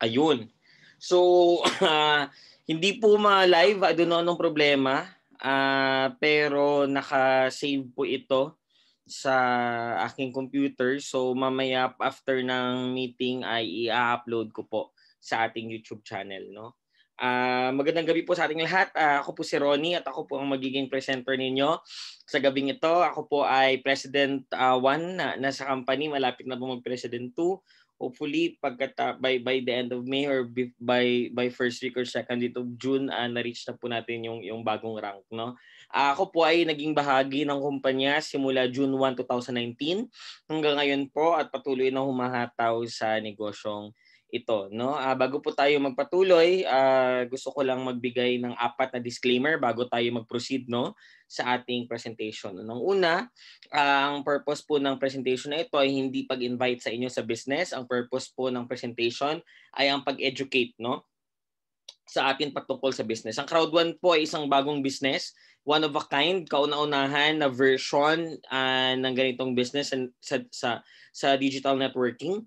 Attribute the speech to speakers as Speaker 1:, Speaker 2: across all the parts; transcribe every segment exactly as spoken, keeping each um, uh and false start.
Speaker 1: Ayun. So, uh, hindi po ma-live. I don't know anong problema. Uh, pero naka-save po ito sa aking computer. So, mamaya after ng meeting ay i-upload ko po sa ating YouTube channel. No? Uh, magandang gabi po sa ating lahat. Uh, ako po si Ronnie at ako po ang magiging presenter ninyo sa gabing ito. Ako po ay President one uh, na nasa company. Malapit na po mag-President two. Hopefully pagkat uh, by by the end of May or by by first week or second week of June uh, na-reach na po natin yung yung bagong rank, no. Uh, ako po ay naging bahagi ng kumpanya simula June first, twenty nineteen hanggang ngayon po at patuloy na humahataw sa negosyong ito, no. Uh, bago po tayo magpatuloy, uh, gusto ko lang magbigay ng apat na disclaimer bago tayo mag-proceed, no, sa ating presentation. Nung una, uh, ang purpose po ng presentation na ito ay hindi pag-invite sa inyo sa business. Ang purpose po ng presentation ay ang pag-educate, no, sa atin patungkol sa business. Ang Crowd One po ay isang bagong business, one of a kind, kauna-unahan na version uh, ng ganitong business sa, sa, sa digital networking.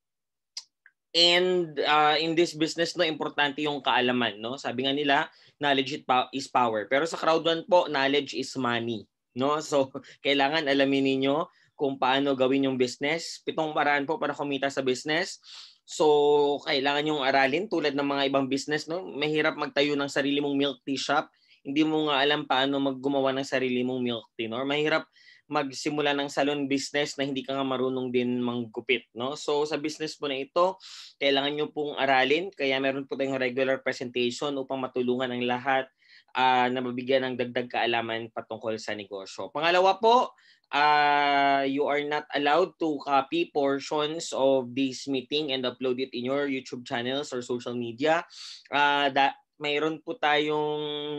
Speaker 1: And uh, in this business, no, importante yung kaalaman, no? Sabi nga nila, knowledge is power. Pero sa Crowd One po, knowledge is money, no? So, kailangan alamin niyo kung paano gawin yung business. Pitong paraan po para kumita sa business. So, kailangan yung aralin tulad ng mga ibang business, no? Mahirap magtayo ng sarili mong milk tea shop. Hindi mo nga alam paano maggumawa ng sarili mong milk tea, no? Or mahirap magsimula ng salon business na hindi ka nga marunong din manggupit, no? So sa business po na ito, kailangan nyo pong aralin, kaya meron po tayong regular presentation upang matulungan ang lahat uh, na mabigyan ng dagdag kaalaman patungkol sa negosyo. Pangalawa po, uh, you are not allowed to copy portions of this meeting and upload it in your YouTube channels or social media. Uh, that, mayroon po tayong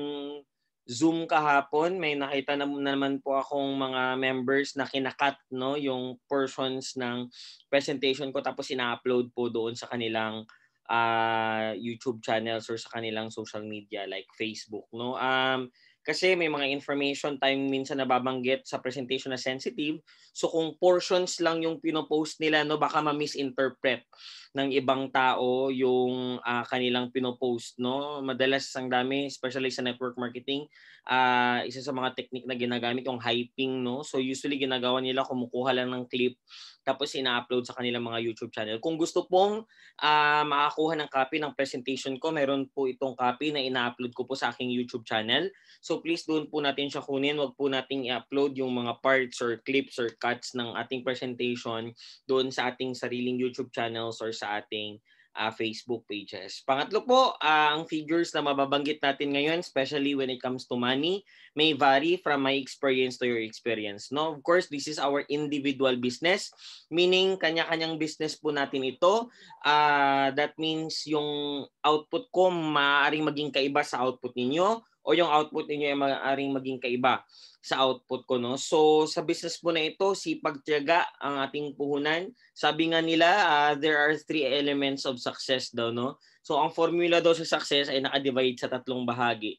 Speaker 1: Zoom kahapon, may nakita na naman po akong mga members na kinakat, no, yung portions ng presentation ko tapos ina-upload po doon sa kanilang uh, YouTube channels or sa kanilang social media like Facebook, no. Um kasi may mga information tayong minsan nababanggit sa presentation na sensitive. So kung portions lang yung pinopost nila, no, baka ma-misinterpret ng ibang tao yung uh, kanilang pinopost, no. Madalas ang dami, especially sa network marketing, uh, isa sa mga technique na ginagamit yung hyping, no. So usually ginagawa nila, kumukuha lang ng clip tapos ina-upload sa kanilang mga YouTube channel. Kung gusto pong uh, makakuha ng copy ng presentation ko, meron po itong copy na ina-upload ko po sa aking YouTube channel. So please doon po natin siya kunin. Wag po nating i-upload yung mga parts or clips or cuts ng ating presentation doon sa ating sariling YouTube channels or sa ating uh, Facebook pages. Pangatlo po, uh, ang figures na mababanggit natin ngayon, especially when it comes to money, may vary from my experience to your experience. No, of course, this is our individual business, meaning kanya-kanyang business po natin ito. Uh, that means yung output ko maaaring maging kaiba sa output ninyo, o yung output niyo ay maaaring maging kaiba sa output ko, no. So sa business po na ito, sipag-tiyaga ang ating puhunan. Sabi nga nila, uh, there are three elements of success daw, no. So ang formula daw sa success ay naka-divide sa tatlong bahagi.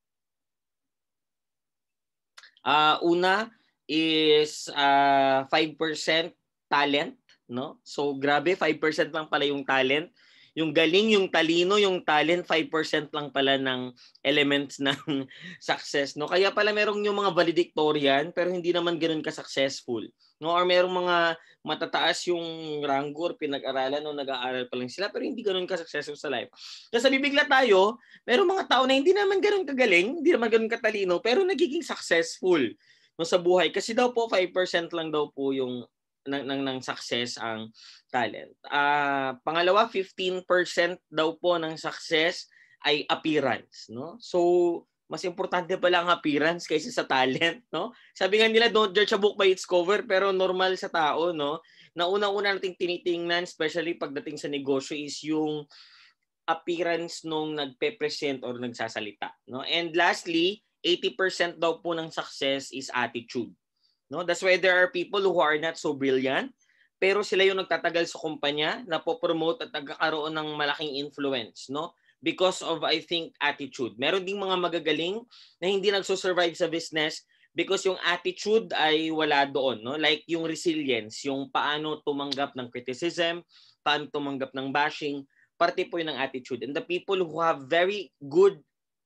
Speaker 1: Uh, una is uh, five percent talent, no. So grabe, five percent lang pala yung talent. Yung galing, yung talino, yung talent, five percent lang pala ng elements ng success, no. Kaya pala merong yung mga valedictorian pero hindi naman ganoon ka-successful, no. Or merong mga matataas yung rango or pinag-aralan o nag-aaral pa lang sila pero hindi ganoon ka-successful sa life. Kasi bibigla tayo, merong mga tao na hindi naman ganoon kagaling, hindi naman ganoon katalino pero nagiging successful, no, sa buhay. Kasi daw po five percent lang daw po yung ng, ng, ng success ang talent. Uh, pangalawa, fifteen percent daw po ng success ay appearance, no? So, mas importante pala ang appearance kaysa sa talent, no? Sabi nga nila, don't judge a book by its cover, pero normal sa tao, no? Na unang-una nating tinitingnan, especially pagdating sa negosyo, is yung appearance nung nagpe-present or nagsasalita, no? And lastly, eighty percent daw po ng success is attitude. No, that's why there are people who are not so brilliant, pero sila yung nagtatagal sa kumpanya, na po-promote at nagkakaroon ng malaking influence, no? Because of, I think, attitude. Meron ding mga magagaling na hindi nagso-survive sa business because yung attitude ay wala doon, no? Like yung resilience, yung paano tumanggap ng criticism, paano tumanggap ng bashing, parte po yun ng attitude. And the people who have very good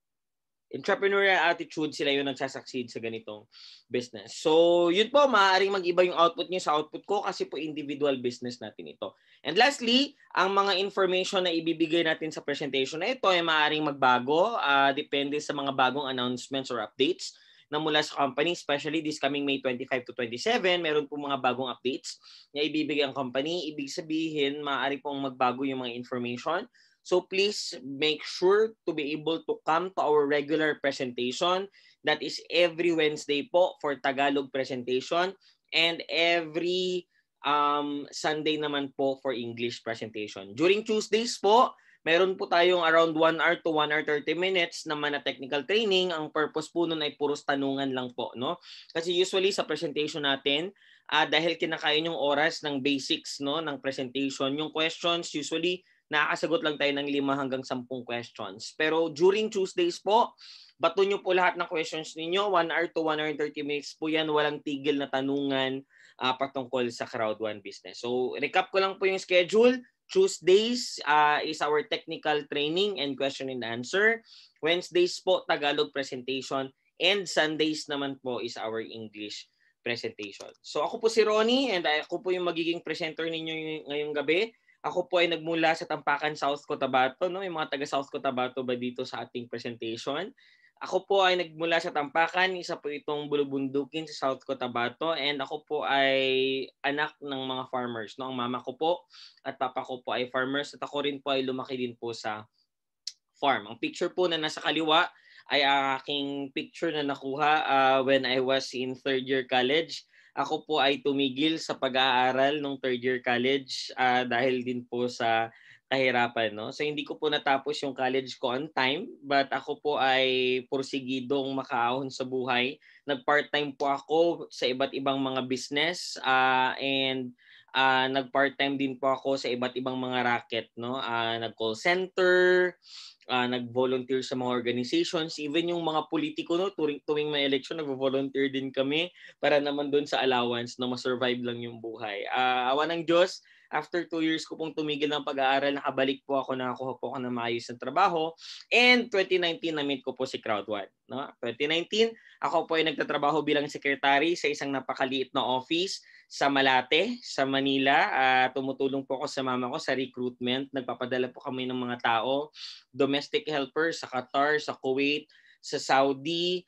Speaker 1: entrepreneurial attitude, sila yung nagsasucceed sa ganitong business. So, yun po, maaaring mag-iba yung output niyo sa output ko kasi po individual business natin ito. And lastly, ang mga information na ibibigay natin sa presentation na ito ay maaaring magbago, uh, depende sa mga bagong announcements or updates na mula sa company, especially this coming May twenty-five to twenty-seven, meron po mga bagong updates na ibibigay ang company. Ibig sabihin, maaari pong magbago yung mga information. So please make sure to be able to come to our regular presentation. That is every Wednesday po for Tagalog presentation and every um, Sunday naman po for English presentation. During Tuesdays po, meron po tayong around one hour to one hour thirty minutes naman na technical training. Ang purpose po nun ay puros tanungan lang po, no? Kasi usually sa presentation natin, uh, dahil kinakain yung oras ng basics, no, ng presentation, yung questions usually nakakasagot lang tayo ng lima hanggang sampung questions. Pero during Tuesdays po, bato nyo po lahat ng questions ninyo. one hour to one hour thirty minutes po yan. Walang tigil na tanungan uh, patungkol sa Crowd One business. So, recap ko lang po yung schedule. Tuesdays uh, is our technical training and question and answer. Wednesdays po, Tagalog presentation. And Sundays naman po is our English presentation. So, ako po si Ronnie and ako po yung magiging presenter ninyo ngayong gabi. Ako po ay nagmula sa Tampakan, South Cotabato, no? Yung mga taga South Cotabato ba dito sa ating presentation? Ako po ay nagmula sa Tampakan, isa po itong bulubundukin sa South Cotabato, and ako po ay anak ng mga farmers, no? Ang mama ko po at papa ko po ay farmers at ako rin po ay lumaki din po sa farm. Ang picture po na nasa kaliwa ay aking picture na nakuha uh, when I was in third year college. Ako po ay tumigil sa pag-aaral nung third year college uh, dahil din po sa kahirapan, no? So hindi ko po natapos yung college ko on time, but ako po ay porsigidong makaahon sa buhay. Nag-part-time po ako sa iba't ibang mga business uh, and uh, nag-part-time din po ako sa iba't ibang mga racket, no? Uh, nag-call center, Uh, nag-volunteer sa mga organizations, even yung mga politiko, no, tuwing, tuwing may election, nag-volunteer din kami para naman doon sa allowance na ma-survive lang yung buhay. Uh, awa ng Diyos, after two years ko pong tumigil ng pag-aaral, nakabalik po ako, nakakuha po ako ng maayos ng trabaho. And twenty nineteen, na-meet ko po si Crowd One. No? twenty nineteen, ako po ay nagtatrabaho bilang secretary sa isang napakaliit na office sa Malate, sa Manila. Uh, tumutulong po ako sa mama ko sa recruitment. Nagpapadala po kami ng mga tao, domestic helpers sa Qatar, sa Kuwait, sa Saudi.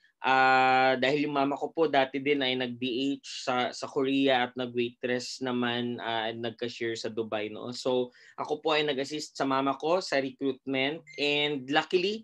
Speaker 1: Uh, dahil yung mama ko po dati din ay nag-B H sa, sa Korea at nag-waitress naman uh, at nag-cashier sa Dubai. No? So ako po ay nag-assist sa mama ko sa recruitment, and luckily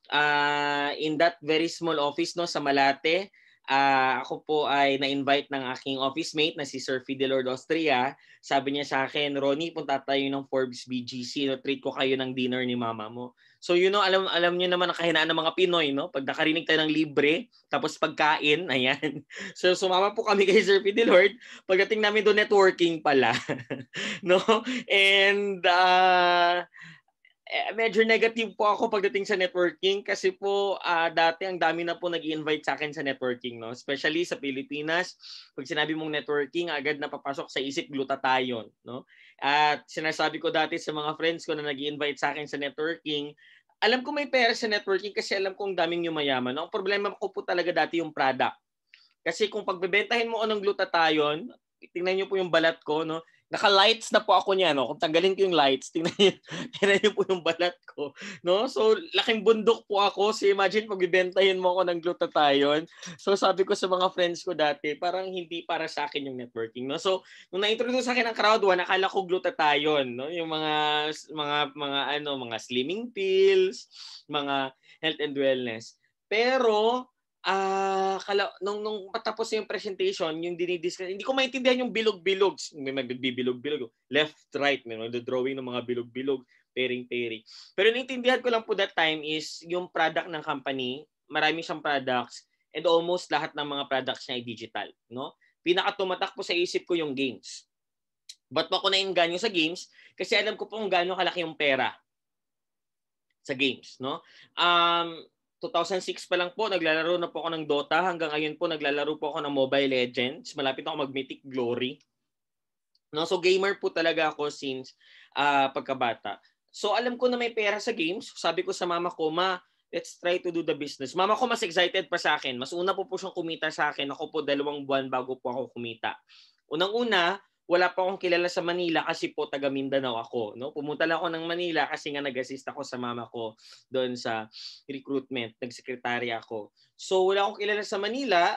Speaker 1: uh, in that very small office, no, sa Malate, Uh, ako po ay na-invite ng aking office mate na si Sir Fidelord Austria. Sabi niya sa akin, Ronnie, punta tayo ng Forbes B G C. No? Treat ko kayo ng dinner ni mama mo. So you know, alam, alam niyo naman ang kahinaan ng mga Pinoy, no? Pag nakarinig tayo ng libre, tapos pagkain, ayan. So sumama po kami kay Sir Fidelord. Pagdating namin doon, networking pala. No? And uh, Eh, medyo negative po ako pagdating sa networking kasi po uh, dati ang dami na po nag-i-invite sa akin sa networking, no? Especially sa Pilipinas, pag sinabi mong networking, agad napapasok sa isip glutathione, no? At sinasabi ko dati sa mga friends ko na nag-i-invite sa akin sa networking, alam ko may pera sa networking kasi alam kong daming yumayaman, no? Ang problema ko po talaga dati yung product. Kasi kung pagbebentahin mo anong glutathione, tingnan niyo po yung balat ko, no? Naka-lights na po ako niya, no? Kung tanggalin ko yung lights, tingnan niyo, tingnan niyo po yung balat ko, no? So, laking bundok po ako. So, imagine pagbibentahin mo ako ng glutathione. So, sabi ko sa mga friends ko dati, parang hindi para sa akin yung networking, no? So, nung na-introduce sa akin ang Crowd One, nakala ko glutathione, no? Yung mga mga mga ano, mga slimming pills, mga health and wellness. Pero Ah, uh, kala nung nung patapos yung presentation, yung dinidiscuss, hindi ko maintindihan yung bilog-bilog. May magbibilog-bilog, left, right, may magdo-drawing ng mga bilog-bilog, pairing-pairing. Pero naintindihan ko lang po that time is yung product ng company, marami siyang products, and almost lahat ng mga products niya ay digital, no? Pinaka-tumatak po sa isip ko yung games. Ba't ba ako nainganyo sa games? Kasi alam ko po kung gaano kalaki yung pera sa games, no? Um, two thousand six pa lang po, naglalaro na po ako ng Dota. Hanggang ngayon po, naglalaro po ako ng Mobile Legends. Malapit ako mag-Mythic Glory. No? So, gamer po talaga ako since uh, pagkabata. So alam ko na may pera sa games. Sabi ko sa mama ko, ma, let's try to do the business. Mama ko mas excited pa sa akin. Mas una po po siyang kumita sa akin. Ako po dalawang buwan bago po ako kumita. Unang-una, wala pa akong kilala sa Manila kasi po taga Mindanao ako, no? Pumunta lang ako ng Manila kasi nga nag-assist ako sa mama ko doon sa recruitment, nagsekretary ako. So wala akong kilala sa Manila.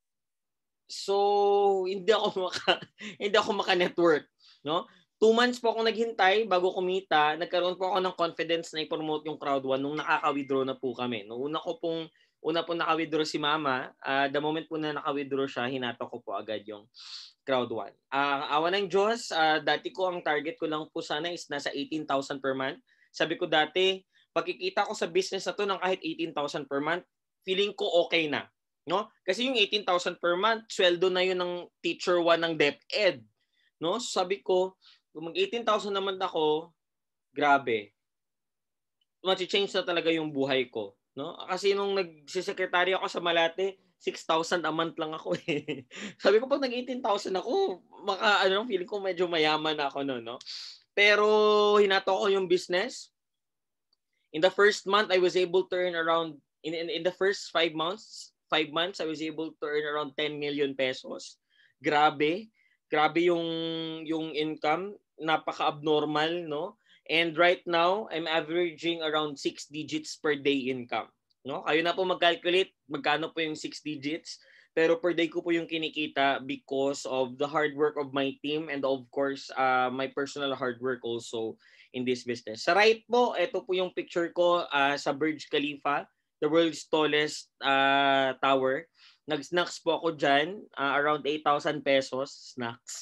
Speaker 1: So hindi ako maka hindi ako maka-network, no? Two months po ako naghintay bago kumita. Nagkaroon po ako ng confidence na i-promote yung Crowd One nung nakaka-withdraw na po kami. No, una ko pong una po naka-withdraw si Mama. Uh, the moment po na naka-withdraw siya, hinato ko po agad yung Crowd One. Uh, awa ng Diyos, uh, dati ko ang target ko lang po sana is nasa eighteen thousand per month. Sabi ko dati, pagkikita ko sa business na to ng kahit eighteen thousand per month, feeling ko okay na. No? Kasi yung eighteen thousand per month, sweldo na yun ng teacher one ng DepEd. No? So sabi ko, kung mag eighteen thousand naman ako, grabe. Machi-change na talaga yung buhay ko. No? Kasi nung nagsisekretary ako sa Malate, six thousand a month lang ako eh. Sabi ko pag nag eighteen thousand ako, maka ano, feeling ko medyo mayaman ako no, no. Pero hinato ko yung business. In the first month, I was able to earn around in in, in the first five months, five months I was able to earn around ten million pesos. Grabe. Grabe yung yung income, napaka-abnormal, no? And right now, I'm averaging around six digits per day income. No? Kayo na po mag-calculate magkano po yung six digits, pero per day ko po yung kinikita because of the hard work of my team and of course uh, my personal hard work also in this business. Sa right po, ito po yung picture ko uh, sa Burj Khalifa, the world's tallest uh, tower. Nag-snacks po ako dyan, uh, around eight thousand pesos snacks.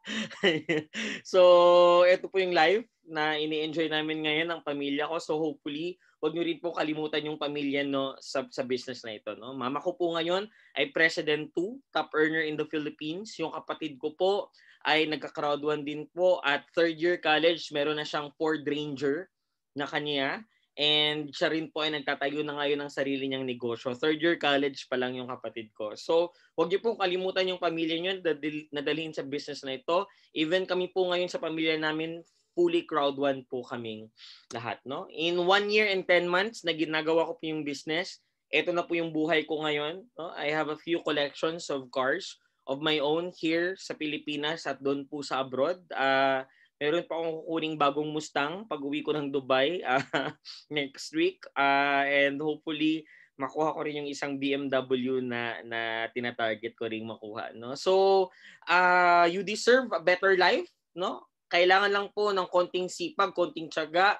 Speaker 1: So ito po yung life na ini-enjoy namin ngayon ng pamilya ko. So hopefully, wag niyo rin po kalimutan yung pamilya no sa, sa business na ito, no. Mama ko po ngayon ay President two, top earner in the Philippines. Yung kapatid ko po ay nagka-Crowd One din po at third year college, meron na siyang Ford Ranger na kanya. And siya rin po ay nagtatayo na ngayon ng sarili niyang negosyo. Third year college pa lang yung kapatid ko. So, huwag niyo pong kalimutan yung pamilya niyo na dalhin sa business na ito. Even kami po ngayon sa pamilya namin, fully Crowd One po kaming lahat. No? In one year and ten months na ginagawa ko po yung business, ito na po yung buhay ko ngayon. No? I have a few collections of cars of my own here sa Pilipinas at doon po sa abroad. Uh, Meron pa akong kukuning bagong Mustang pag uwi ko ng Dubai uh, next week. Uh, and hopefully, makuha ko rin yung isang B M W na, na tinatarget ko rin makuha. No? So, uh, you deserve a better life. No? Kailangan lang po ng konting sipag, konting tiyaga,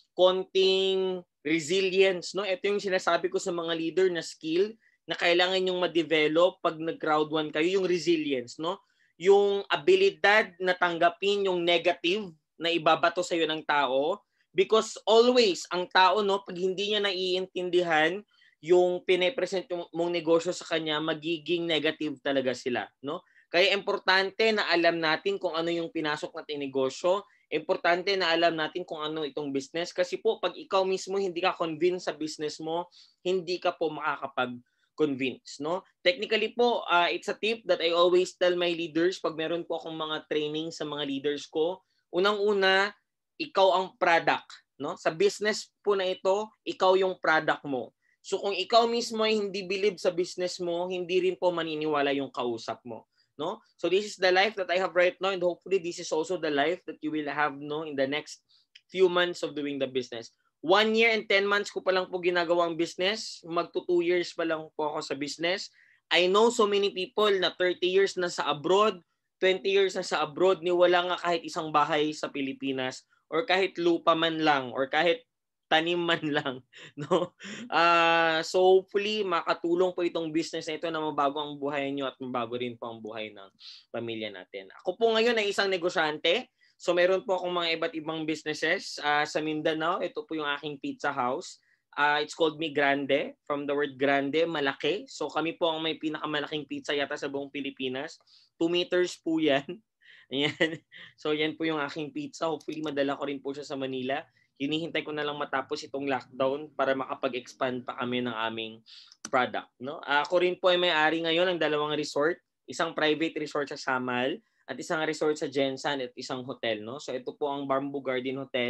Speaker 1: konting resilience. No? Ito yung sinasabi ko sa mga leader na skill na kailangan yung ma-develop pag nag-Crowd One kayo, yung resilience. No? Yung abilidad na tanggapin yung negative na ibabato sa iyo ng tao, because always ang tao no pag hindi niya naiintindihan yung pine-present mong negosyo sa kanya, magiging negative talaga sila, no? Kaya importante na alam natin kung ano yung pinasok nating negosyo, importante na alam natin kung ano itong business kasi po pag ikaw mismo hindi ka convinced sa business mo, hindi ka po makakapag convince, no? Technically po, uh, it's a tip that I always tell my leaders pag meron po akong mga training sa mga leaders ko. Unang-una, ikaw ang product, no? Sa business po na ito, ikaw yung product mo. So kung ikaw mismo ay hindi believe sa business mo, hindi rin po maniniwala yung kausap mo, no? So this is the life that I have right now and hopefully this is also the life that you will have no in the next few months of doing the business. One year and ten months ko pa lang po ginagawang business. Magto two years pa lang po ako sa business. I know so many people na thirty years na sa abroad, twenty years na sa abroad, ni wala nga kahit isang bahay sa Pilipinas or kahit lupa man lang or kahit tanim man lang, no? Uh, so hopefully makatulong po itong business na ito na mabago ang buhay niyo at mabago rin po ang buhay ng pamilya natin. Ako po ngayon ay isang negosyante. So meron po akong mga iba't ibang businesses uh, sa Mindanao. Ito po yung aking pizza house. Uh, it's called Mi Grande. From the word grande, malaki. So kami po ang may pinakamalaking pizza yata sa buong Pilipinas. Two meters po yan. Ayan. So yan po yung aking pizza. Hopefully madala ko rin po siya sa Manila. Hinihintay ko na lang matapos itong lockdown para makapag-expand pa kami ng aming product. No? Uh, ako rin po ay may-ari ngayon ng dalawang resort. Isang private resort sa Samal at isang resort sa Gensan at isang hotel, no? So ito po ang Bamboo Garden Hotel.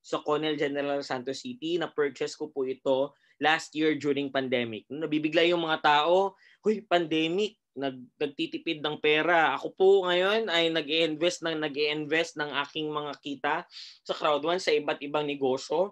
Speaker 1: sa Conel General Santos City. Na-purchase ko po ito last year during pandemic. Nabibigla yung mga tao, huy, pandemic, nag, nagtitipid ng pera. Ako po ngayon ay nag-i-invest ng nag-i-invest ng aking mga kita sa Crowd One sa iba't ibang negosyo.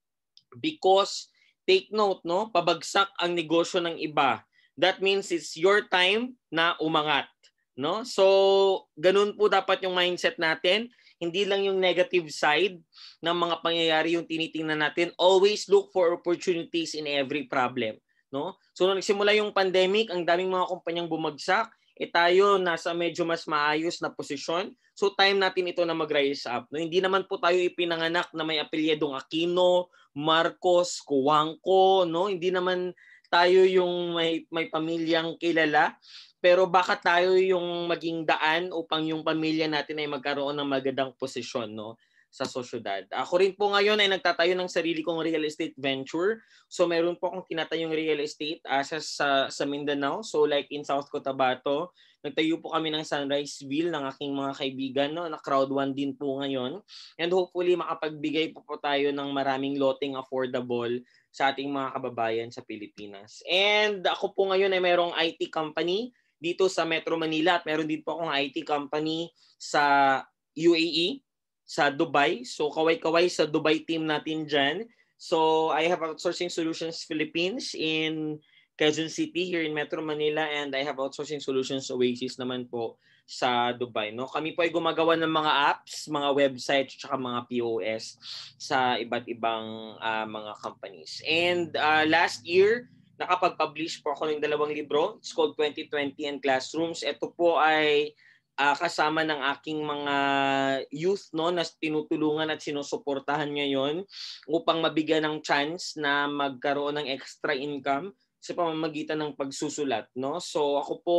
Speaker 1: Because, take note, no, pabagsak ang negosyo ng iba. That means it's your time na umangat. No? So, ganun po dapat yung mindset natin. Hindi lang yung negative side ng mga pangyayari yung tinitingnan natin. Always look for opportunities in every problem. No? So, nung nagsimula yung pandemic, ang daming mga kumpanyang bumagsak. Eh tayo nasa medyo mas maayos na posisyon. So, time natin ito na mag-rise up. No? Hindi naman po tayo ipinanganak na may apelyedong Aquino, Marcos, Cuangco. No? Hindi naman tayo yung may, may pamilyang kilala. Pero baka tayo yung maging daan upang yung pamilya natin ay magkaroon ng magandang posisyon, no, sa sosyedad. Ako rin po ngayon ay nagtatayo ng sarili kong real estate venture. So meron po akong tinatayong real estate assets sa, sa Mindanao. So like in South Cotabato, nagtayo po kami ng Sunriseville ng aking mga kaibigan, no, na Crowd One din po ngayon. And hopefully makapagbigay po po tayo ng maraming loteng affordable sa ating mga kababayan sa Pilipinas. And ako po ngayon ay mayroong I T company dito sa Metro Manila at meron din po akong I T company sa U A E, sa Dubai. So kaway-kaway sa Dubai team natin dyan. So I have Outsourcing Solutions Philippines in Quezon City here in Metro Manila, and I have Outsourcing Solutions Oasis naman po sa Dubai. No? Kami po ay gumagawa ng mga apps, mga websites, at mga P O S sa iba't ibang uh, mga companies. And uh, last year, nakapag-publish po ako ng dalawang libro. It's called twenty twenty and Classrooms. Ito po ay uh, kasama ng aking mga youth, no, na tinutulungan at sinusuportahan ngayon upang mabigyan ng chance na magkaroon ng extra income sa pamamagitan ng pagsusulat. No? So ako po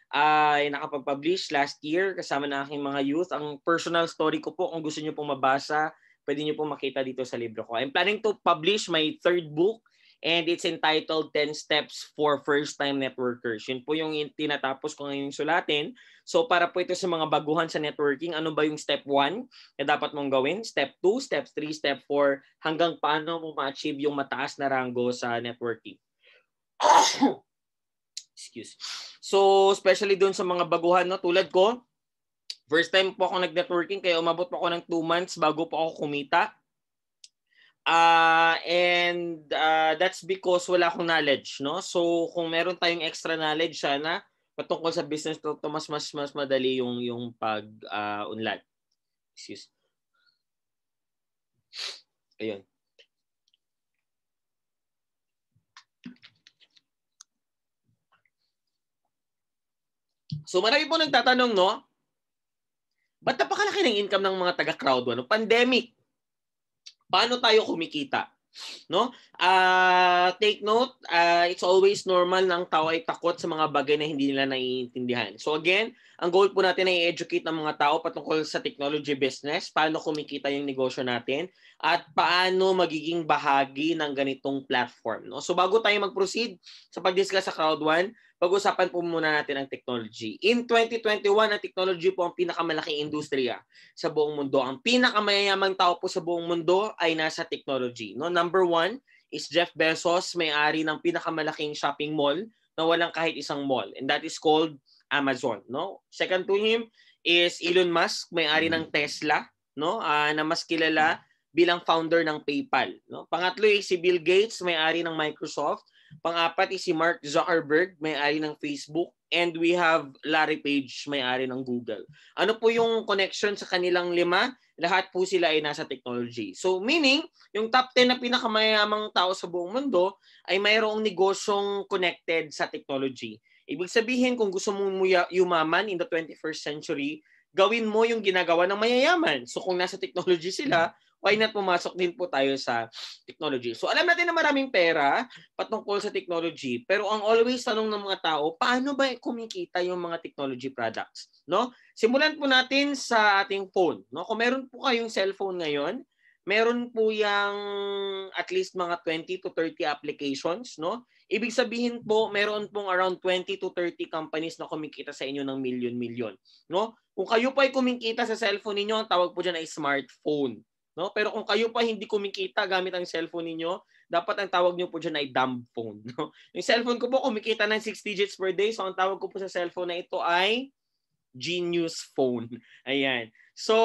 Speaker 1: ay nakapag-publish last year kasama ng aking mga youth. Ang personal story ko po, kung gusto niyo pong mabasa, pwede niyo pong makita dito sa libro ko. I'm planning to publish my third book, and it's entitled ten Steps for First-Time Networkers. Yun po yung tinatapos ko ngayon sulatin. So para po ito sa mga baguhan sa networking, ano ba yung step one na dapat mong gawin? Step two, step three, step four, hanggang paano mo ma-achieve yung mataas na rango sa networking. Excuse. So especially doon sa mga baguhan, no, tulad ko, first time po ako nag-networking, kaya umabot po ako ng two months bago po ako kumita. Uh, and uh, that's because wala akong knowledge, no? So kung meron tayong extra knowledge sana patungkol sa business to, to mas mas mas madali yung yung pag-unlad. Uh, Excuse. Ayun. So marami po nagtatanong, no? Ba't napakalaki ng income ng mga taga-Crowd One? Pandemic. Paano tayo kumikita? No? Uh, take note, uh, it's always normal na ang tao ay takot sa mga bagay na hindi nila naiintindihan. So again, ang goal po natin ay educate ng mga tao patungkol sa technology business, paano kumikita yung negosyo natin, at paano magiging bahagi ng ganitong platform. No? So bago tayo mag-proceed sa pag-discuss sa Crowd One, pag-usapan po muna natin ang technology. In twenty twenty-one, ang technology po ang pinakamalaking industriya sa buong mundo. Ang pinakamayayamang tao po sa buong mundo ay nasa technology. No? Number one is Jeff Bezos, may-ari ng pinakamalaking shopping mall na walang kahit isang mall. And that is called Amazon. No? Second to him is Elon Musk, may-ari ng Tesla, no? Uh, na mas kilala bilang founder ng PayPal. No? Pangatlo is si Bill Gates, may-ari ng Microsoft. Pang-apat is si Mark Zuckerberg, may-ari ng Facebook. And we have Larry Page, may-ari ng Google. Ano po yung connection sa kanilang lima? Lahat po sila ay nasa technology. So meaning, yung top ten na pinakamayamang tao sa buong mundo ay mayroong negosyong connected sa technology. Ibig sabihin, kung gusto mong yumaman in the twenty-first century, gawin mo yung ginagawa ng mayayaman. So kung nasa technology sila, why not pumasok din po tayo sa technology? So alam natin na maraming pera patungkol sa technology, pero ang always tanong ng mga tao, paano ba kumikita yung mga technology products? No? Simulan po natin sa ating phone. No? Kung meron po kayong cellphone ngayon, meron po yung at least mga twenty to thirty applications. No? Ibig sabihin po, meron pong around twenty to thirty companies na kumikita sa inyo ng milyon-milyon. No? Kung kayo po ay kumikita sa cellphone ninyo, ang tawag po dyan ay smartphone. no? Pero kung kayo pa hindi kumikita gamit ang cellphone ninyo, dapat ang tawag niyo po diyan ay dumb phone, no? Yung cellphone ko po kumikita ng six digits per day, so ang tawag ko po sa cellphone na ito ay Genius Phone. Ayan. So,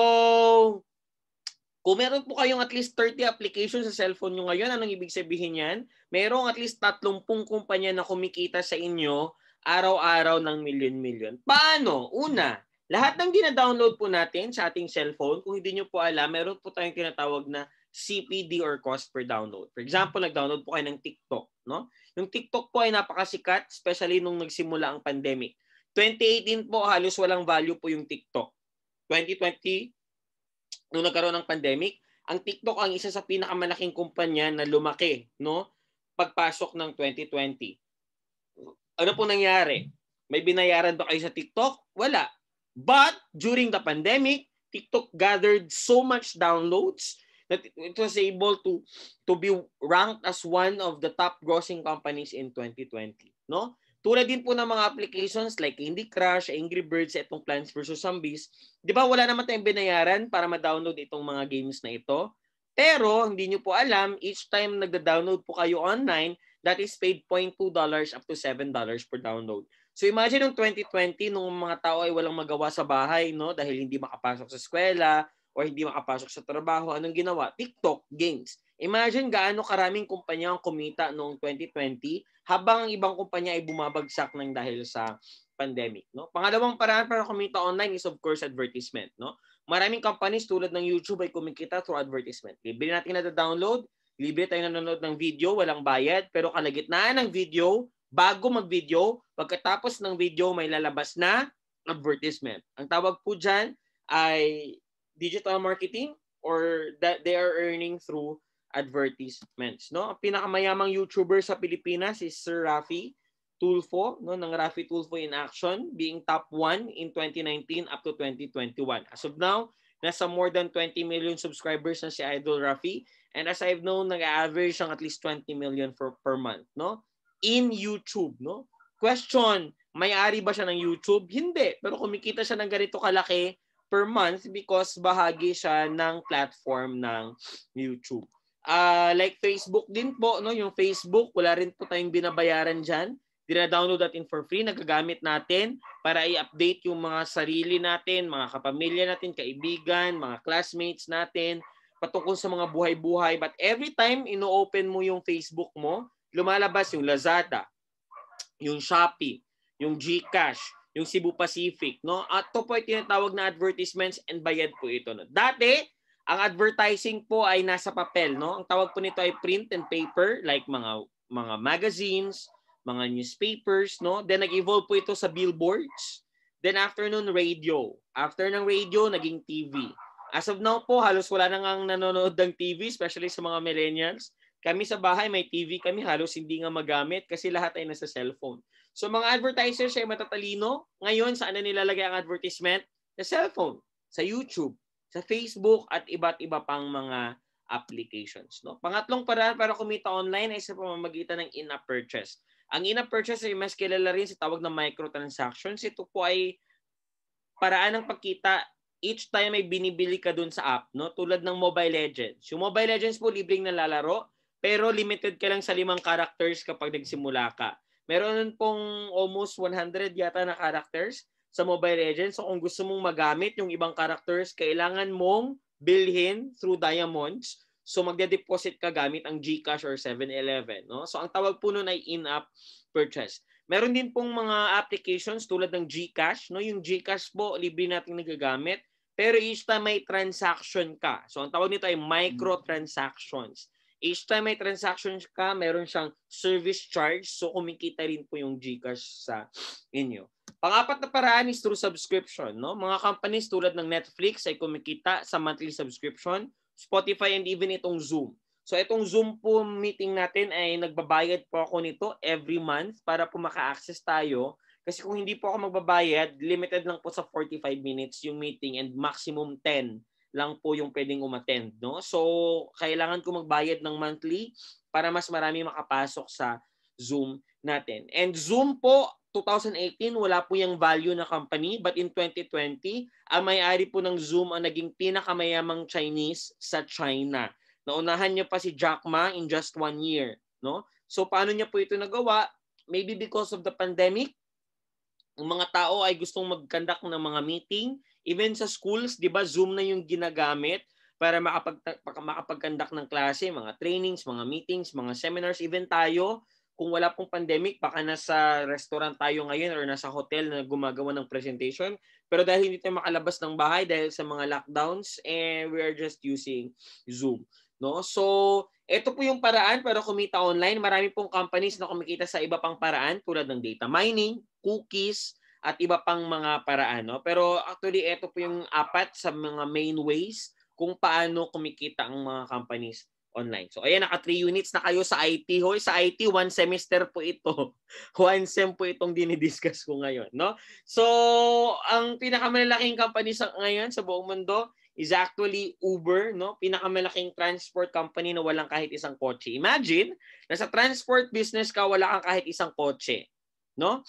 Speaker 1: kung meron po kayong at least thirty applications sa cellphone nyo ngayon, anong ibig sabihin yan? Merong at least thirty kumpanya na kumikita sa inyo araw-araw ng million-million. Paano? Una, lahat ng dina-download po natin sa ating cellphone, kung hindi nyo po alam, meron po tayong tinatawag na C P D or cost per download. For example, nag-download po kayo ng TikTok, no? Yung TikTok po ay napakasikat, especially nung nagsimula ang pandemic. twenty eighteen po, halos walang value po yung TikTok. twenty twenty, nung nagkaroon ng pandemic, ang TikTok ang isa sa pinakamalaking kumpanya na lumaki, no? Pagpasok ng twenty twenty. Ano po nangyari? May binayaran ba kayo sa TikTok? Wala. But during the pandemic, TikTok gathered so much downloads that it was able to to be ranked as one of the top grossing companies in twenty twenty, no? Tulad din po ng mga applications like Candy Crush, Angry Birds, itong Plants versus. Zombies. Di ba wala naman tayong binayaran para ma-download itong mga games na ito? Pero hindi nyo po alam, each time nagda-download po kayo online, that is paid zero point two dollars up to seven dollars per download. So imagine yung twenty twenty, nung mga tao ay walang magawa sa bahay, no, dahil hindi makapasok sa eskwela o hindi makapasok sa trabaho, anong ginawa? TikTok, games. Imagine gaano karaming kumpanya ang kumita noong twenty twenty habang ang ibang kumpanya ay bumabagsak ng dahil sa pandemic, no? Pangalawang paraan para kumita online is of course advertisement, no? Maraming companies tulad ng YouTube ay kumikita through advertisement. Libre natin na download, libre tayo nanonood ng video, walang bayad, pero kalagitnaan ng video, bago mag-video, pagkatapos ng video may lalabas na advertisement. Ang tawag po dyan ay digital marketing or that they are earning through advertisements, no? Ang pinakamayamang YouTuber sa Pilipinas is Sir Raffy Tulfo, no, ng Raffy Tulfo in Action, being top one in twenty nineteen up to twenty twenty-one. As of now, nasa more than twenty million subscribers na si Idol Raffy, and as I've known, nag-average siyang at least twenty million for per month, no? In YouTube, no? Question, may-ari ba siya ng YouTube? Hindi, pero kumikita siya ng ganito kalaki per month because bahagi siya ng platform ng YouTube. Uh, like Facebook din po, no? Yung Facebook, wala rin po tayong binabayaran dyan. Dina-download natin for free, nagagamit natin para i-update yung mga sarili natin, mga kapamilya natin, kaibigan, mga classmates natin, patungkol sa mga buhay-buhay. But every time ino-open mo yung Facebook mo, lumalabas yung Lazada, yung Shopee, yung GCash, yung Cebu Pacific, no? At ito po ay tinatawag na advertisements and bayad po ito, no? Dati, ang advertising po ay nasa papel, no? Ang tawag po nito ay print and paper, like mga mga magazines, mga newspapers, no? Then nag-evolve po ito sa billboards. Then after nun, radio. After ng radio, naging T V. As of now po, halos wala na ngang nanonood ng T V, especially sa mga millennials. Kami sa bahay, may T V kami, halos hindi nga magamit kasi lahat ay nasa cellphone. So mga advertisers ay matatalino. Ngayon, saan na nilalagay ang advertisement? Sa cellphone, sa YouTube, sa Facebook, at iba't iba pang mga applications, no? Pangatlong paraan para kumita online ay sa pamamagitan ng in-app purchase. Ang in-app purchase ay mas kilala rin sa tawag na microtransactions. Ito po ay paraan ng pagkita each time may binibili ka dun sa app, no? Tulad ng Mobile Legends. Yung Mobile Legends po libreng nalalaro, pero limited ka lang sa limang characters kapag nagsimula ka. Meron pong almost one hundred yata na characters sa Mobile Legends. So kung gusto mong magamit yung ibang characters, kailangan mong bilhin through diamonds. So magde-deposit ka gamit ang GCash or seven eleven, no? So ang tawag po nun ay in-app purchase. Meron din pong mga applications tulad ng GCash, no? Yung GCash po libre nating nagagamit, pero each time may transaction ka. So ang tawag nito ay microtransactions. Each time may transactions ka, meron siyang service charge. So kumikita rin po yung GCash sa inyo. Pang-apat na paraan is through subscription, no? Mga companies tulad ng Netflix ay kumikita sa monthly subscription, Spotify, and even itong Zoom. So itong Zoom po meeting natin ay nagbabayad po ako nito every month para po maka-access tayo. Kasi kung hindi po ako magbabayad, limited lang po sa forty-five minutes yung meeting and maximum ten lang po yung pwedeng umattend, no? So kailangan ko magbayad ng monthly para mas marami makapasok sa Zoom natin. And Zoom po two thousand eighteen, wala po yung value na company. But in twenty twenty, ang may-ari po ng Zoom ang naging pinakamayamang Chinese sa China. Naunahan niya pa si Jack Ma in just one year. No? So paano niya po ito nagawa? Maybe because of the pandemic, ang mga tao ay gustong mag-conduct ng mga meeting. Even sa schools, di ba, Zoom na yung ginagamit para makapag, makapag-conduct ng klase, mga trainings, mga meetings, mga seminars. Even tayo, kung wala pong pandemic, baka nasa restaurant tayo ngayon or nasa hotel na gumagawa ng presentation. Pero dahil hindi tayo makalabas ng bahay dahil sa mga lockdowns, eh, we are just using Zoom. No? So, ito po yung paraan para kumita online. Marami pong companies na kumikita sa iba pang paraan tulad ng data mining, cookies, at iba pang mga paraan. No? Pero actually, ito po yung apat sa mga main ways kung paano kumikita ang mga companies online. So, ayan, naka three units na kayo sa I T. Hoy, sa I T, one semester po ito. One sem po itong dinidiscuss ko ngayon. No? So, ang pinakamalaking company sa, ngayon sa buong mundo is actually Uber, no? Pinakamalaking transport company na walang kahit isang kotse. Imagine, nasa transport business ka, wala kang kahit isang kotse. No?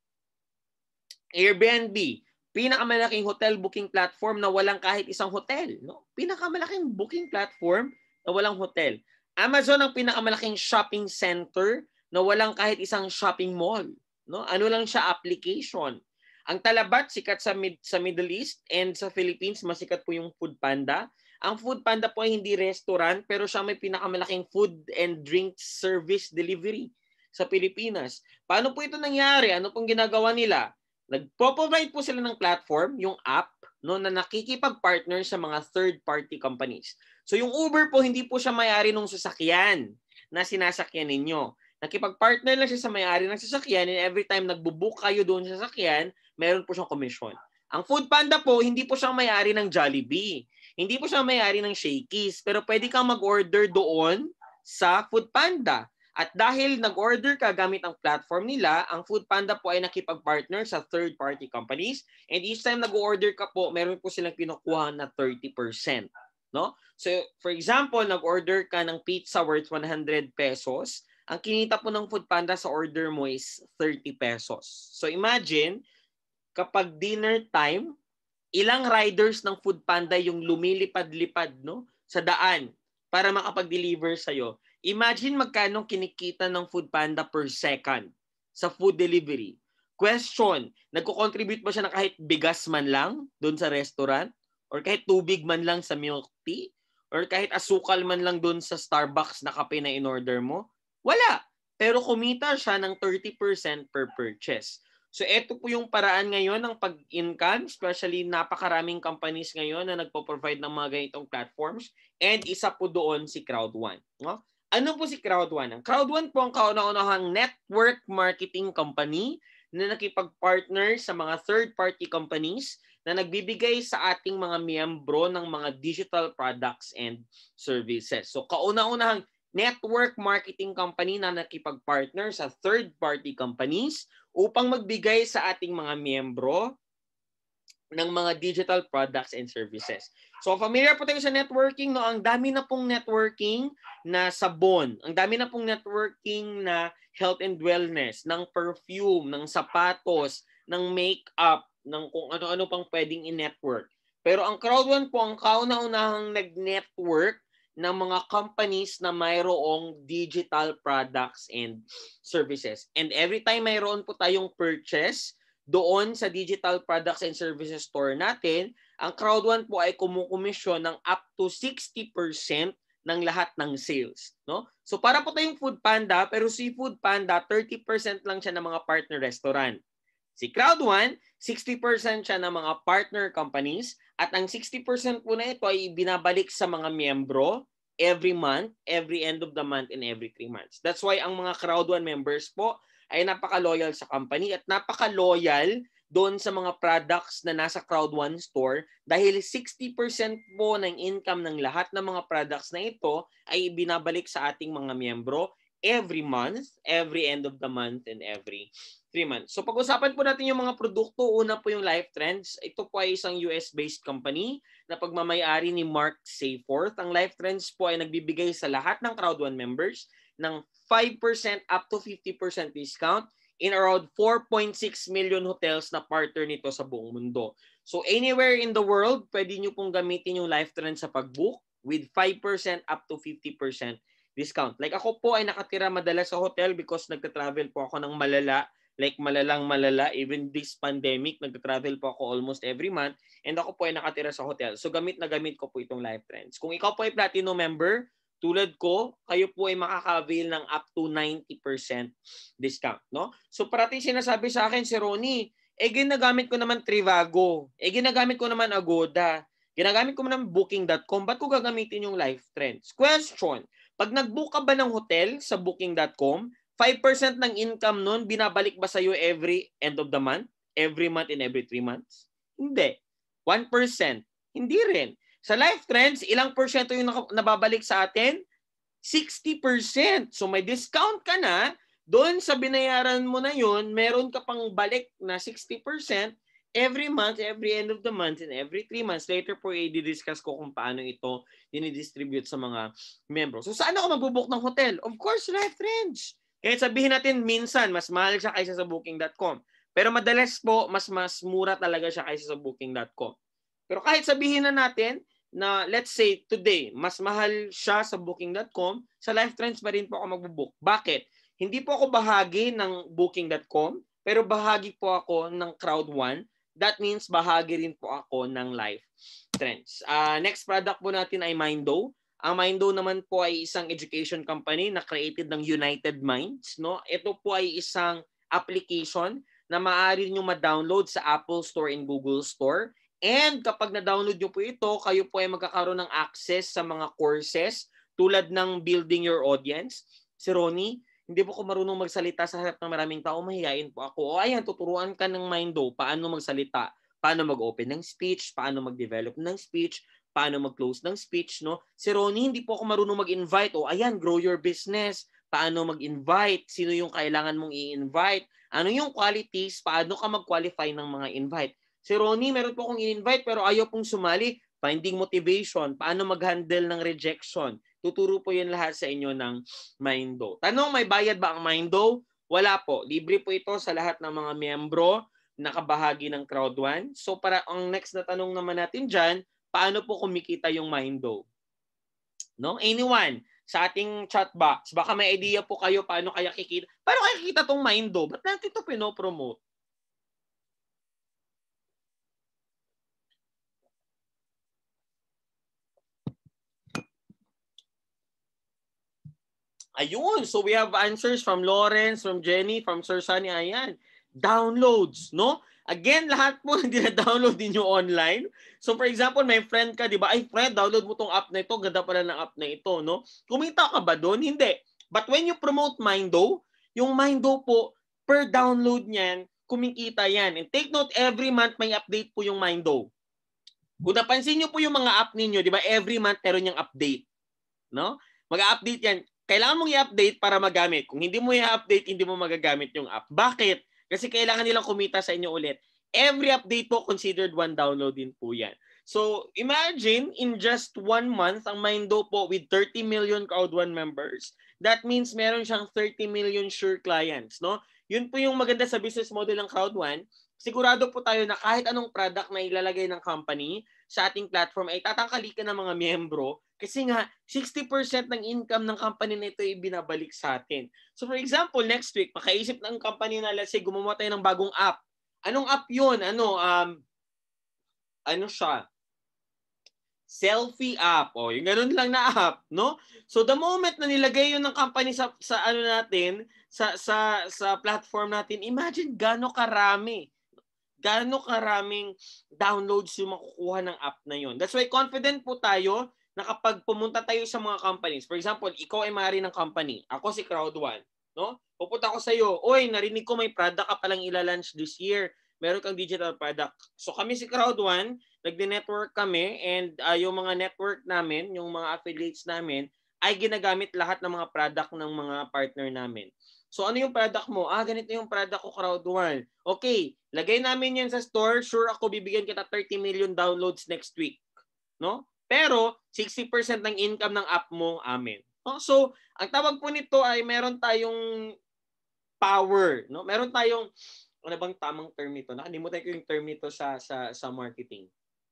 Speaker 1: Airbnb, pinakamalaking hotel booking platform na walang kahit isang hotel. No? Pinakamalaking booking platform na walang hotel. Amazon ang pinakamalaking shopping center na walang kahit isang shopping mall. No? Ano lang siya, application. Ang Talabat, sikat sa, mid, sa Middle East and sa Philippines, masikat po yung Food Panda. Ang Food Panda po ay hindi restaurant, pero siya may pinakamalaking food and drink service delivery sa Pilipinas. Paano po ito nangyari? Ano pong ginagawa nila? Nagpo-provide po sila ng platform, yung app, no, na nakikipag-partner sa mga third-party companies. So yung Uber po, hindi po siya may-ari ng sasakyan na sinasakyan ninyo. Nakipag-partner lang siya sa may-ari ng sasakyan and every time nagbubook kayo doon sa sasakyan, meron po siyang commission. Ang Food Panda po, hindi po siyang may-ari ng Jollibee. Hindi po siyang may-ari ng Shakey's. Pero pwede kang mag-order doon sa Food Panda. At dahil nag-order ka gamit ang platform nila, ang Food Panda po ay nakipag-partner sa third-party companies. And each time nag-order ka po, meron po silang kinukuha na thirty percent. No? So, for example, nag-order ka ng pizza worth one hundred pesos. Ang kinita po ng Food Panda sa order mo is thirty pesos. So, imagine, kapag dinner time, ilang riders ng Food Panda yung lumilipad-lipad, no, sa daan para makapag-deliver sa'yo. Imagine magkano kinikita ng Food Panda per second sa food delivery. Question, nagko-contribute ba siya na kahit bigas man lang doon sa restaurant? Or kahit tubig man lang sa milk tea? Or kahit asukal man lang doon sa Starbucks na kape na in-order mo? Wala. Pero kumita siya ng thirty percent per purchase. So ito po yung paraan ngayon ng pag-income, especially napakaraming companies ngayon na nagpo-provide ng mga ganitong platforms, and isa po doon si Crowd One. No? Ano po si Crowd One? Ang Crowd One po ang kauna-unahang network marketing company na nakipag-partner sa mga third-party companies na nagbibigay sa ating mga miyembro ng mga digital products and services. So kauna-unahang network marketing company na nakipag-partner sa third-party companies upang magbigay sa ating mga miyembro ng mga digital products and services. So familiar po tayo sa networking, no? Ang dami na pong networking na sabon, ang dami na pong networking na health and wellness, ng perfume, ng sapatos, ng makeup, ng kung ano-ano pang pwedeng i-network. Pero ang Crowd One po ang kauna-unahang nag-network ng mga companies na mayroong digital products and services. And every time mayroon po tayong purchase doon sa digital products and services store natin, ang Crowd One po ay kumukomisyon ng up to sixty percent ng lahat ng sales. No? So para po tayong Food Panda, pero si Food Panda, thirty percent lang siya ng mga partner restaurant. Si Crowd One, sixty percent siya ng mga partner companies at ang sixty percent po na ito ay binabalik sa mga miyembro every month, every end of the month, and every three months. That's why ang mga Crowd One members po ay napaka-loyal sa company at napaka-loyal doon sa mga products na nasa Crowd One store dahil sixty percent po ng income ng lahat ng mga products na ito ay binabalik sa ating mga miyembro every month, every end of the month, and every three months. So pag-usapan po natin yung mga produkto. Una po yung Life Trends. Ito po ay isang U S-based company na pagmamayari ni Mark Sayforth. Ang Life Trends po ay nagbibigay sa lahat ng Crowd One members ng five percent up to fifty percent discount in around four point six million hotels na partner nito sa buong mundo. So anywhere in the world, pwede nyo pong gamitin yung LifeTrend sa pag-book with five percent up to fifty percent discount. Like ako po ay nakatira madalas sa hotel because nagta-travel po ako ng malala, like malalang malala. Even this pandemic, nagta-travel po ako almost every month and ako po ay nakatira sa hotel. So gamit na gamit ko po itong LifeTrends. Kung ikaw po ay Platinum member, tulad ko, kayo po ay makaka-avail ng up to ninety percent discount, no? So parating sinasabi sa akin si Ronnie, eh ginagamit ko naman Trivago, eh ginagamit ko naman Agoda, ginagamit ko naman booking dot com, ba't ko gagamitin yung LifeTrends? Question, pag nag-book ka ba ng hotel sa booking dot com, five percent ng income nun, binabalik ba sa'yo every end of the month? Every month and every three months? Hindi. one percent. Hindi rin. Sa LifeTrends, ilang porsyento yung nababalik sa atin? sixty percent. So may discount ka na, doon sa binayaran mo na yun, meron ka pang balik na sixty percent every month, every end of the month, and every three months. Later po, i-discuss ko kung paano ito dinidistribute sa mga membro. So saan ako magbubook ng hotel? Of course, LifeTrends. Kaya sabihin natin, minsan, mas mahal siya kaysa sa booking dot com. Pero madalas po, mas mas mura talaga siya kaysa sa booking dot com. Pero kahit sabihin na natin na let's say today, mas mahal siya sa booking dot com, sa LifeTrends pa rin po ako magbubook. Bakit? Hindi po ako bahagi ng booking dot com, pero bahagi po ako ng Crowd One. That means bahagi rin po ako ng LifeTrends. Uh, next product po natin ay Mindo. Ang Mindo naman po ay isang education company na created ng United Minds, no? Ito po ay isang application na maaari nyo ma-download sa Apple Store and Google Store. And kapag na-download nyo po ito, kayo po ay magkakaroon ng access sa mga courses tulad ng Building Your Audience. Si Ronnie, hindi po ako marunong magsalita sa harap ng maraming tao, mahihain po ako. O ayan, tuturuan ka ng Mindo, paano magsalita, paano mag-open ng speech, paano mag-develop ng speech, paano mag-close ng speech, no? Si Ronnie, hindi po ako marunong mag-invite. O ayan, grow your business, paano mag-invite, sino yung kailangan mong i-invite, ano yung qualities, paano ka mag-qualify ng mga invite. Si Ronnie, meron po akong i-invite pero ayaw pong sumali. Finding motivation, paano mag-handle ng rejection. Tuturo po yan lahat sa inyo ng Mindo. Tanong, may bayad ba ang Mindo? Wala po. Libre po ito sa lahat ng mga miyembro na kabahagi ng Crowd One. So para ang next na tanong naman natin dyan, paano po kumikita yung Mindo? No? Anyone sa ating chat box, baka may idea po kayo paano kaya kikita. Paano kaya kikita tong Mindo? Ba't natin ito pinopromote? Ayun, so we have answers from Lawrence, from Jenny, from Sir Sunny. Ayan, downloads, no? Again, lahat po hindi na-download din yung online. So for example, may friend ka, di ba? Ay, friend, download mo tong app na ito. Ganda pala ng app na ito, no? Kumita ka ba doon? Hindi. But when you promote Mindo, yung Mindo po, per download niyan, kumikita yan. And take note, every month may update po yung Mindo. Kung napansin nyo po yung mga app ninyo, di ba? Every month meron yung update, no? Mag-update yan. Kailangan mong i-update para magamit. Kung hindi mo i-update, hindi mo magagamit yung app. Bakit? Kasi kailangan nilang kumita sa inyo ulit. Every update po considered one download din po yan. So imagine in just one month, ang Mindo po with thirty million Crowd One members, that means meron siyang thirty million sure clients, no? Yun po yung maganda sa business model ng Crowd One. Sigurado po tayo na kahit anong product na ilalagay ng company sa ating platform ay tatangkalikan ng mga miyembro kasi nga sixty percent ng income ng company na ito ay binabalik sa atin. So for example, next week, makaisip ng company na let's say gumawa tayo ng bagong app. Anong app yun? Ano, um, ano siya? Selfie app. O, yung ganun lang na app, no? So the moment na nilagay yun ng company sa, sa ano natin, sa, sa, sa platform natin, imagine gaano karami gaano karaming downloads yung makukuha ng app na yun. That's why confident po tayo na kapag pumunta tayo sa mga companies, for example, ikaw ay maaari ng company, ako si Crowd One, no? Pupunta ako sa iyo, oy, narinig ko may product ka palang ila-launch this year. Meron kang digital product. So kami si Crowd One, nagdi-network kami and uh, yung mga network namin, yung mga affiliates namin, ay ginagamit lahat ng mga product ng mga partner namin. So ano yung product mo? Ah, ganito yung product ko, Crowd One. Okay, lagay namin yan sa store. Sure ako bibigyan kita thirty million downloads next week. No? Pero sixty percent ng income ng app mo, amin. No? So, ang tawag po nito ay meron tayong power, no? Meron tayong, ano bang tamang term ito? Nakalimutan ko yung term ito sa sa sa marketing.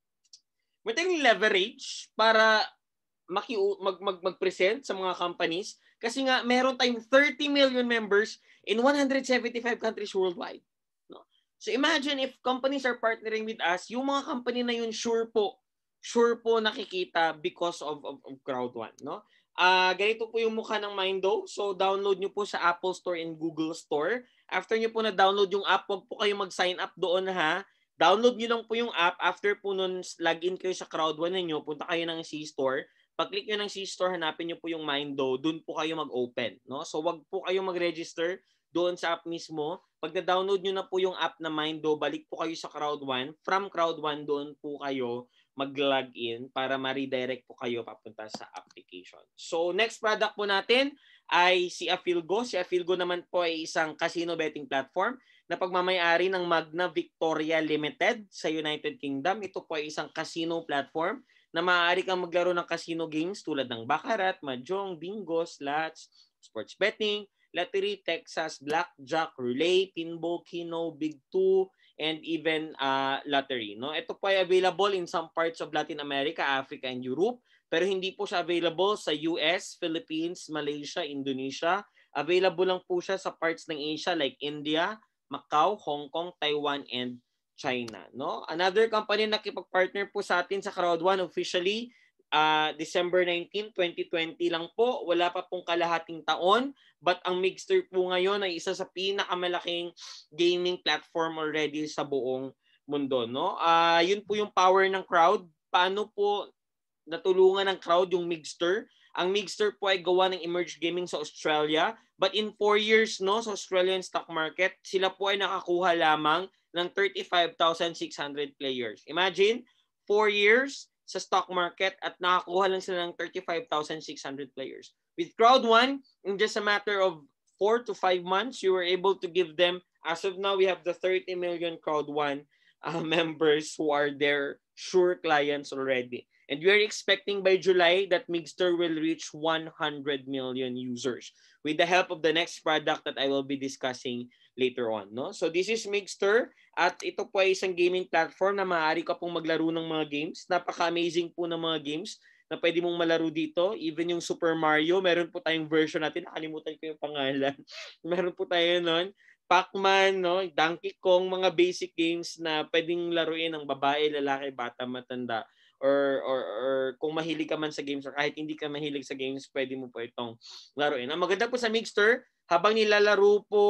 Speaker 1: May tayong leverage para maki mag, mag mag-present sa mga companies kasi nga meron tayong thirty million members in one hundred seventy-five countries worldwide, no? So imagine if companies are partnering with us, yung mga company na yun sure po, sure po nakikita because of of, of Crowd One, no? Ah, uh, ganito po yung mukha ng Mindo. So download niyo po sa Apple Store and Google Store. After niyo po na download yung app, wag po kayong mag-sign up doon ha. Download niyo lang po yung app. After po nun, login kayo sa Crowd One niyo, punta kayo ng C-Store. Pag-click nyo ng C-Store, hanapin nyo po yung Mindo, doon po kayo mag-open, no? So wag po kayo mag-register doon sa app mismo. Pag na-download nyo na po yung app na Mindo, balik po kayo sa Crowd One. From Crowd One, doon po kayo mag-login para ma-redirect po kayo papunta sa application. So next product po natin ay si Afilgo. Si Afilgo naman po ay isang casino betting platform na pagmamayari ng Magna Victoria Limited sa United Kingdom. Ito po ay isang casino platform na maaari kang maglaro ng casino games tulad ng baccarat, mahjong, bingo, slots, sports betting, lottery, Texas, blackjack, roulette, pinball, keno, big two, and even uh, lottery. No? Ito po ay available in some parts of Latin America, Africa, and Europe. Pero hindi po siya available sa U S, Philippines, Malaysia, Indonesia. Available lang po siya sa parts ng Asia like India, Macau, Hong Kong, Taiwan, and China, no? Another company na nakipag-partner po sa atin sa Crowd One officially uh, December nineteenth, twenty twenty lang po. Wala pa pong kalahating taon, but ang Mixter po ngayon ay isa sa pinakamalaking gaming platform already sa buong mundo, no? Uh, yun po yung power ng Crowd. Paano po natulungan ng Crowd yung Mixter? Ang Mixter po ay gawa ng Emerge Gaming sa Australia, but in four years, no, sa Australian stock market, sila po ay nakakuha lamang ng thirty-five thousand six hundred players. Imagine, four years sa stock market at nakakuha lang sila ng thirty-five thousand six hundred players. With Crowd One, in just a matter of four to five months, you were able to give them, as of now, we have the thirty million Crowd One uh, members who are their sure clients already. And we are expecting by July that Mixter will reach one hundred million users with the help of the next product that I will be discussing later on, no? So this is Mixter at ito po ay isang gaming platform na maaari ka pong maglaro ng mga games. Napaka-amazing po ng mga games na pwede mong malaro dito. Even yung Super Mario, meron po tayong version natin. Nakalimutan ko yung pangalan. Meron po tayo nun. Pac-Man, no? Donkey Kong, mga basic games na pwedeng laruin ng babae, lalaki, bata, matanda. Or, or, or kung mahilig ka man sa games or kahit hindi ka mahilig sa games, pwede mo po itong laruin. Ang maganda po sa Mixter, habang nilalaro po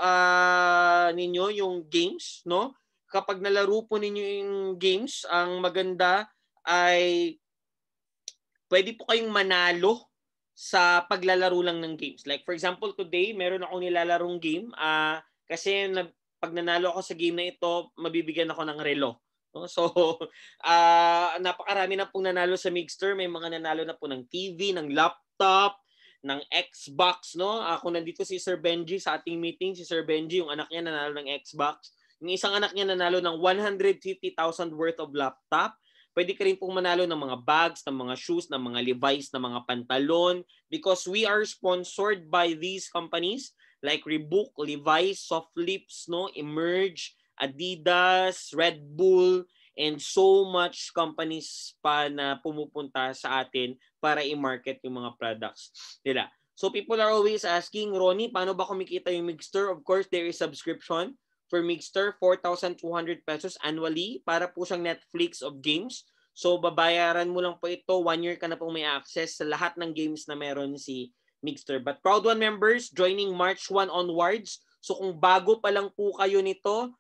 Speaker 1: uh, ninyo yung games, no? Kapag nalaro po ninyo yung games, ang maganda ay pwede po kayong manalo sa paglalaro lang ng games. Like for example, today, meron akong nilalarong game uh, kasi na, pag nanalo ako sa game na ito, mabibigyan ako ng relo. No? So, uh, napakarami na pong nanalo sa Mixter. May mga nanalo na po ng T V, ng laptop, ng Xbox. No? Ako nandito si Sir Benji sa ating meeting. Si Sir Benji, yung anak niya nanalo ng Xbox. Yung isang anak niya nanalo ng one hundred fifty thousand worth of laptop. Pwede ka rin pong manalo ng mga bags, ng mga shoes, ng mga Levi's, ng mga pantalon. Because we are sponsored by these companies like Reebok, Levi's, Soft Lips, no? Emerge, Adidas, Red Bull, and so much companies pa na pumupunta sa atin para i-market yung mga products nila. So people are always asking, Ronnie, paano ba kumikita yung Mixter? Of course, there is subscription for Mixter, four thousand two hundred pesos annually para po siyang Netflix of games. So babayaran mo lang po ito, one year ka na pong may access sa lahat ng games na meron si Mixter. But Crowd One members, joining March first onwards, so kung bago pa lang po kayo nito,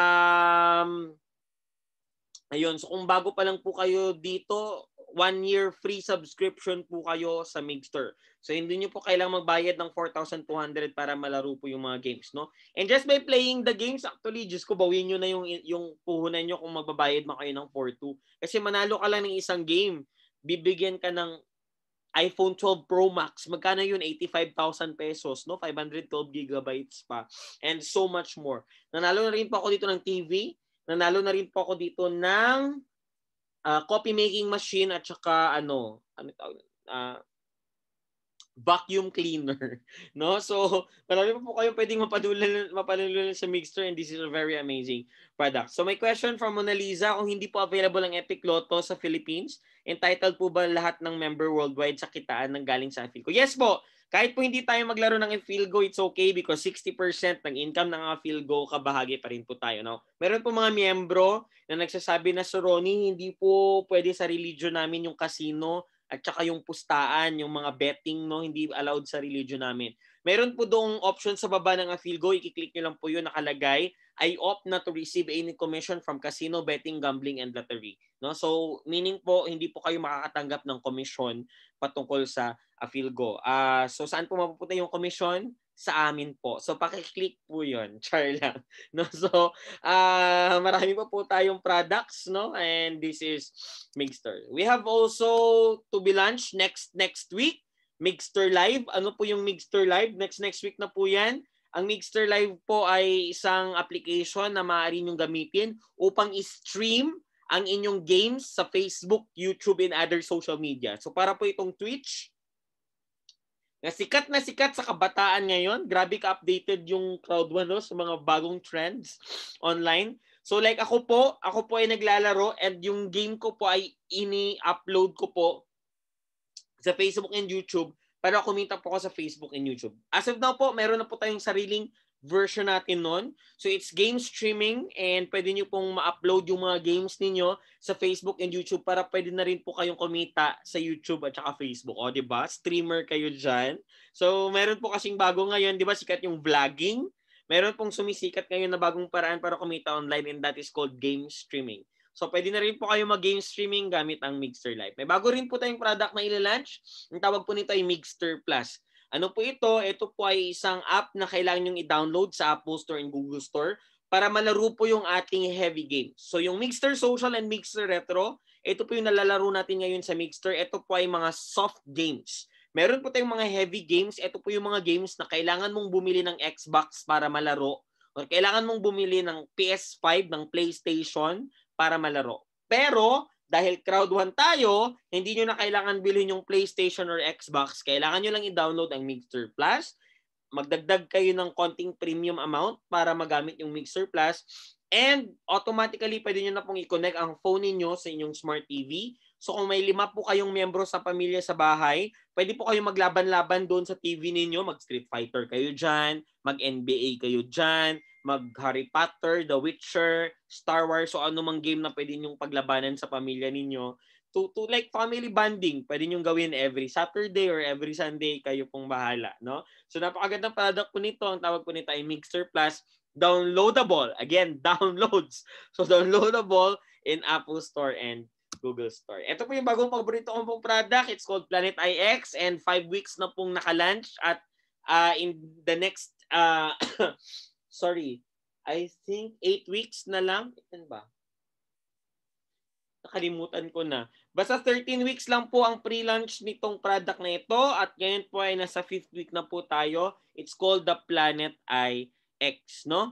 Speaker 1: Um, ayun, so kung bago pa lang po kayo dito, one year free subscription po kayo sa Mixter. So hindi niyo po kailangang magbayad ng four thousand two hundred para malaro po yung mga games, no? And just by playing the games, actually, just ko bawin niyo na yung yung puhunan niyo kung magbabayad man kayo ng four two. Kasi manalo ka lang ng isang game, bibigyan ka ng iPhone twelve Pro Max, magkano yun? eighty-five thousand pesos, no? five hundred twelve gigabytes pa. And so much more. Nanalo na rin po ako dito ng T V. Nanalo na rin po ako dito ng uh, coffee making machine at saka ano, ano tawag? Uh, vacuum cleaner, no? So, marami pa po kayong pwedeng mapadulal mapadulal sa Mixter, and this is a very amazing product. So, may question from Mona Lisa, kung hindi po available ang Epic Lotto sa Philippines, entitled po ba lahat ng member worldwide sa kitaan ng galing sa Philgo? Yes po. Kahit po hindi tayo maglaro ng Philgo, it's okay because sixty percent ng income ng Philgo, kabahagi pa rin po tayo. No? Meron po mga miyembro na nagsasabi na, Sir Ronnie, hindi po pwede sa religion namin yung casino at saka yung pustaan, yung mga betting, no, hindi allowed sa religion namin. Meron po doong option sa baba ng Philgo, i-click nyo lang po yun, nakalagay, I opt not to receive any commission from casino, betting, gambling, and lottery. No? So, meaning po, hindi po kayo makakatanggap ng commission patungkol sa Philgo. Uh, so, saan po mapupunta yung commission? Sa amin po. So, pakiclick po yun. Char lang. No? So, uh, marami pa po tayong products, no? And this is Mixter. We have also to be launched next next week, Mixter Live. Ano po yung Mixter Live? Next next week na po yan. Ang Mixter Live po ay isang application na maaari niyong gamitin upang i-stream ang inyong games sa Facebook, YouTube, and other social media. So para po itong Twitch, na sikat na sikat sa kabataan ngayon. Grabe ka-updated yung Crowd one, no, sa mga bagong trends online. So like ako po, ako po ay naglalaro and yung game ko po ay ini-upload ko po sa Facebook and YouTube para kumita po ako sa Facebook and YouTube. As of now po, meron na po tayong sariling version natin nun. So it's game streaming and pwede nyo pong ma-upload yung mga games ninyo sa Facebook and YouTube para pwede na rin po kayong kumita sa YouTube at saka Facebook. O, diba? Streamer kayo dyan. So meron po kasing bago ngayon, diba? Sikat yung vlogging. Meron pong sumisikat ngayon na bagong paraan para kumita online and that is called game streaming. So, pwede na rin po kayo mag-game streaming gamit ang Mixter Live. May bago rin po tayong product na ila-launch. Ang tawag po nito ay Mixter Plus. Ano po ito? Ito po ay isang app na kailangan nyo i-download sa Apple Store and Google Store para malaro po yung ating heavy games. So, yung Mixter Social and Mixter Retro, ito po yung nalalaro natin ngayon sa Mixter. Ito po ay mga soft games. Meron po tayong mga heavy games. Ito po yung mga games na kailangan mong bumili ng Xbox para malaro or kailangan mong bumili ng P S five, ng PlayStation para malaro. Pero, dahil Crowd one tayo, hindi nyo na kailangan bilhin yung PlayStation or Xbox. Kailangan nyo lang i-download ang Mixter Plus. Magdagdag kayo ng konting premium amount para magamit yung Mixer Plus. And automatically, pwede nyo na pong i-connect ang phone niyo sa inyong Smart T V. So kung may lima po kayong miyembro sa pamilya sa bahay, pwede po kayong maglaban-laban doon sa T V ninyo. Mag-Street Fighter kayo dyan, mag-N B A kayo dyan, mag-Harry Potter, The Witcher, Star Wars, o anumang game na pwede nyong paglabanan sa pamilya ninyo. To, to like family bonding, pwede nyong gawin every Saturday or every Sunday, kayo pong bahala. No? So napakagandang product po nito. Ang tawag po nito ay Mixer Plus. Downloadable. Again, downloads. So downloadable in Apple Store and Google Store. Ito po yung bagong paborito kong pong product. It's called Planet I X and five weeks na pong naka-launch at uh, in the next uh, sorry, I think eight weeks na lang. Ito ba? Nakalimutan ko na. Basta thirteen weeks lang po ang pre-launch nitong product na ito at ngayon po ay nasa fifth week na po tayo. It's called the Planet I X, no?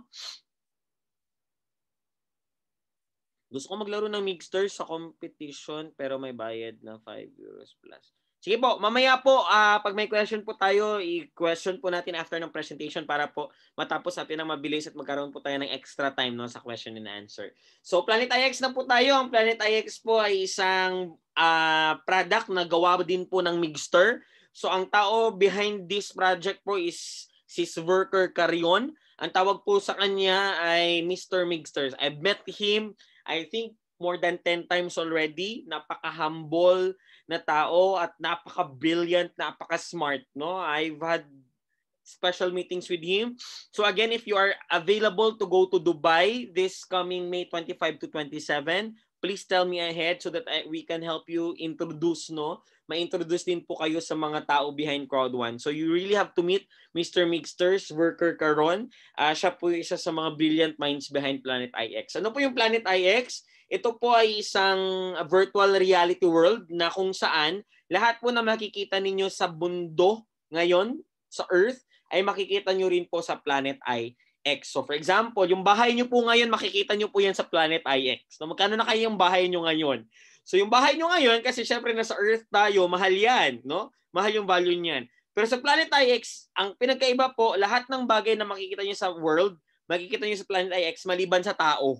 Speaker 1: Gusto ko maglaro ng Mixter sa competition pero may bayad na five euros plus. Sige po, mamaya po, uh, pag may question po tayo, i-question po natin after ng presentation para po matapos natin na mabilis at magkaroon po tayo ng extra time, no, sa question and answer. So, Planet I X na po tayo. Ang Planet I X po ay isang uh, product na gawa din po ng Mixter. So, ang tao behind this project po is si Sverker Carion. Ang tawag po sa kanya ay Mister Mixter. I've met him, I think, more than ten times already. Napaka-humble na tao at napaka-brilliant, napaka-smart, no? I've had special meetings with him. So again, if you are available to go to Dubai this coming May twenty-five to twenty-seven, please tell me ahead so that I, we can help you introduce, no? Ma-introduce din po kayo sa mga tao behind Crowd one. So you really have to meet Mister Mixter's Worker Caron. Uh, siya po isa sa mga brilliant minds behind Planet I X. Ano po yung Planet I X? Ito po ay isang virtual reality world na kung saan lahat po na makikita ninyo sa mundo ngayon, sa Earth, ay makikita nyo rin po sa Planet I X. So for example, yung bahay nyo po ngayon, makikita nyo po yan sa Planet I X. So magkano na kayo yung bahay nyo ngayon? So yung bahay nyo ngayon, kasi syempre nasa Earth tayo, mahal yan, no? Mahal yung value niyan. Pero sa Planet I X, ang pinagkaiba po, lahat ng bagay na makikita nyo sa world, makikita nyo sa Planet I X maliban sa tao.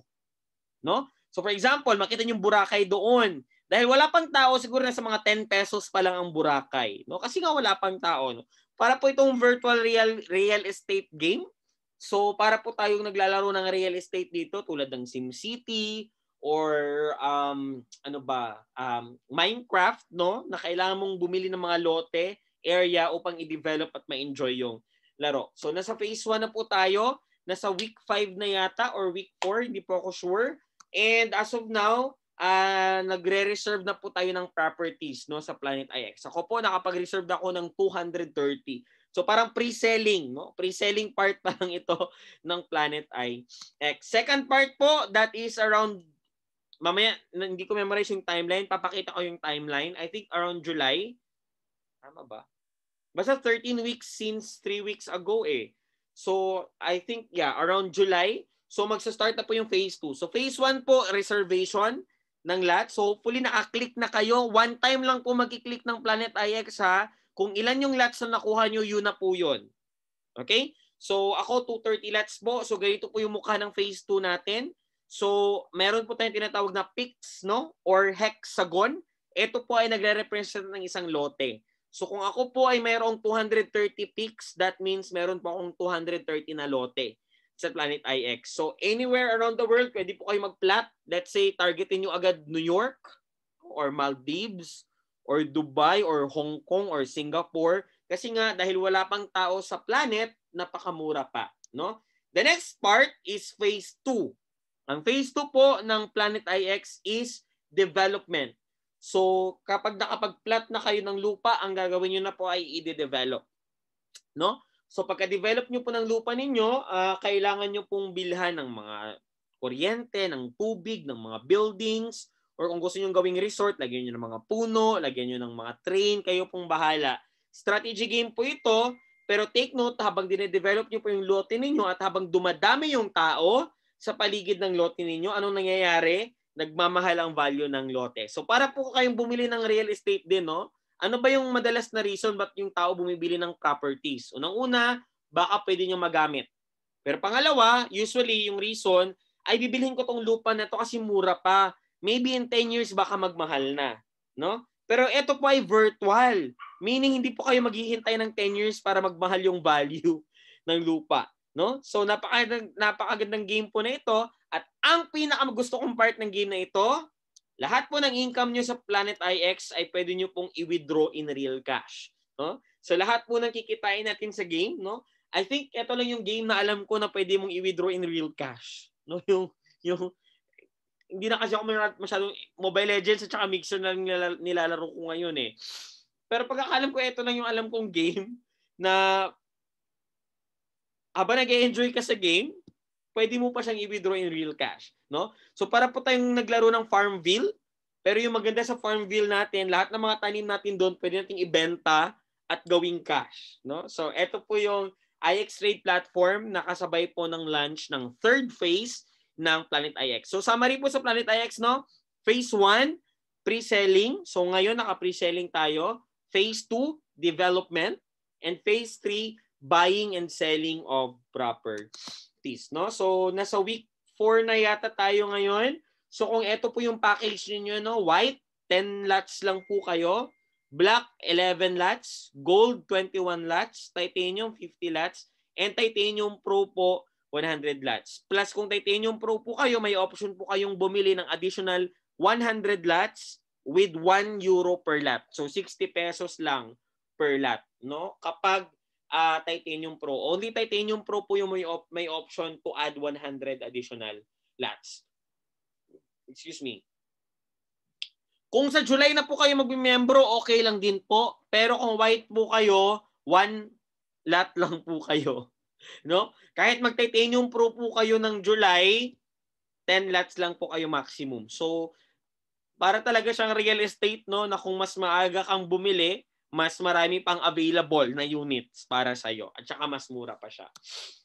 Speaker 1: No? So for example, makita nyo yung Boracay doon. Dahil wala pang tao, siguro na sa mga ten pesos pa lang ang Boracay. No? Kasi nga wala pang tao. No? Para po itong virtual real, real estate game. So para po tayong naglalaro ng real estate dito tulad ng SimCity, or um ano ba um Minecraft, no, na kailangan mong bumili ng mga lote, area upang i-develop at ma-enjoy yung laro. So nasa phase one na po tayo, nasa week five na yata or week four, hindi po ako sure. And as of now, uh, nagre-reserve na po tayo ng properties, no, sa Planet I X. Ako po nakapag-reserve ako ng two hundred thirty. So parang pre-selling, no? Pre-selling part pa lang ito ng Planet I X. Second part po, that is around mamaya, hindi ko memorize yung timeline. Papakita ko yung timeline. I think around July. Tama ba? Basta thirteen weeks since three weeks ago eh. So, I think, yeah, around July. So, magsa-start na po yung phase two. So, phase one po, reservation ng lot. So, hopefully naka-click na kayo. One time lang po mag-click ng Planet I X ha. Kung ilan yung lots na nakuha nyo, yun na po yun. Okay? So, ako two hundred thirty lots po. So, ganito po yung mukha ng phase two natin. So, meron po tayong tinatawag na pix, no? Or hexagon. Ito po ay nagre-represent ng isang lote. So, kung ako po ay mayroong two hundred thirty pix, that means meron po akong two hundred thirty na lote sa Planet I X. So, anywhere around the world, pwede po kayo mag-plot. Let's say, targetin nyo agad New York, or Maldives, or Dubai, or Hong Kong, or Singapore. Kasi nga, dahil wala pang tao sa planet, napakamura pa, no? The next part is phase two. Ang phase two po ng Planet I X is development. So, kapag nakapag-plot na kayo ng lupa, ang gagawin nyo na po ay i-develop. No? So, pagka-develop nyo po ng lupa ninyo, uh, kailangan nyo pong bilhan ng mga kuryente, ng tubig, ng mga buildings, or kung gusto nyo gawing resort, lagyan nyo ng mga puno, lagyan nyo ng mga train, kayo pong bahala. Strategy game po ito, pero take note, habang dine-develop nyo po yung lote ninyo at habang dumadami yung tao sa paligid ng lote ninyo, anong nangyayari? Nagmamahal ang value ng lote. So para po kayong bumili ng real estate din, no? Ano ba yung madalas na reason ba't yung tao bumibili ng properties? Unang-una, baka pwede nyo magamit. Pero pangalawa, usually yung reason, ay bibilhin ko tong lupa na to kasi mura pa. Maybe in ten years baka magmahal na, no? Pero ito po ay virtual. Meaning hindi po kayo maghihintay ng ten years para magmahal yung value ng lupa. No? So napaka napakagandang game po na ito, at ang pinakagusto kong part ng game na ito, lahat po ng income nyo sa Planet I X ay pwede nyo pong i-withdraw in real cash. No? So lahat po ng kikitain natin sa game, no? I think ito lang yung game na alam ko na pwede mong i-withdraw in real cash. No? Yung yung hindi na kasi ako masyadong Mobile Legends at saka Mixer na nilalaro ko ngayon eh. Pero pagkakalam ko, ito lang yung alam kong game na habang nag-enjoy ka sa game, pwede mo pa siyang i-withdraw in real cash, no? So para po tayong naglaro ng Farmville, pero yung maganda sa Farmville natin, lahat ng mga tanim natin doon pwede nating ibenta at gawing cash, no? So ito po yung I X Trade platform na kasabay po ng launch ng third phase ng Planet I X. So summary po sa Planet I X, no? Phase one, pre-selling. So ngayon naka-pre-selling tayo. Phase two, development. And phase three, buying and selling of properties, no? So nasa week four na yata tayo ngayon. So kung ito po yung package niyo, no, white ten lots lang po kayo, black eleven lots, gold twenty-one lots, titanium fifty lots, and titanium pro po one hundred lots. Plus kung titanium pro po kayo, may option po kayong bumili ng additional one hundred lots with one euro per lot. So sixty pesos lang per lot, no? Kapag Uh, Titanium Pro. Only Titanium Pro po yung may, op may option to add one hundred additional lots. Excuse me. Kung sa July na po kayo mag-membro, okay lang din po. Pero kung white po kayo, one lot lang po kayo. No? Kahit mag-Titanium Pro po kayo ng July, ten lots lang po kayo maximum. So, para talaga siyang real estate, no, na kung mas maaga kang bumili, mas marami pang available na units para sa'yo. At saka mas mura pa siya.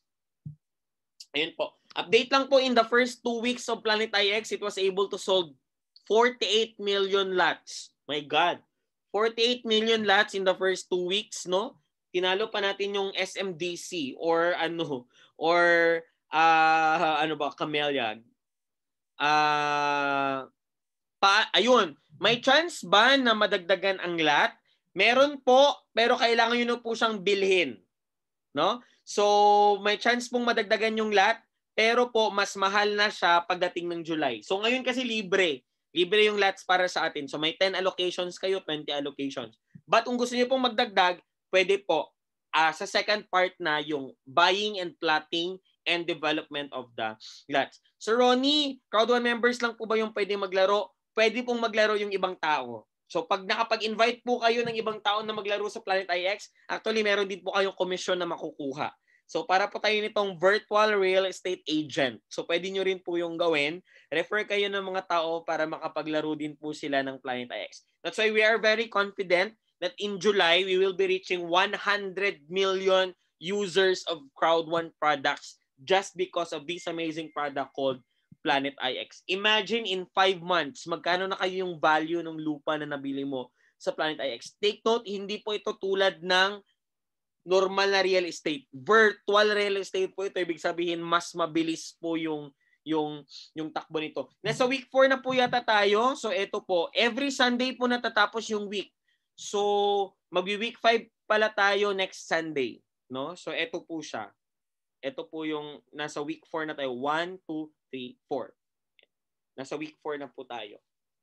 Speaker 1: Ayun po. Update lang po, in the first two weeks of Planet I X, it was able to sold forty-eight million lots. My God. forty-eight million lots in the first two weeks, no? tinalo pa natin yung S M D C or ano, or uh, ano ba, Camellia. Ah... Uh, Pa, ayun, may chance ba na madagdagan ang lot? Meron po, pero kailangan nyo po siyang bilhin. No? So, may chance pong madagdagan yung lot, pero po, mas mahal na siya pagdating ng July. So, ngayon kasi libre. Libre yung lots para sa atin. So, may ten allocations kayo, twenty allocations. But kung gusto niyo pong magdagdag, pwede po uh, sa second part na yung buying and plotting and development of the lots. So, Ronnie, Crowd one members lang po ba yung pwede maglaro? Pwede pong maglaro yung ibang tao. So pag nakapag-invite po kayo ng ibang tao na maglaro sa Planet I X, actually meron din po kayong komisyon na makukuha. So para po tayo nitong virtual real estate agent. So pwede nyo rin po yung gawin. Refer kayo ng mga tao para makapaglaro din po sila ng Planet I X. That's why we are very confident that in July, we will be reaching one hundred million users of Crowd one products just because of this amazing product called Planet I X. Imagine in five months, magkano na kayo yung value ng lupa na nabili mo sa Planet I X. Take note, hindi po ito tulad ng normal na real estate. Virtual real estate po ito. Ibig sabihin, mas mabilis po yung yung yung takbo nito. Nasa week four na po yata tayo. So ito po, every Sunday po natatapos yung week. So magwi-week five pala tayo next Sunday, no? So ito po siya. Ito po yung nasa week four na tayo. one, two, three, four. Nasa week four na po tayo.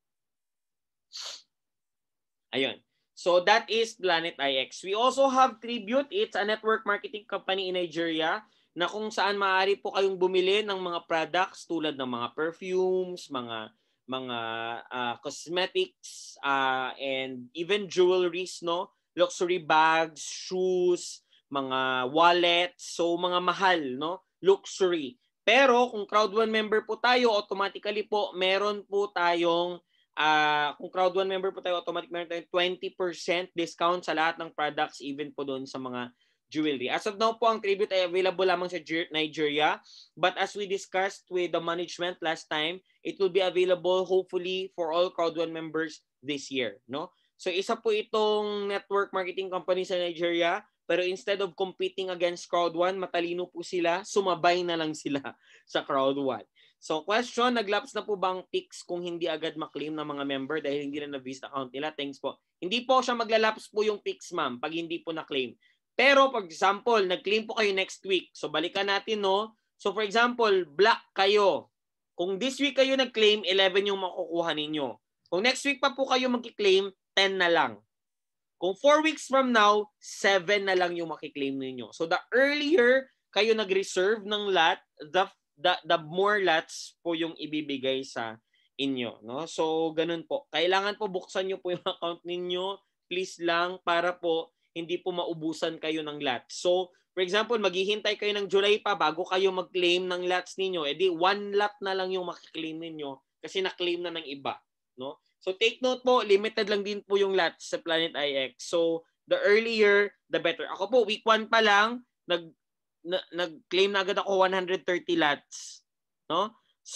Speaker 1: Ayun. So that is Planet I X. We also have Tribute. It's a network marketing company in Nigeria na kung saan maaari po kayong bumili ng mga products tulad ng mga perfumes, mga mga uh, cosmetics, uh, and even jewelries, no? Luxury bags, shoes, mga wallets, so mga mahal, no? Luxury. Pero kung Crowd one member po tayo, automatically po meron po tayong uh, kung Crowd one member po tayo, automatic meron tayong twenty percent discount sa lahat ng products, even po doon sa mga jewelry. As of now po, ang Tribute ay available lamang sa Nigeria, but as we discussed with the management last time, it will be available hopefully for all Crowd one members this year, no? So isa po itong network marketing company sa Nigeria. Pero instead of competing against Crowd one, matalino po sila, sumabay na lang sila sa Crowd one. So question, naglaps na po bang Pix kung hindi agad maklaim ng mga member dahil hindi na na-vista account nila? Thanks po. Hindi po siya maglalaps po yung Pix, ma'am, pag hindi po na-claim. Pero pag example, nag-claim po kayo next week. So balikan natin, no? So for example, black kayo. Kung this week kayo nag-claim, eleven yung makukuha ninyo. Kung next week pa po kayo mag-claim, ten na lang. Kung four weeks from now, seven na lang yung makiklaim ninyo. So the earlier kayo nag-reserve ng lot, the, the, the more lots po yung ibibigay sa inyo. No? So ganun po. Kailangan po buksan nyo po yung account ninyo. Please lang para po hindi po maubusan kayo ng lots. So for example, maghihintay kayo ng July pa bago kayo mag-claim ng lots ninyo. E di one lot na lang yung makiklaim ninyo kasi na-claim na ng iba. No? So take note po, limited lang din po yung lots sa Planet I X. So the earlier, the better. Ako po, week one pa lang, nag, na, nag-claim na agad ako one hundred thirty lots. No?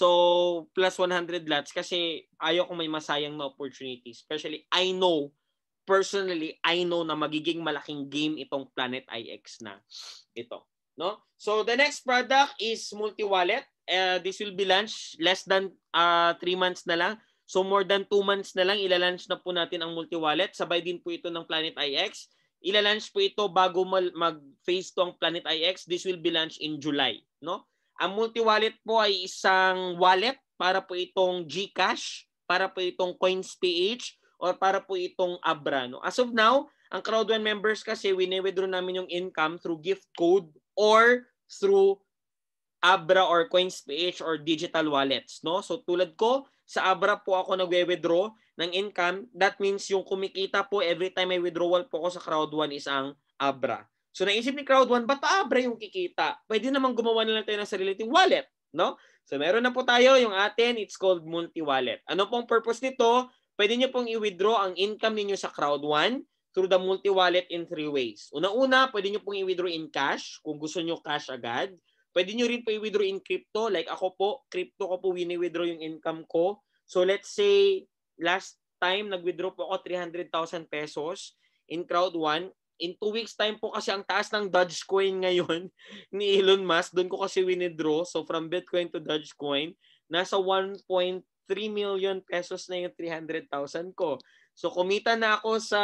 Speaker 1: So plus one hundred lots kasi ayaw ko may masayang na opportunity. Especially, I know, personally, I know na magiging malaking game itong Planet I X na ito. No? So the next product is multi-wallet. Uh, this will be launched less than uh, three months na lang. So more than two months na lang, ilalunch na po natin ang multi-wallet. Sabay din po ito ng Planet I X. Ilalunch po ito bago mag-phase to ang Planet I X. This will be launched in July. No? Ang multi-wallet po ay isang wallet para po itong GCash, para po itong CoinsPH, or para po itong Abra. No? As of now, ang Crowd one members kasi, wini-withdraw namin yung income through gift code or through Abra or CoinsPH or digital wallets. No? So tulad ko, sa Abra po ako nagwe-withdraw ng income. That means yung kumikita po every time may withdrawal po ako sa Crowd one is ang Abra. So naisip ni Crowd one, ba't Abra yung kikita? Pwede naman gumawa na lang tayo ng sarili nating wallet. No? So meron na po tayo yung atin, it's called multi-wallet. Ano pong purpose nito? Pwede nyo pong i-withdraw ang income ninyo sa Crowd one through the multi-wallet in three ways. Una-una, pwede nyo pong i-withdraw in cash kung gusto nyo cash agad. Pwede nyo rin po i-withdraw in crypto. Like ako po, crypto ko po wini-withdraw yung income ko. So let's say, last time nag-withdraw po ako three hundred thousand pesos in Crowd one. In two weeks time po kasi ang taas ng Dogecoin ngayon ni Elon Musk. Doon ko kasi winidraw. So from Bitcoin to Dogecoin, nasa one point three million pesos na yung three hundred thousand ko. So kumita na ako sa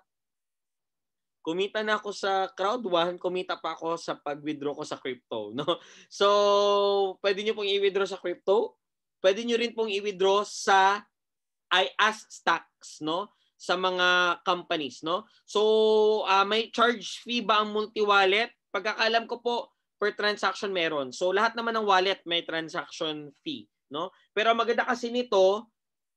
Speaker 1: kumita na ako sa crowd one, kumita pa ako sa pag-withdraw ko sa crypto, no? So, pwede niyo pong i-withdraw sa crypto. Pwede niyo rin pong i-withdraw sa I as stocks, no? Sa mga companies, no? So, uh, may charge fee ba ang multi-wallet? Pagkakalam ko po, per transaction meron. So, lahat naman ng wallet may transaction fee, no? Pero maganda kasi nito,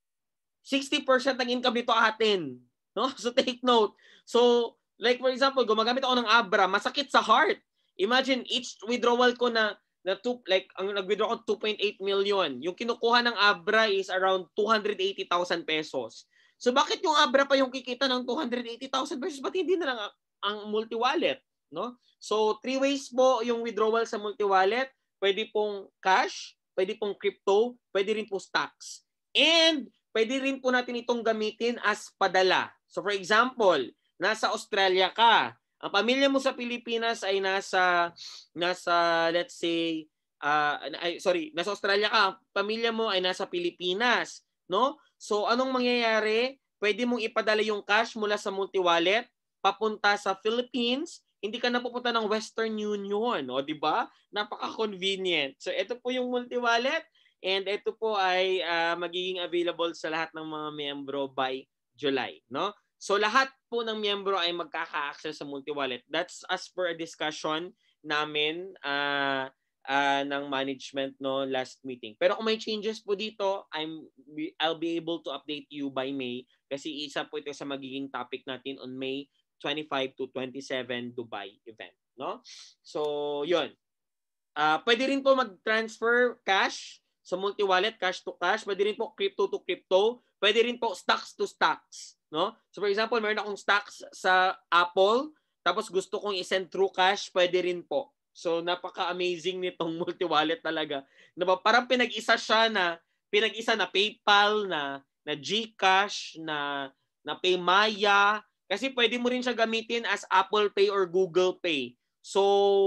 Speaker 1: sixty percent ng income nito atin, no? So, take note. So, like for example, gumagamit ako ng Abra, masakit sa heart. Imagine, each withdrawal ko na na two, like ang nag-withdraw ko two point eight million. Yung kinukuha ng Abra is around two hundred eighty thousand pesos. So bakit yung Abra pa yung kikita ng two hundred eighty thousand pesos? Ba't hindi na lang ang multi-wallet, no? So three ways po yung withdrawal sa multi-wallet. Pwede pong cash, pwede pong crypto, pwede rin po stocks. And pwede rin po natin itong gamitin as padala. So for example, nasa Australia ka, ang pamilya mo sa Pilipinas ay nasa nasa let's say uh, ay, sorry, nasa Australia ka, ang pamilya mo ay nasa Pilipinas, no? So anong mangyayari? Pwede mong ipadala yung cash mula sa multi-wallet papunta sa Philippines. Hindi ka na pupunta ng Western Union, o di ba? Napaka-convenient. So ito po yung multi-wallet and ito po ay uh, magiging available sa lahat ng mga miyembro by July, no? So lahat po ng miyembro ay magkaka-access sa multi-wallet. That's as per a discussion namin uh, uh, ng management no last meeting. Pero kung may changes po dito, I'm I'll be able to update you by May kasi isa po ito sa magiging topic natin on May twenty-five to twenty-seven Dubai event, no? So, 'yun. Uh, pwede rin po mag-transfer cash sa multi-wallet, cash to cash. Pwede rin po crypto to crypto. Pwede rin po stocks to stocks, no? So for example, meron akong stocks sa Apple, tapos gusto kong i-send through cash, pwede rin po. So napaka-amazing nitong multi-wallet talaga. Diba? Parang pinag-isa siya na pinag-isa na PayPal, na na GCash, na na Paymaya, kasi pwede mo rin siya gamitin as Apple Pay or Google Pay. So,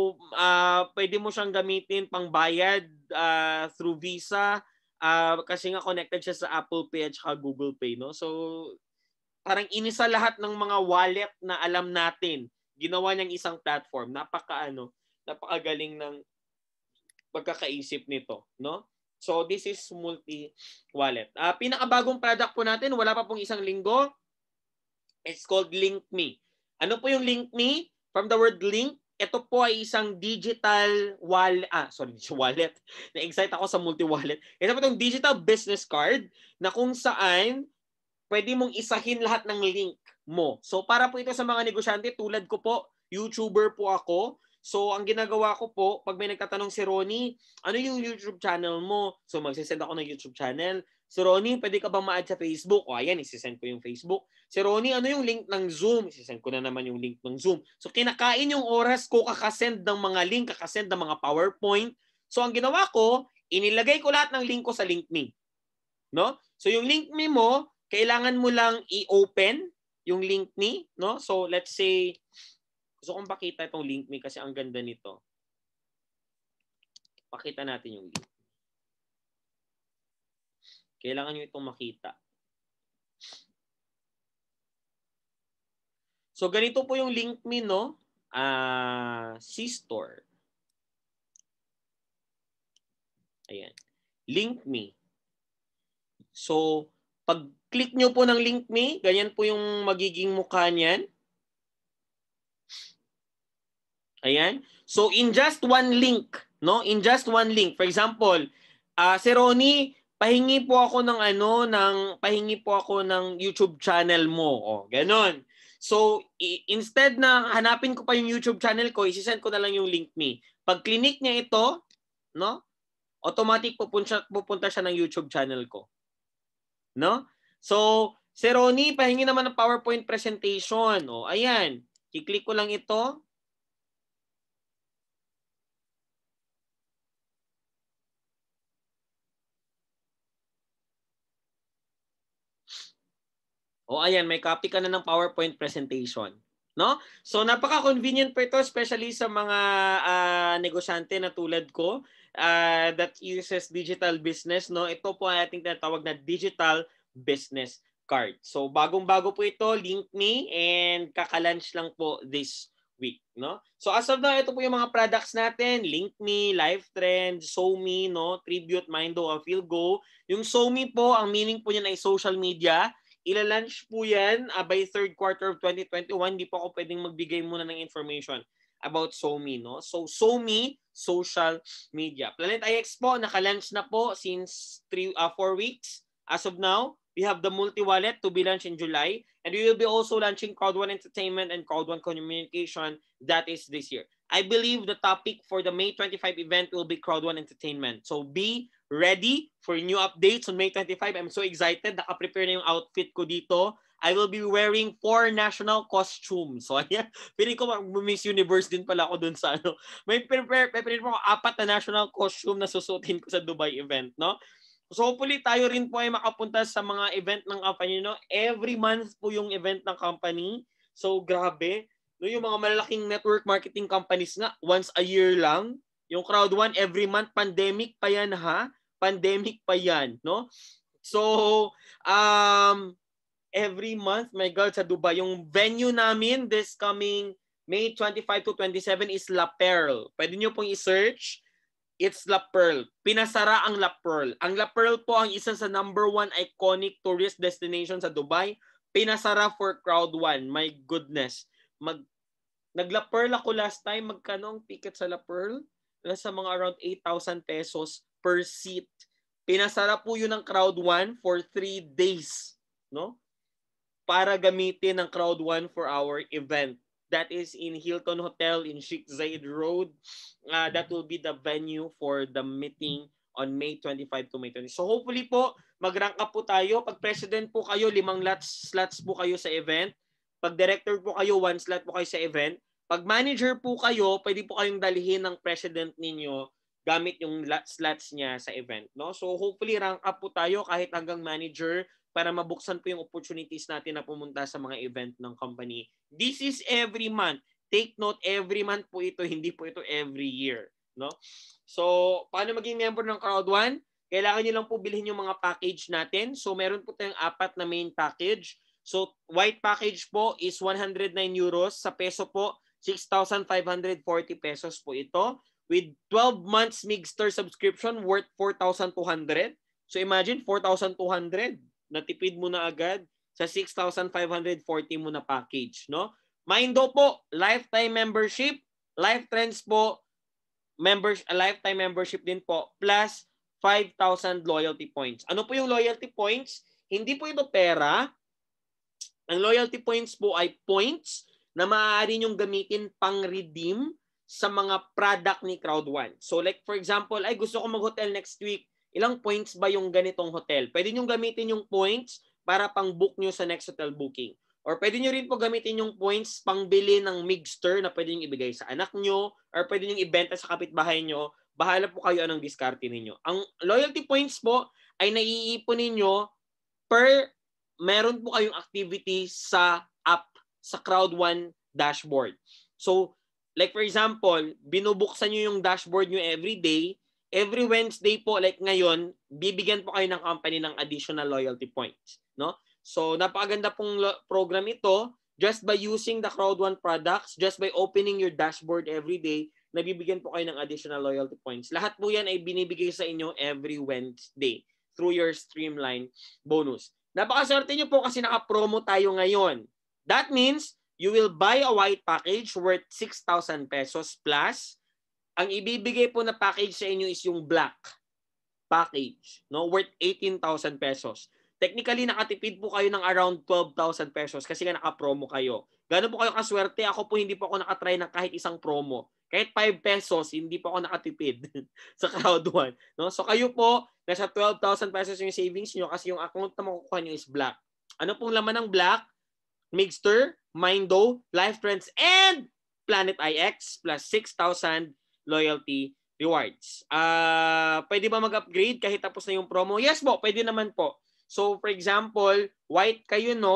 Speaker 1: uh, pwede mo siyang gamitin pang bayad uh, through Visa uh, kasi nga connected siya sa Apple Pay at saka Google Pay, no? So, parang inisa lahat ng mga wallet na alam natin. Ginawa niyang isang platform. Napaka ano, napakagaling ng pagkakaisip nito, no? So, this is multi-wallet. Uh, pinakabagong product po natin, wala pa pong isang linggo. It's called LinkMe. Ano po yung LinkMe? From the word link, ito po ay isang digital wallet, ah, sorry, wallet. Na-excite ako sa multi-wallet. Ito po itong digital business card na kung saan pwede mong isahin lahat ng link mo. So, para po ito sa mga negosyante, tulad ko po, YouTuber po ako. So, ang ginagawa ko po, pag may nagtatanong si Ronnie, ano yung YouTube channel mo? So, magsisend ako ng YouTube channel. So, Ronnie, pwede ka bang ma-add sa Facebook? O, ayan, isisend ko yung Facebook. Si Ronnie, ano yung link ng Zoom? Isisend ko na naman yung link ng Zoom. So, kinakain yung oras ko kakasend ng mga link, kakasend ng mga PowerPoint. So, ang ginawa ko, inilagay ko lahat ng link ko sa LinkMe. No? So, yung LinkMe mo, kailangan mo lang i-open yung LinkMe. No? So, let's say, gusto kong pakita itong LinkMe kasi ang ganda nito. Pakita natin yung link. Kailangan nyo itong makita. So, ganito po yung LinkMe, no? Uh, C-Store. Ayan. LinkMe. So, pag-click nyo po ng LinkMe, ganyan po yung magiging mukha niyan. Ayan. So, in just one link, no? In just one link. For example, uh, si Ronnie, pahingi po ako ng ano, ng pahingi po ako ng YouTube channel mo. O, ganon. So, instead na hanapin ko pa yung YouTube channel ko, isi-send ko na lang yung link me. Pag click niya ito, no? Automatic pupunta, pupunta siya ng YouTube channel ko. No? So, si Ronnie, pahingi naman ng PowerPoint presentation. O, ayan. I-click ko lang ito. O ayan, may copy ka na ng PowerPoint presentation. No? So napaka-convenient po ito, especially sa mga uh, negosyante na tulad ko uh, that uses digital business. No? Ito po ay ating tinatawag na digital business card. So bagong-bago po ito, link me, and kaka-launch lang po this week. No? So as of now, ito po yung mga products natin, Link Me, LifeTrend, SoMe, no? Tribute, Mindo, FeelGo. Yung SoMe po, ang meaning po niyan ay social media. Ila-launch po yan uh, by third quarter of twenty twenty-one. Hindi po ako pwedeng magbigay muna ng information about SoMe. No? So SoMe, social media. Planet I X po, naka-launch na po since three, uh, four weeks. As of now, we have the multi-wallet to be launched in July. And we will be also launching Crowd One Entertainment and Crowd One Communication. That is this year. I believe the topic for the May twenty-fifth event will be Crowd One Entertainment. So be ready for new updates on May twenty-fifth. I'm so excited. Naka-prepare na yung outfit ko dito. I will be wearing four national costumes. So, ayan. Piling ko Miss Universe din pala ako dun sa ano. May prepare, prepare mo ako apat na national costume na susutin ko sa Dubai event, no? So, hopefully, tayo rin po ay makapunta sa mga event ng company, no? Every month po yung event ng company. So, grabe. No, yung mga malalaking network marketing companies nga, once a year lang. Yung Crowd One, every month, pandemic pa yan, ha? Pandemic pa yan, no? So, um, every month, my God, sa Dubai, yung venue namin this coming May twenty-fifth to twenty-seven is La Perle. Pwede nyo pong i-search. It's La Perle. Pinasara ang La Perle. Ang La Perle po ang isa sa number one iconic tourist destination sa Dubai. Pinasara for Crowd One. My goodness. Mag Nag-La Perle ako last time. Magkano ang ticket sa La Perle? Nasa mga around eight thousand pesos per seat. Pinasara po yun ng Crowd One for three days, no? Para gamitin ng Crowd One for our event. That is in Hilton Hotel in Sheikh Zayed Road. Uh, that will be the venue for the meeting on May twenty-fifth to May twentieth. So hopefully po, mag-rank up po tayo. Pag president po kayo, limang slots, slots po kayo sa event. Pag director po kayo, one slot po kayo sa event. Pag manager po kayo, pwede po kayong dalhin ng president ninyo gamit yung slots niya sa event. No? So hopefully rank up po tayo kahit hanggang manager para mabuksan po yung opportunities natin na pumunta sa mga event ng company. This is every month. Take note, every month po ito, hindi po ito every year. No? So paano maging member ng Crowd One? Kailangan nyo lang po bilhin yung mga package natin. So meron po tayong apat na main package. So, white package po is one hundred nine euros. Sa peso po, six thousand five hundred forty pesos po ito. With twelve months Mixter subscription worth four thousand two hundred. So, imagine, four thousand two hundred. Natipid mo na agad sa six thousand five hundred forty mo na package. No? Mindo po, lifetime membership. LifeTrends po, members, a lifetime membership din po. Plus, five thousand loyalty points. Ano po yung loyalty points? Hindi po ito pera. Ang loyalty points po ay points na maaari nyong gamitin pang-redeem sa mga product ni Crowd One. So like for example, ay gusto ko mag-hotel next week. Ilang points ba yung ganitong hotel? Pwede nyong gamitin yung points para pang-book nyo sa next hotel booking. Or pwede nyo rin po gamitin yung points pang-bili ng Mixter na pwede nyo ibigay sa anak nyo or pwede nyo ibenta sa kapitbahay nyo. Bahala po kayo anong diskarte ninyo. Ang loyalty points po ay naiipon ninyo per meron po kayong activity sa app, sa Crowd One dashboard. So, like for example, binubuksan nyo yung dashboard nyo every day. Every Wednesday po, like ngayon, bibigyan po kayo ng company ng additional loyalty points. No? So, napakaganda pong program ito. Just by using the Crowd One products, just by opening your dashboard every day, nabibigyan po kayo ng additional loyalty points. Lahat po yan ay binibigay sa inyo every Wednesday through your Streamline bonus. Napakaswerte nyo po kasi naka-promo tayo ngayon. That means you will buy a white package worth six thousand pesos plus. Ang ibibigay po na package sa inyo is yung black package, no, worth eighteen thousand pesos. Technically, nakatipid po kayo ng around twelve thousand pesos kasi nga naka-promo kayo. Gano'n po kayo kaswerte? Ako po hindi po ako nakatry ng kahit isang promo. Kahit five pesos, hindi po ako nakatipid sa Crowd One. No? So kayo po, nasa twelve thousand pesos yung savings nyo kasi yung account na makukuha nyo is black. Ano pong laman ng black? Mixter, Mindo, LifeTrends, and Planet I X plus six thousand loyalty rewards. Uh, pwede ba mag-upgrade kahit tapos na yung promo? Yes po, pwede naman po. So for example, white kayo, no?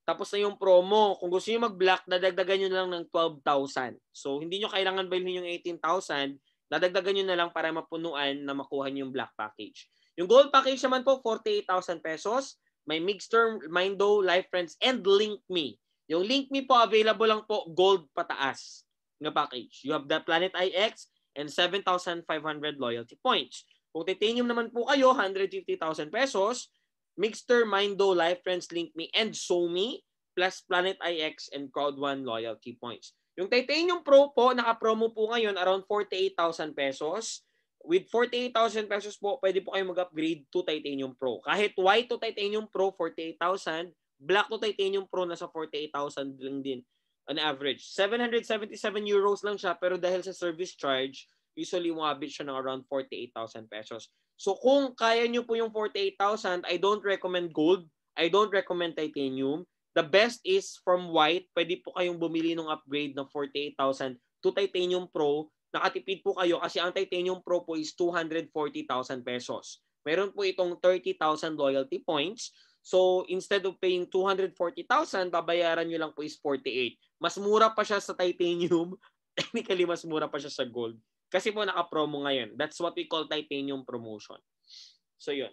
Speaker 1: tapos na yung promo. Kung gusto niyo mag-black, dadagdagan niyo na lang ng twelve thousand. So, hindi niyo kailangan bilhin yung eighteen thousand, dadagdagan niyo na lang para mapunuan na makuha niyo yung black package. Yung gold package naman po, forty-eight thousand pesos. May Mixter, Mindo, Life Friends, and Link Me. Yung Link Me po, available lang po gold pataas na package. You have the Planet I X and seven thousand five hundred loyalty points. Kung titanium naman po kayo, one hundred fifty thousand pesos. Mixter, Mindo, Life Friends, Link Me, and SoMe, plus Planet I X and Crowd one loyalty points. Yung Titanium Pro po, naka-promo po ngayon around forty-eight thousand pesos. With forty-eight thousand pesos po, pwede po kayo mag-upgrade to Titanium Pro. Kahit white to Titanium Pro, forty-eight thousand. Black to Titanium Pro, nasa forty-eight thousand lang din on average. seven hundred seventy-seven euros lang siya, pero dahil sa service charge, usually umabot siya ng around forty-eight thousand pesos. So kung kaya nyo po yung forty-eight thousand, I don't recommend gold. I don't recommend titanium. The best is from white. Pwede po kayong bumili ng upgrade ng forty-eight thousand to Titanium Pro. Nakatipid po kayo kasi ang Titanium Pro po is two hundred forty thousand pesos. Meron po itong thirty thousand loyalty points. So instead of paying two hundred forty thousand, babayaran nyo lang po is forty-eight. Mas mura pa siya sa Titanium. Technically, mas mura pa siya sa gold. Kasi po naka-promo ngayon. That's what we call Titanium promotion. So yun.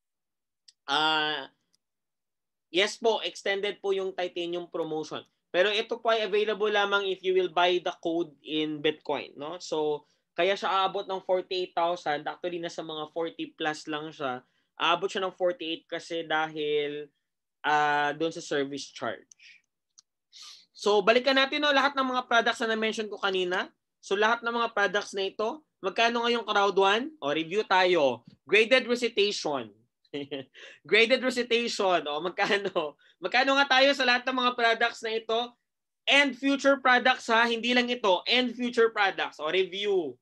Speaker 1: Uh, yes po, extended po yung Titanium promotion. Pero ito po ay available lamang if you will buy the code in Bitcoin. No? So kaya siya aabot ng forty-eight thousand. Actually, nasa mga forty plus lang siya. Aabot siya ng forty-eight kasi dahil uh, doon sa service charge. So balikan natin no, lahat ng mga products na na-mention ko kanina. So lahat ng mga products na ito, magkano ngayong Crowd one? O review tayo. Graded recitation. Graded recitation. O magkano? Magkano nga tayo sa lahat ng mga products na ito? And future products ha, hindi lang ito. And future products. O review.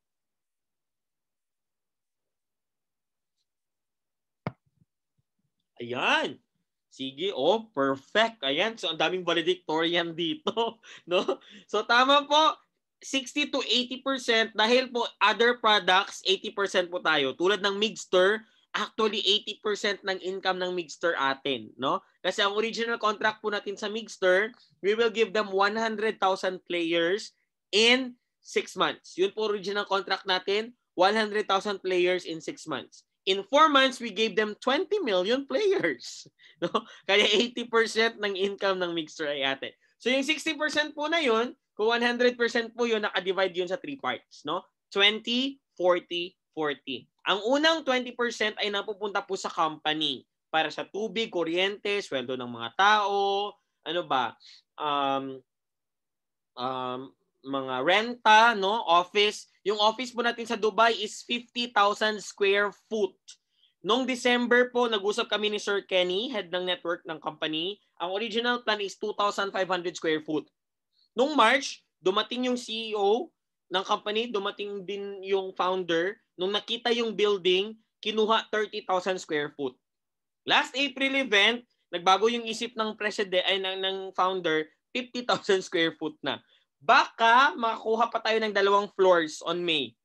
Speaker 1: Ayan. Sige, oh, perfect. Ayan, so ang daming valedictorian dito, no? So tama po. sixty to eighty percent dahil po other products, eighty percent po tayo. Tulad ng Mixter, actually eighty percent ng income ng Mixter atin, no? Kasi ang original contract po natin sa Mixter, we will give them one hundred thousand players in six months. Yun po original contract natin, one hundred thousand players in six months. In four months, we gave them twenty million players. No? Kaya eighty percent ng income ng Mixter ay atin. So yung sixty percent po na yun, kung one hundred percent po yun, naka-divide yun sa three parts. No? twenty, forty, forty. Ang unang twenty percent ay napupunta po sa company para sa tubig, kuryente, sweldo ng mga tao, ano ba, um, um, mga renta, no? Office. Yung office po natin sa Dubai is fifty thousand square foot. Noong December po, nag-usap kami ni Sir Kenny, head ng network ng company. Ang original plan is two thousand five hundred square foot. Noong March, dumating yung C E O ng company, dumating din yung founder. Nung nakita yung building, kinuha thirty thousand square foot. Last April event, nagbago yung isip ng president ay ng, ng founder, fifty thousand square foot na. Baka makakuha pa tayo ng dalawang floors on May.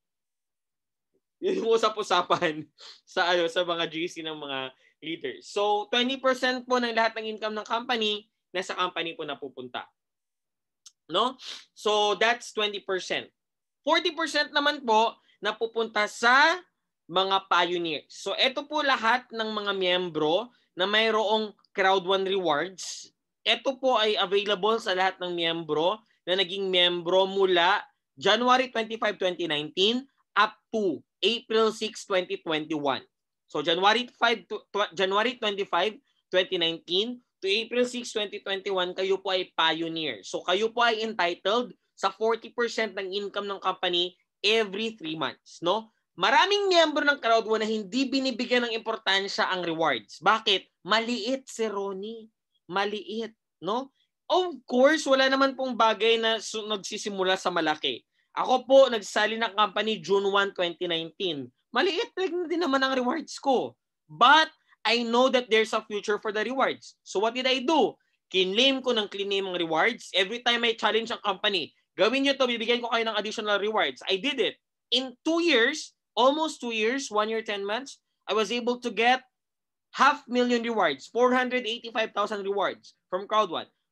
Speaker 1: Yun yung usap-usapan sa ano sa mga G C ng mga leaders. So, twenty percent po ng lahat ng income ng company nasa company po napupunta. No? So, that's twenty percent. forty percent naman po napupunta sa mga pioneers. So, ito po lahat ng mga miyembro na mayroong Crowd one rewards. Ito po ay available sa lahat ng miyembro na naging miyembro mula January twenty-fifth, twenty nineteen up to April sixth, twenty twenty-one. So, January fifth to January twenty-fifth, twenty nineteen to April sixth, twenty twenty-one, kayo po ay pioneer. So, kayo po ay entitled sa forty percent ng income ng company every three months, no? Maraming miyembro ng Crowd one na hindi binibigyan ng importansya ang rewards. Bakit? Maliit si Ronnie. Maliit, no? Of course, wala naman pong bagay na nagsisimula sa malaki. Ako po, nagsali ng company June first, twenty nineteen. Maliit din naman ang rewards ko. But I know that there's a future for the rewards. So what did I do? Kinlaim ko ng claim ang rewards. Every time I challenge ang company, gawin nyo to, bibigyan ko kayo ng additional rewards. I did it. In two years, almost two years, one year, ten months, I was able to get half million rewards, four hundred eighty-five thousand rewards from Crowd one.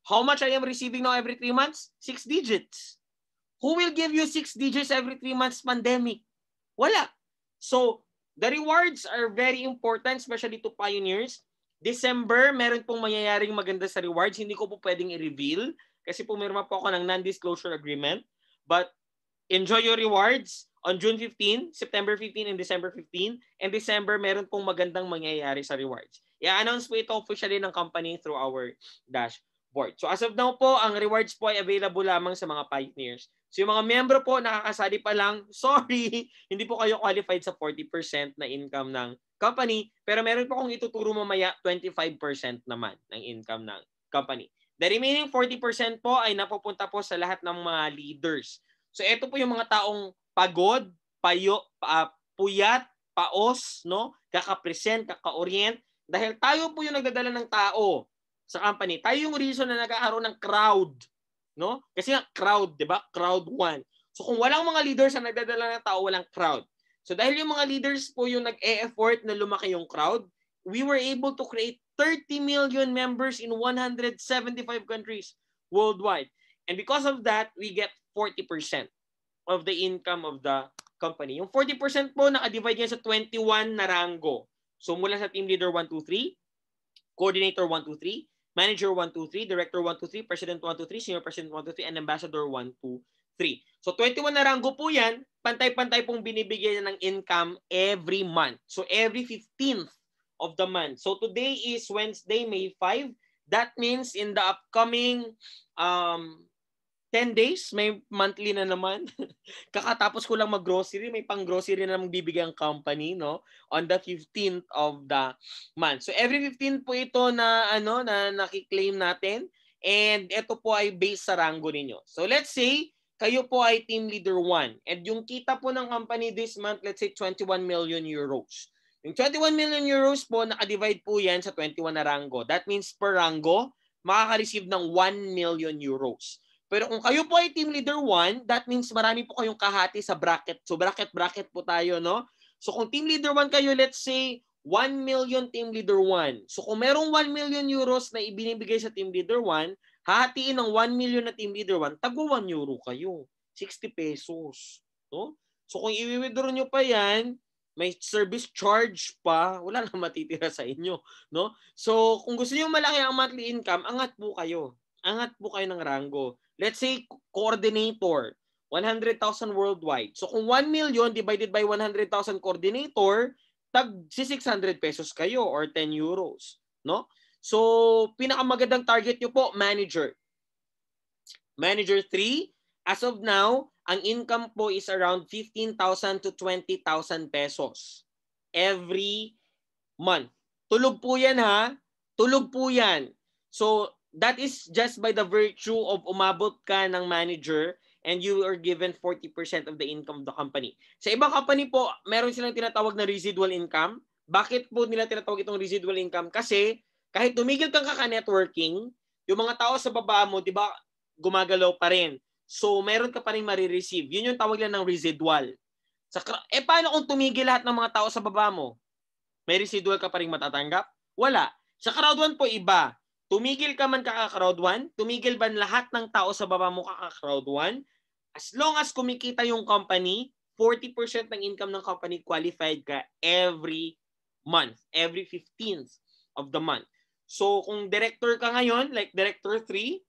Speaker 1: How much I am receiving now every three months? Six digits. Who will give you six digits every three months pandemic? Wala. So, the rewards are very important, especially to pioneers. December, meron pong mangyayaring maganda sa rewards. Hindi ko po pwedeng i-reveal kasi pumirma po ako ng non-disclosure agreement. But enjoy your rewards on June fifteenth, September fifteenth, and December fifteenth. And December, meron pong magandang mangyayari sa rewards. I-announce po ito officially ng company through our dashboard. So as of now po, ang rewards po ay available lamang sa mga pioneers. So yung mga miyembro po, nakakasali pa lang, sorry, hindi po kayo qualified sa forty percent na income ng company. Pero meron po akong ituturo mamaya, twenty-five percent naman ng income ng company. The remaining forty percent po ay napupunta po sa lahat ng mga leaders. So ito po yung mga taong pagod, payo, pa, puyat, paos, no? Kaka-present, kaka-orient. Dahil tayo po yung nagdadala ng tao sa company. Tayo yung reason na nagkakaroon ng crowd, no? Kasi nga crowd, 'di ba? Crowd one. So kung walang mga leaders na nagdadala ng tao, walang crowd. So dahil yung mga leaders po yung nag-e-effort na lumaki yung crowd, we were able to create thirty million members in one hundred seventy-five countries worldwide. And because of that, we get forty percent of the income of the company. Yung forty percent po naka-divide yan sa twenty-one na rango. So mula sa team leader one, two, three, coordinator one, two, three, manager one, two, three, director one, two, three, president one, two, three, senior president one, two, three, and ambassador one, two, three. So twenty-one na rango po yan, pantay-pantay pong binibigyan ng income every month. So every fifteenth of the month. So today is Wednesday, May fifth. That means in the upcoming um, ten days, may monthly na naman. Kakatapos ko lang mag-grocery, may pang-grocery na namang bibigyan ang company, no? On the fifteenth of the month. So every fifteenth po ito na ano na naki-claim natin, and ito po ay based sa rango ninyo. So let's say kayo po ay team leader one, and yung kita po ng company this month, let's say twenty-one million euros. Yung twenty-one million euros po, naka-divide po yan sa twenty-one na rango. That means per rango, makaka-receive ng one million euros. Pero kung kayo po ay team leader one, that means marami po kayong kahati sa bracket. So bracket-bracket po tayo, no? So kung team leader one kayo, let's say one million team leader one. So kung merong one million euros na ibinibigay sa team leader one, hahatiin ng one million na team leader one, tagwa one euro kayo. sixty pesos. No? So kung i-withdraw nyo pa yan, may service charge pa, wala na matitira sa inyo. No? So kung gusto nyo malaki ang monthly income, angat po kayo. Angat po kayo ng rango. Let's say coordinator, one hundred thousand worldwide. So kung one million divided by one hundred thousand coordinator, tag six hundred pesos kayo or ten euros, no? So pinakamagandang target nyo po, manager. Manager three, as of now, ang income po is around fifteen thousand to twenty thousand pesos every month. Tulog po yan ha. Tulog po yan. So that is just by the virtue of umabot ka ng manager and you are given forty percent of the income of the company. Sa ibang company po, meron silang tinatawag na residual income. Bakit po nila tinatawag itong residual income? Kasi kahit tumigil kang kaka-networking, yung mga tao sa baba mo, di ba, gumagalaw pa rin. So meron ka pa rin marireceive. Yun yung tawag lang ng residual. Sa, eh paano kung tumigil lahat ng mga tao sa baba mo? May residual ka pa rin matatanggap? Wala. Sa crowd one po iba. Tumigil ka man kaka-crowd one, tumigil ba lahat ng tao sa baba mo kaka-crowd one, as long as kumikita yung company, forty percent ng income ng company qualified ka every month, every fifteenth of the month. So kung director ka ngayon, like director three,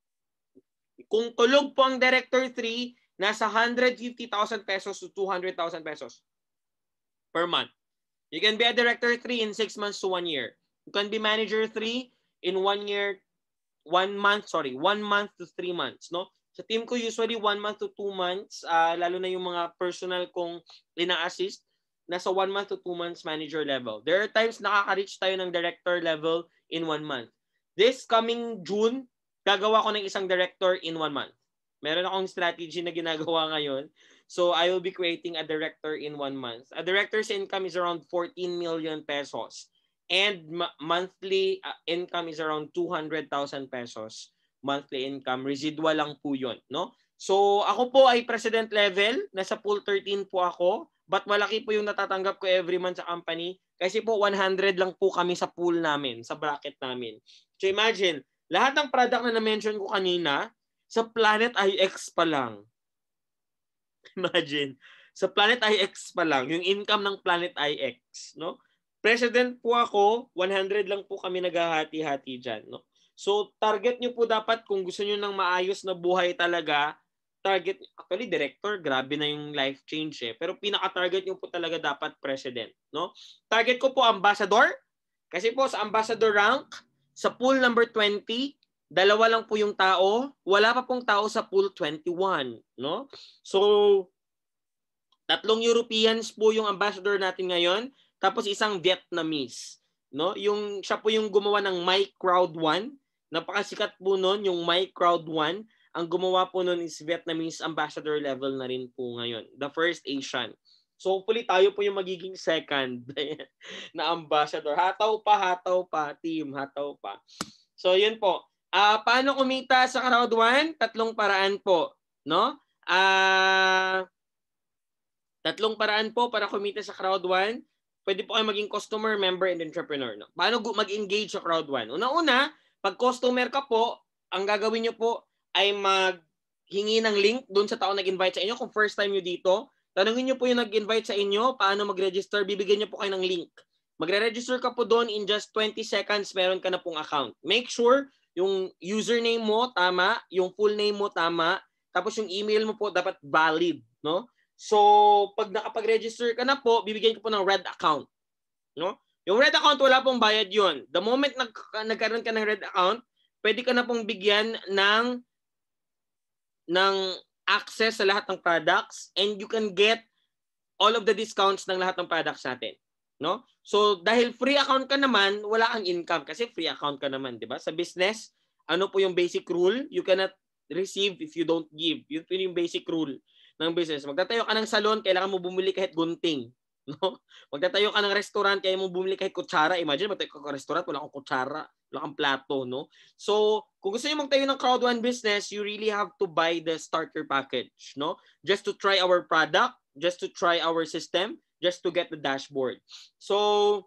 Speaker 1: kung tulog po ang director three, nasa one hundred fifty thousand pesos to two hundred thousand pesos per month. You can be a director three in six months to one year. You can be manager three in one year, one month, sorry, one month to three months, no? Sa team ko, usually one month to two months, uh, lalo na yung mga personal kong ina-assist, nasa one month to two months manager level. There are times nakaka-reach tayo ng director level in one month. This coming June, gagawa ko ng isang director in one month. Meron akong strategy na ginagawa ngayon. So, I will be creating a director in one month. A director's income is around fourteen million pesos. And monthly uh, income is around two hundred thousand pesos. Monthly income. Residual lang po yun, no? So, ako po ay president level. Nasa pool thirteen po ako. But malaki po yung natatanggap ko every month sa company. Kasi po one hundred lang po kami sa pool namin, sa bracket namin. So, imagine, Lahat ng product na na-mention ko kanina, sa Planet I X pa lang. Imagine, sa Planet I X pa lang, yung income ng Planet I X, no? President po ako, one hundred lang po kami naghahati-hati dyan, no? So, target nyo po dapat kung gusto nyo ng maayos na buhay talaga, target, actually, director, grabe na yung life change eh. Pero pinaka-target nyo po talaga dapat president, no? Target ko po ambassador, kasi po sa ambassador rank, sa pool number twenty, dalawa lang po yung tao, wala pa pong tao sa pool twenty-one, no? So, tatlong Europeans po yung ambassador natin ngayon, tapos isang Vietnamese, no? Yung siya po yung gumawa ng My Crowd One. Napakasikat po noon yung My Crowd One. Ang gumawa po noon is Vietnamese ambassador level na rin po ngayon. The first Asian. So hopefully tayo po yung magiging second na ambassador. Hataw pa, hataw pa, team, hataw pa. So yun po. Uh, paano kumita sa Crowd One? Tatlong paraan po, no? Ah... Uh, Tatlong paraan po para kumita sa Crowd One. Pwede po kayo maging customer, member, and entrepreneur. No? Paano mag-engage sa Crowd One? Una-una, pag customer ka po, ang gagawin nyo po ay maghingi ng link doon sa tao nag-invite sa inyo. Kung first time nyo dito, tanungin nyo po yung nag-invite sa inyo, paano mag-register, bibigyan nyo po kayo ng link. Magre-register ka po doon in just twenty seconds, meron ka na pong account. Make sure yung username mo tama, yung full name mo tama, tapos yung email mo po dapat valid, no? So, pag nakapag-register ka na po, bibigyan ko po ng red account, no? Yung red account wala pong bayad 'yon. The moment nag nagkaroon ka ng red account, pwede ka na pong bigyan ng ng access sa lahat ng products and you can get all of the discounts ng lahat ng products natin, no? So, dahil free account ka naman, wala kang income kasi free account ka naman, 'di ba? Sa business, ano po yung basic rule? You cannot receive if you don't give. Yun po yung basic rule ng business. Magtatayo ka ng salon, kailangan mo bumili kahit gunting, no? Magtatayo ka ng restaurant, kaya mo bumili kahit kutsara. Imagine magtayo ka ng restaurant, wala kang kutsara, wala kang plato, no? So, kung gusto niyo magtayo ng Crowd One business, you really have to buy the starter package, no? Just to try our product, just to try our system, just to get the dashboard. So,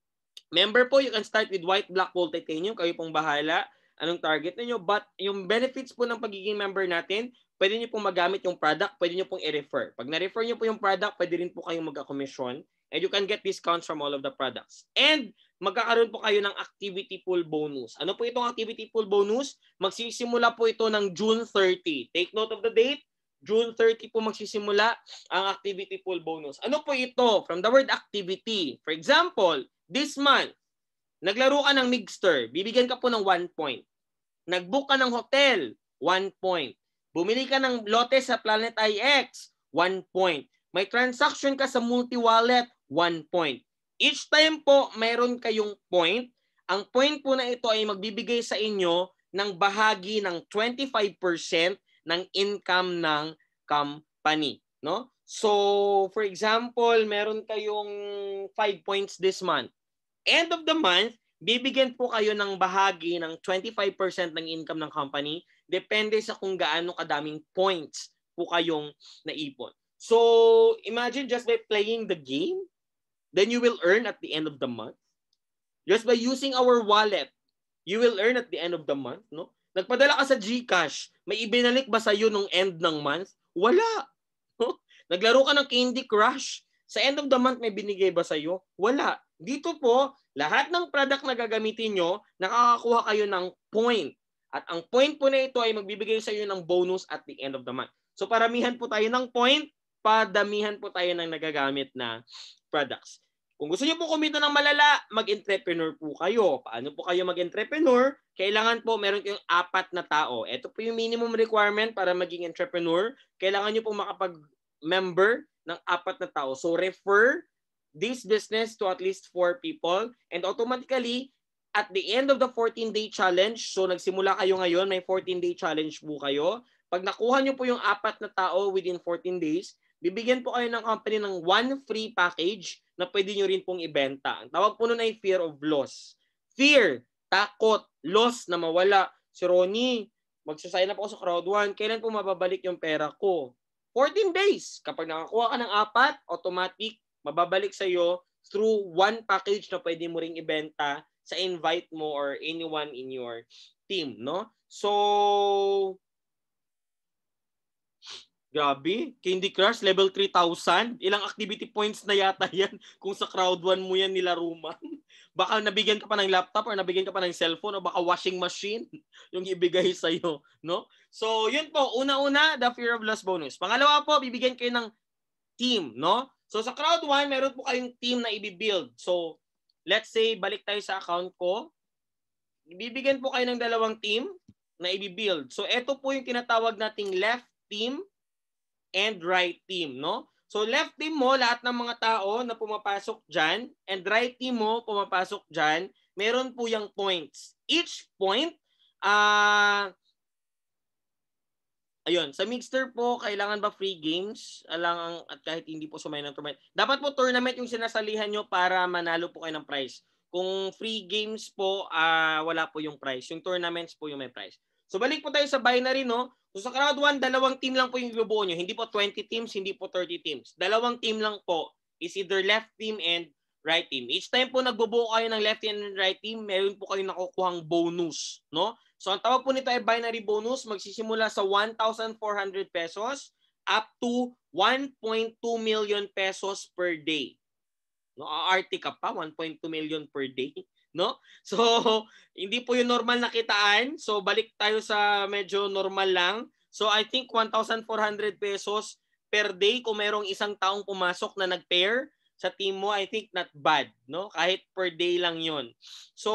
Speaker 1: member po, you can start with white, black, gold, titanium. Kayo pong bahala anong target niyo. But yung benefits po ng pagiging member natin, pwede niyo pong magamit yung product, pwede niyo pong i-refer. Pag na-refer niyo po yung product, pwede rin po kayong mag-commission and you can get discounts from all of the products. And magkakaroon po kayo ng activity pool bonus. Ano po itong activity pool bonus? Magsisimula po ito ng June thirty. Take note of the date. June thirty po magsisimula ang activity pool bonus. Ano po ito? From the word activity. For example, this month, naglaro ka ng Mixter, bibigyan ka po ng one point. Nag-book ka ng hotel, one point. Bumili ka ng lote sa Planet I X, one point. May transaction ka sa multi-wallet, one point. Each time po, mayroon kayong point. Ang point po na ito ay magbibigay sa inyo ng bahagi ng twenty-five percent ng income ng company, no? So, for example, meron kayong five points this month. End of the month, bibigyan po kayo ng bahagi ng twenty-five percent ng income ng company, depende sa kung gaano kadaming points po kayong naipon. So, imagine just by playing the game, then you will earn at the end of the month. Just by using our wallet, you will earn at the end of the month, no? Nagpadala ka sa GCash, may ibinalik ba sa iyo nung end ng month? Wala. No? Naglaro ka ng Candy Crush, sa end of the month may binigay ba sa iyo? Wala. Dito po, lahat ng product na gagamitin nyo, nakakakuha kayo ng point. At ang point po na ito ay magbibigay sa iyo ng bonus at the end of the month. So paramihan po tayo ng point, padamihan po tayo ng nagagamit na products. Kung gusto niyo po kumita ng malala, mag-entrepreneur po kayo. Paano po kayo mag-entrepreneur? Kailangan po meron kayong apat na tao. Ito po yung minimum requirement para maging entrepreneur. Kailangan niyo po makapag-member ng apat na tao. So refer this business to at least four people and automatically at the end of the fourteen-day challenge, so nagsimula kayo ngayon, may fourteen-day challenge po kayo. Pag nakuha niyo po yung apat na tao within fourteen days, bibigyan po kayo ng company ng one free package na pwede nyo rin pong ibenta. Ang tawag po nun ay fear of loss. Fear, takot, loss na mawala. Si Ronnie, magsasign up ako sa Crowd One, kailan po mababalik yung pera ko? fourteen days. Kapag nakakuha ka ng apat, automatic, mababalik sa iyo through one package na pwede mo ring ibenta sa invite mo or anyone in your team, no? So, grabe, Candy Crush, level three thousand. Ilang activity points na yata yan kung sa crowd one mo yan nilaro man. Baka nabigyan ka pa ng laptop or nabigyan ka pa ng cellphone o baka washing machine yung ibigay sa'yo, no? So, yun po. Una-una, the fear of loss bonus. Pangalawa po, bibigyan kayo ng team, no? So, sa crowd one, meron po kayong team na i-build. So, let's say, balik tayo sa account ko. Bibigyan po kayo ng dalawang team na i-build. So, ito po yung tinatawag nating left team and right team, no? So left team mo, lahat ng mga tao na pumapasok dyan, and right team mo, pumapasok dyan, meron po yung points. Each point, ah, uh, ayun, sa Mixer po, kailangan ba free games? Alang, at kahit hindi po sumay ng tournament. Dapat po tournament yung sinasalihan nyo para manalo po kayo ng prize. Kung free games po, uh, wala po yung prize. Yung tournaments po yung may prize. So balik po tayo sa binary, no? So sa crowd one, dalawang team lang po yung ibubuo nyo. Hindi po twenty teams, hindi po thirty teams. Dalawang team lang po is either left team and right team. Each time po nagbubuo kayo ng left team and right team, meron po kayong nakukuhang bonus, no? So ang tawag po nito ay binary bonus, magsisimula sa one thousand four hundred pesos up to one point two million pesos per day. No, aarte ka pa, one point two million per day, no? So, hindi po yung normal na kitaan. So, balik tayo sa medyo normal lang. So, I think one thousand four hundred pesos per day kung merong isang taong pumasok na nag-pair sa team mo, I think not bad, no? Kahit per day lang 'yon. So,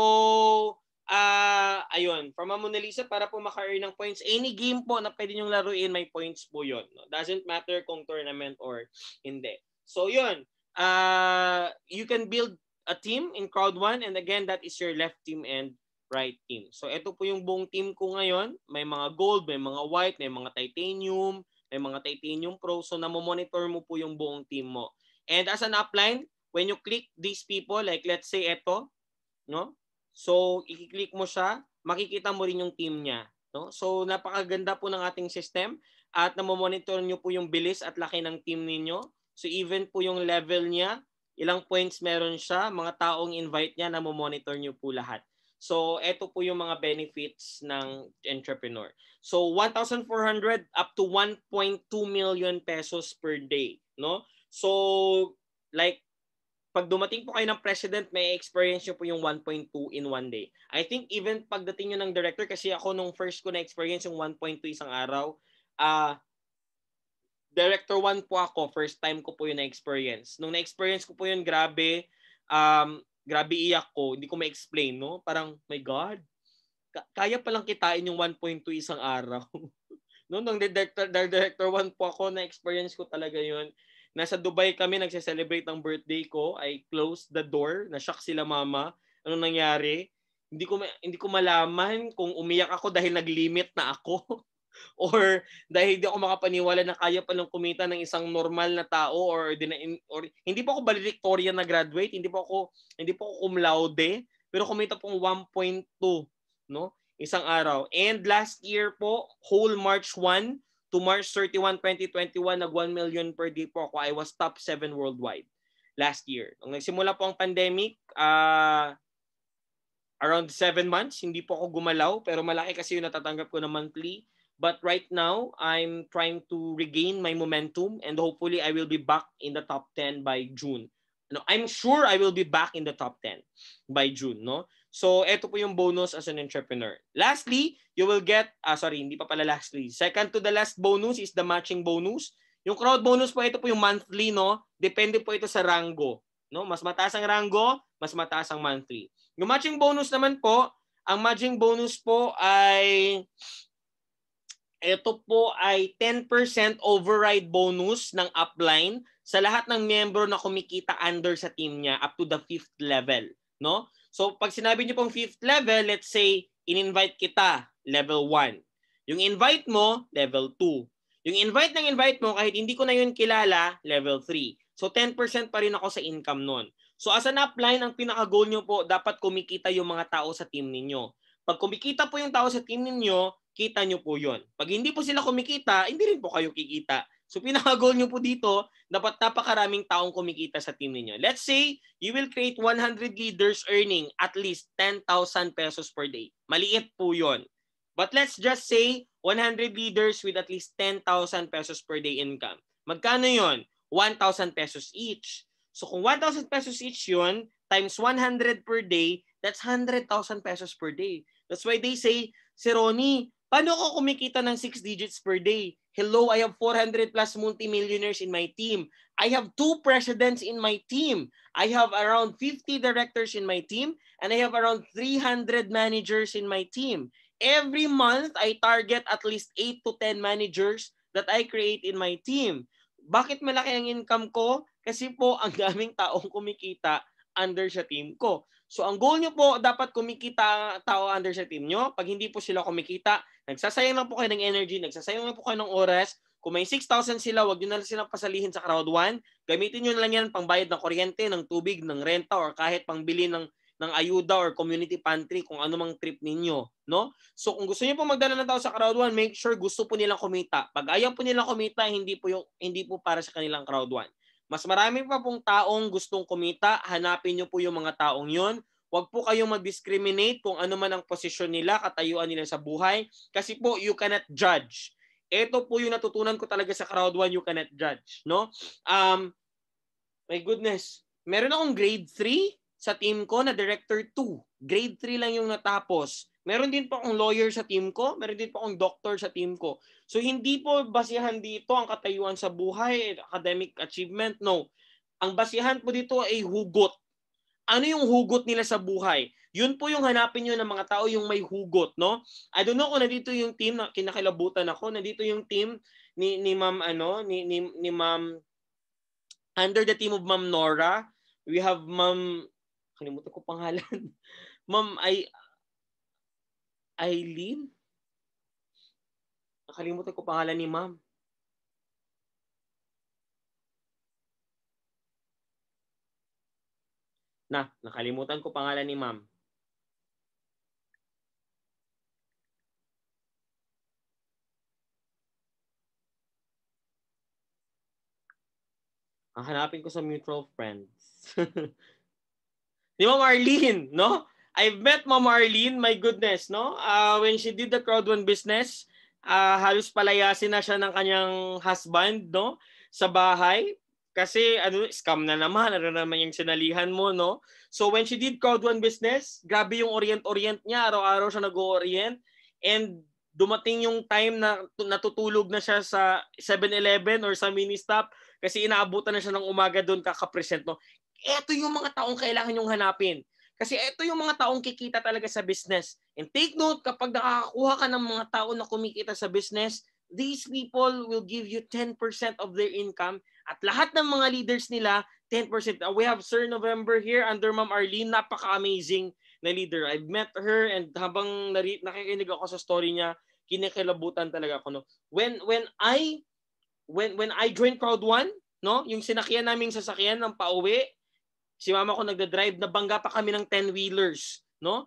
Speaker 1: ah, uh, ayun, from a Mona Lisa para po maka-earn ng points. Any game po na pwede niyong laruin, may points po 'yon, no? Doesn't matter kung tournament or hindi. So, 'yun. Uh, you can build a team in crowd one, and again, that is your left team and right team. So ito po yung buong team ko ngayon. May mga gold, may mga white, may mga titanium, may mga titanium pro. So namo-monitor mo po yung buong team mo. And as an upline, when you click these people, like let's say ito, no? So i-click mo siya, makikita mo rin yung team niya, no? So napakaganda po ng ating system at namo-monitor niyo po yung bilis at laki ng team ninyo. So even po yung level niya, ilang points meron siya, mga taong invite niya, namo-monitor niyo po lahat. So ito po yung mga benefits ng entrepreneur. So one thousand four hundred up to one point two million pesos per day, no? So like pag dumating po kayo ng president, may experience nyo po yung one point two in one day. I think even pagdating nyo ng director, kasi ako nung first ko na experience yung one point two isang araw, ah uh, Director one po ako, first time ko po yun na-experience. Nung na-experience ko po yun, grabe, um, grabe iyak ko, hindi ko ma-explain, no? Parang, my God, kaya palang kitain yung one point two isang araw. No, nung director, director one po ako, na-experience ko talaga yun. Nasa Dubai kami, nagse-celebrate ng birthday ko, I closed the door, na-shock sila mama. Ano nangyari? Hindi ko, hindi ko malaman kung umiyak ako dahil nag-limit na ako. Or dahil hindi ako makapaniwala na kaya pa lang kumita ng isang normal na tao or, or hindi po ako valedictorian na graduate, hindi po ako hindi po ako cum laude, pero kumita po one point two, no? Isang araw. And last year po, whole March first to March thirty-first, twenty twenty-one, nag one million per day po ako. I was top seven worldwide last year. Nung nagsimula po ang pandemic, uh, around seven months, hindi po ako gumalaw, pero malaki kasi yung natatanggap ko na monthly. But right now, I'm trying to regain my momentum and hopefully I will be back in the top ten by June. No, I'm sure I will be back in the top ten by June, no? So, ito po yung bonus as an entrepreneur. Lastly, you will get, ah sorry, hindi pa pala lastly. Second to the last bonus is the matching bonus. Yung crowd bonus po, ito po yung monthly, no? Depende po ito sa rango, no? Mas mataas ang rango, mas mataas ang monthly. Yung matching bonus naman po, ang matching bonus po ay ito po ay ten percent override bonus ng upline sa lahat ng miyembro na kumikita under sa team niya up to the fifth level, no? So pag sinabi niyo pong fifth level, let's say in-invite kita, level one. Yung invite mo, level two. Yung invite ng invite mo kahit hindi ko na yun kilala, level three. So ten percent pa rin ako sa income nun. So as an upline, ang pinaka-goal niyo po, dapat kumikita yung mga tao sa team ninyo. Pag kumikita po yung tao sa team ninyo, kita nyo po yun. Pag hindi po sila kumikita, hindi rin po kayo kikita. So pinaka-goal nyo po dito, dapat napakaraming taong kumikita sa team ninyo. Let's say, you will create one hundred leaders earning at least ten thousand pesos per day. Maliit po yun. But let's just say, one hundred leaders with at least ten thousand pesos per day income. Magkano yun? one thousand pesos each. So kung one thousand pesos each yun, times one hundred per day, that's one hundred thousand pesos per day. That's why they say, si Ronnie, paano ako kumikita ng six digits per day? Hello, I have four hundred plus multimillionaires in my team. I have two presidents in my team. I have around fifty directors in my team. And I have around three hundred managers in my team. Every month, I target at least eight to ten managers that I create in my team. Bakit malaki ang income ko? Kasi po, ang daming taong kumikita under sa team ko. So ang goal nyo po, dapat kumikita tao under sa team nyo. Pag hindi po sila kumikita, nagsasayang lang po kayo ng energy, nagsasayang lang po kayo ng oras. Kung may six thousand sila, wag nyo na silang pasalihin sa crowd one. Gamitin nyo na lang yan pangbayad ng kuryente, ng tubig, ng renta, or kahit pangbili ng, ng ayuda or community pantry kung ano mang trip ninyo. No? So kung gusto nyo po magdala ng tao sa crowd one, make sure gusto po nilang kumita. Pag ayaw po nilang kumita, hindi po, yung, hindi po para sa kanilang crowd one. Mas marami pa pong taong gustong kumita, hanapin nyo po yung mga taong yon. Huwag po kayong mag-discriminate kung ano man ang posisyon nila, katayuan nila sa buhay. Kasi po, you cannot judge. Ito po yung natutunan ko talaga sa crowd one, you cannot judge. No? Um, my goodness. Meron akong grade three sa team ko na director two. Grade three lang yung natapos. Meron din po akong lawyer sa team ko. Meron din po akong doctor sa team ko. So hindi po basihan dito ang katayuan sa buhay, academic achievement. No. Ang basihan po dito ay hugot. Ano yung hugot nila sa buhay? Yun po yung hanapin nyo ng mga tao, yung may hugot, no? I don't know kung nandito yung team na kinakilabutan ako. Nandito yung team ni ni Ma'am ano, ni ni, ni Ma'am under the team of Ma'am Nora. We have Ma'am, kalimutan ko pangalan. Ma'am ay Eileen? Nakalimutan ko pangalan ni Ma'am. Na, nakalimutan ko pangalan ni Ma'am. Ang hanapin ko sa mutual friends. Di Ma'am Arlene, no? I've met Ma'am Arlene, my goodness, no? Uh, when she did the crowd one business, uh, halos palayasin na siya ng kanyang husband, no? Sa bahay. Kasi ano, scam na naman, ano naman yung sinalihan mo, no? So when she did crowd one business, grabe yung orient-orient niya, araw-araw siya nag-orient. And dumating yung time na natutulog na siya sa seven eleven or sa mini-stop kasi inaabutan na siya ng umaga doon kakapresent, no? Ito yung mga taong kailangan yung hanapin. Kasi ito yung mga taong kikita talaga sa business. And take note, kapag nakakakuha ka ng mga tao na kumikita sa business, these people will give you ten percent of their income. At lahat ng mga leaders nila, ten percent. We have Sir November here under Ma'am Arlene. Napaka-amazing na leader. I've met her and habang nakikinig ako sa story niya, kinikilabutan talaga ako. No? When, when, I, when, when I joined Crowd One, no? Yung sinakyan naming sasakyan ng pauwi, si mama ko nagda-drive, na bangga pa kami ng ten-wheelers, no?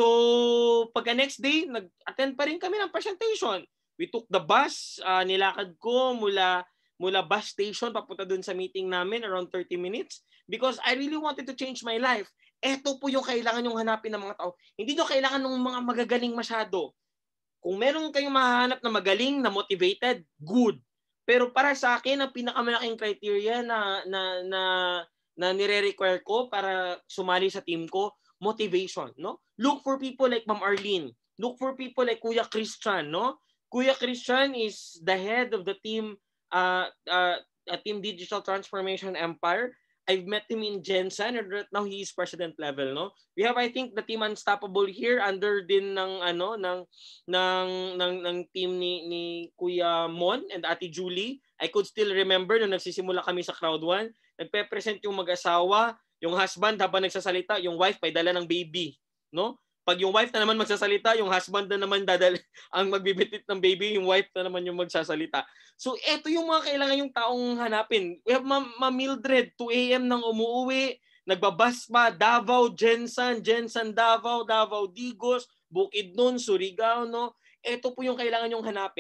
Speaker 1: So, pagka next day, nag-attend pa rin kami ng presentation. We took the bus, uh, nilakad ko mula mula bus station papunta dun sa meeting namin around thirty minutes because I really wanted to change my life. Ito po yung kailangan yung hanapin ng mga tao. Hindi nyo kailangan ng mga magagaling masyado. Kung meron kayong mahanap na magaling, na motivated, good. Pero para sa akin, ang pinakamalaking criteria na na na na nire-require ko para sumali sa team ko, motivation, no? Look for people like Ma'am Arlene. Look for people like Kuya Christian, no? Kuya Christian is the head of the team, uh, uh, uh Team Digital Transformation Empire. I've met him in Jensen and right now he is president level, no? We have, I think, the Team Unstoppable here under din ng ano ng ng ng, ng team ni ni Kuya Mon and Ate Julie. I could still remember nung nagsisimula kami sa Crowd One, nagpe-present yung mag-asawa, yung husband habang nagsasalita, yung wife ay dala ng baby, no? Pag yung wife na naman magsasalita, yung husband na naman dadal ang magbibitit ng baby, yung wife na naman yung magsasalita. So, eto yung mga kailangan yung taong hanapin. We have Ma'am Ma Mildred, two a m nang umuuwi, nagbabas pa, Davao, Jensen, Jensen, Davao, Davao, Digos, Bukidnon, Surigao, no? Ito po yung kailangan yung hanapin.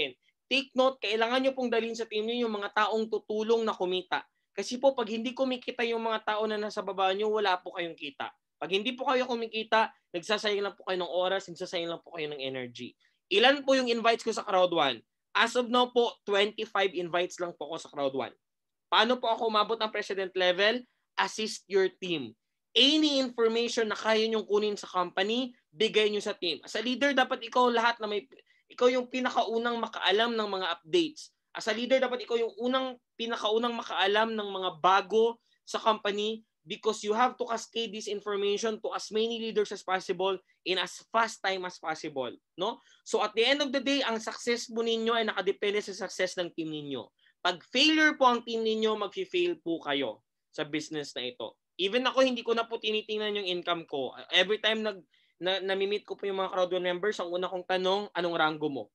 Speaker 1: take note, kailangan nyo pong dalhin sa team nyo yung mga taong tutulong na kumita. Kasi po, pag hindi kumikita yung mga tao na nasa baba nyo, wala po kayong kita. Pag hindi po kayo kumikita, nagsasayang lang po kayo ng oras, nagsasayang lang po kayo ng energy. Ilan po yung invites ko sa Crowd one? As of now po, twenty-five invites lang po ko sa Crowd one. Paano po ako umabot ng president level? Assist your team. Any information na kaya nyong kunin sa company, bigay nyo sa team. As a leader, dapat ikaw lahat na may, ikaw yung pinakaunang makaalam ng mga updates. As a leader, dapat ikaw yung unang, pinakaunang makaalam ng mga bago sa company because you have to cascade this information to as many leaders as possible in as fast time as possible. No? So at the end of the day, ang success mo ninyo ay nakadepende sa success ng team ninyo. Pag failure po ang team ninyo, mag-fail po kayo sa business na ito. Even ako, hindi ko na po tinitingnan yung income ko. Every time nag, na, namimit ko po yung mga Crowd one members, ang una kong tanong, anong rango mo?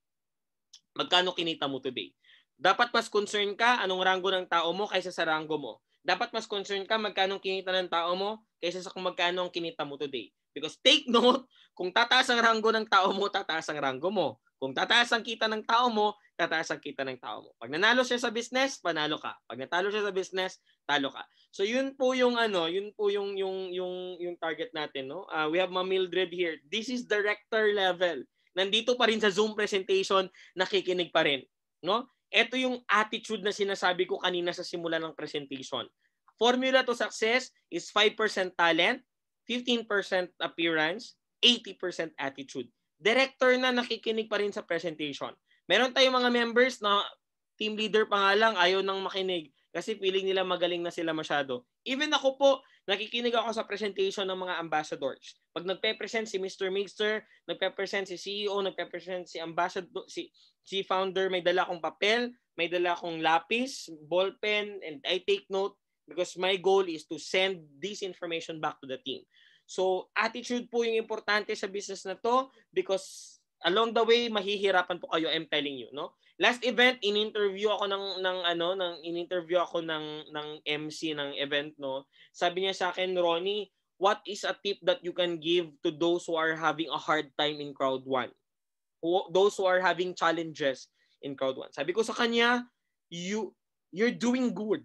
Speaker 1: Magkano kinita mo today? Dapat mas concern ka anong rango ng tao mo kaysa sa rango mo. Dapat mas concern ka magkano kinita ng tao mo kaysa sa kung magkano ang kinita mo today. Because take note, kung tataas ang rango ng tao mo, tataas ang rango mo. Kung tataas ang kita ng tao mo, tataas ang kita ng tao mo. Pag nanalo siya sa business, panalo ka. Pag natalo siya sa business, talo ka. So yun po yung ano, yun po yung yung yung yung target natin, no? Uh, we have Ma'am Mildred here. This is director level. Nandito pa rin sa Zoom presentation, nakikinig pa rin, no? Ito yung attitude na sinasabi ko kanina sa simula ng presentation. Formula to success is five percent talent, fifteen percent appearance, eighty percent attitude. Director na nakikinig pa rin sa presentation. Meron tayong mga members na team leader pa nga lang, ayaw nang makinig kasi feeling nila magaling na sila masyado. Even ako po, nakikinig ako sa presentation ng mga ambassadors. Pag nagpe-present si Mister Mixer, nagpe-present si C E O, nagpe-present si ambassador, si, si founder, may dala akong papel, may dala akong lapis, ballpen, and I take note because my goal is to send this information back to the team. So, attitude po yung importante sa business na to because along the way, mahihirapan po kayo, I'm telling you, no? Last event, in-interview ako ng ng ano, ng in-interview ako ng ng M C ng event, no. Sabi niya sa akin, Ronnie, what is a tip that you can give to those who are having a hard time in Crowd one? Who, those who are having challenges in Crowd one. Sabi ko sa kanya, you you're doing good.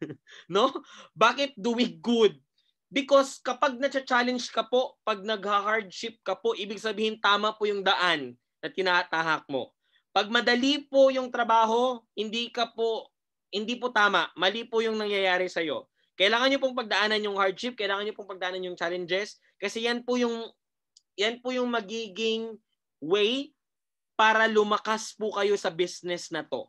Speaker 1: No? Bakit doing good? Because kapag na-challenge ka po, pag nag-hardship ka po, ibig sabihin tama po yung daan na tinatahak mo. Pag madali po yung trabaho, hindi ka po, hindi po tama. Mali po yung nangyayari sa'yo. Kailangan nyo pong pagdaanan yung hardship, kailangan nyo pong pagdaanan yung challenges, kasi yan po yung, yan po yung magiging way para lumakas po kayo sa business na to.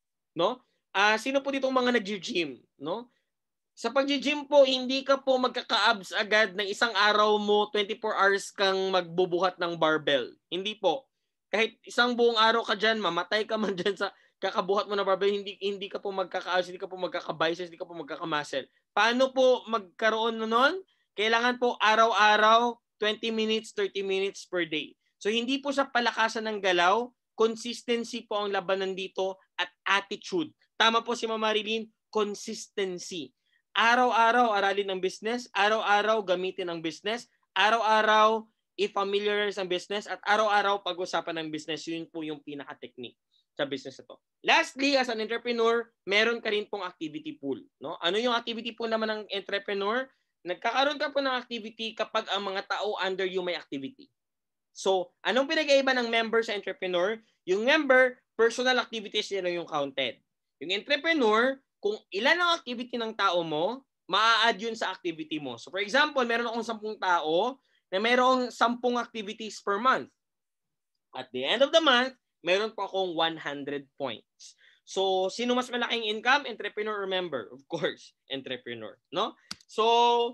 Speaker 1: No? Uh, sino po ditong mga nag-gym? No? Sa pag-gym po, hindi ka po magkaka-abs agad ng isang araw mo, twenty-four hours kang magbubuhat ng barbell. Hindi po. Kahit isang buong araw ka dyan, mamatay ka man dyan sa kakabuhat mo na barbell, hindi, hindi ka po magkaka-abs, hindi ka po magkaka-biceps, hindi ka po magkaka-muscle. Paano po magkaroon nun? Kailangan po araw-araw, twenty minutes, thirty minutes per day. So hindi po sa palakasan ng galaw, consistency po ang labanan dito at attitude. Tama po si Mama Marilyn, consistency. Araw-araw aralin ang business, araw-araw gamitin ang business, araw-araw i-familiarize ang business, at araw-araw pag-usapan ng business. Yun po yung pinaka-technique sa business na to. Lastly, as an entrepreneur, meron ka rin pong activity pool. No? Ano yung activity pool naman ng entrepreneur? Nagkakaroon ka po ng activity kapag ang mga tao under you may activity. So, anong pinag-iiba ng member sa entrepreneur? Yung member, personal activities nila yung counted. Yung entrepreneur, kung ilan ang activity ng tao mo, maa-add yun sa activity mo. So, for example, meron akong sampung tao na mayroong sampung activities per month. At the end of the month, meron po akong one hundred points. So, sino mas malaking income? Entrepreneur or member? Of course, entrepreneur. No? So,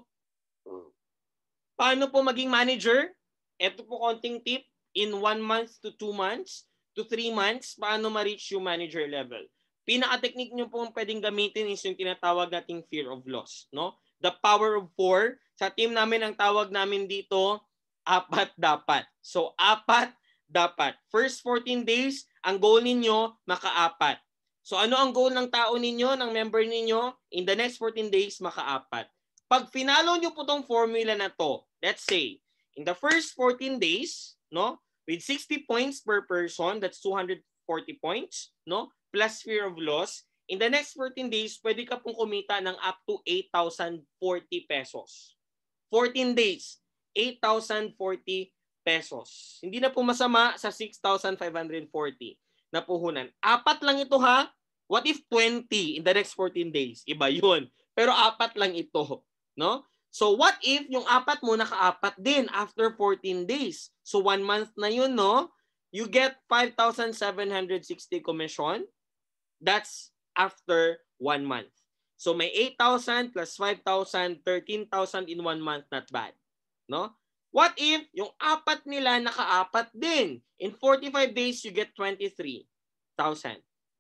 Speaker 1: paano po maging manager? Ito po konting tip. In one month to two months to three months, paano ma-reach yung manager level? Pinaka-technique nyo po pwedeng gamitin is yung tinatawag nating fear of loss. No? The power of four. Sa team namin, ang tawag namin dito, apat dapat. So, apat dapat. First fourteen days, ang goal ninyo, makaapat. So, ano ang goal ng tao ninyo, ng member ninyo? In the next fourteen days, makaapat. Pag finalo nyo po tong formula na to, let's say, in the first fourteen days, no, with sixty points per person, that's two hundred forty points, no? Plus fear of loss. In the next fourteen days, pwede ka pong kumita ng up to eight thousand forty pesos. fourteen days, eight thousand forty pesos. Hindi na po masama sa six thousand five hundred forty na puhunan. Apat lang ito ha. What if twenty in the next fourteen days? Iba yun. Pero apat lang ito. No? So what if yung apat mo nakaapat din after fourteen days? So one month na yun, no? You get five thousand seven hundred sixty commission. That's after one month. So may eight thousand plus five thousand, thirteen thousand in one month, not bad. No? What if yung apat nila nakaapat din? In forty-five days, you get twenty-three thousand.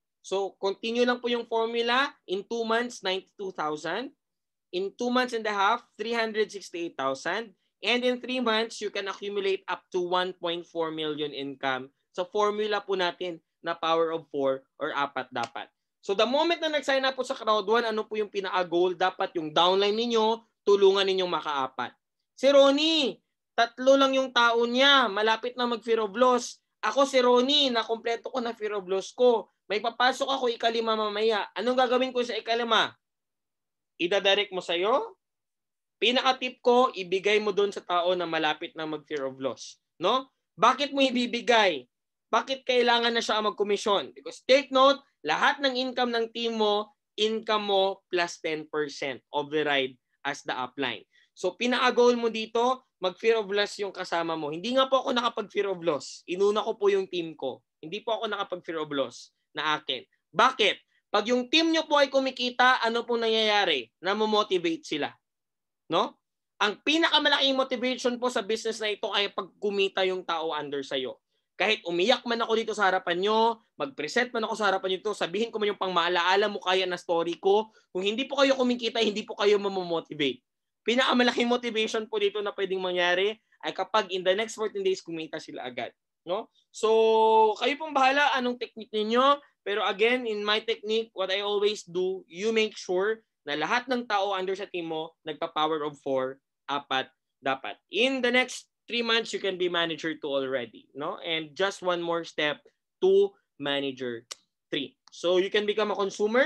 Speaker 1: So continue lang po yung formula. In two months, ninety-two thousand. In two months and a half, three hundred sixty-eight thousand. And in three months, you can accumulate up to one point four million income sa formula po natin na power of four or apat dapat. So the moment na nag-sign up po sa Crowd one, ano po yung pinaka-goal? Dapat yung downline ninyo, tulungan ninyong makaapat. Si Ronnie, tatlo lang yung tao niya, malapit na mag-fear of loss. Ako si Ronnie, nakompleto ko na fear of loss ko. May papasok ako ikalima mamaya. Anong gagawin ko sa ikalima? Ida-direct mo sa'yo. Pinaka-tip ko, ibigay mo doon sa tao na malapit na mag-fear of loss. No? Bakit mo ibibigay? Bakit kailangan na siya mag-commission? Because take note, lahat ng income ng team mo, income mo plus ten percent override as the upline. So pinaka-goal mo dito, mag-fear of loss yung kasama mo. Hindi nga po ako nakapag-fear of loss. Inuna ko po yung team ko. Hindi po ako nakapag-fear of loss na akin. Bakit? Pag yung team nyo po ay kumikita, ano pong nangyayari? Namomotivate sila. No? Ang pinakamalaking motivation po sa business na ito ay pag kumita yung tao under sa'yo. Kahit umiyak man ako dito sa harapan nyo, mag-present man ako sa harapan nyo ito, sabihin ko man yung pang maalaala mo kaya na story ko, kung hindi po kayo kumikita, hindi po kayo mamomotivate. Pinakamalaking motivation po dito na pwedeng mangyari ay kapag in the next fourteen days kumita sila agad. No? So, kayo pong bahala anong technique ninyo. Pero again, in my technique, what I always do, you make sure na lahat ng tao under sa team mo, nagpa-power of four, apat, dapat. In the next three months, you can be manager two already. No? And just one more step to manager three. So you can become a consumer,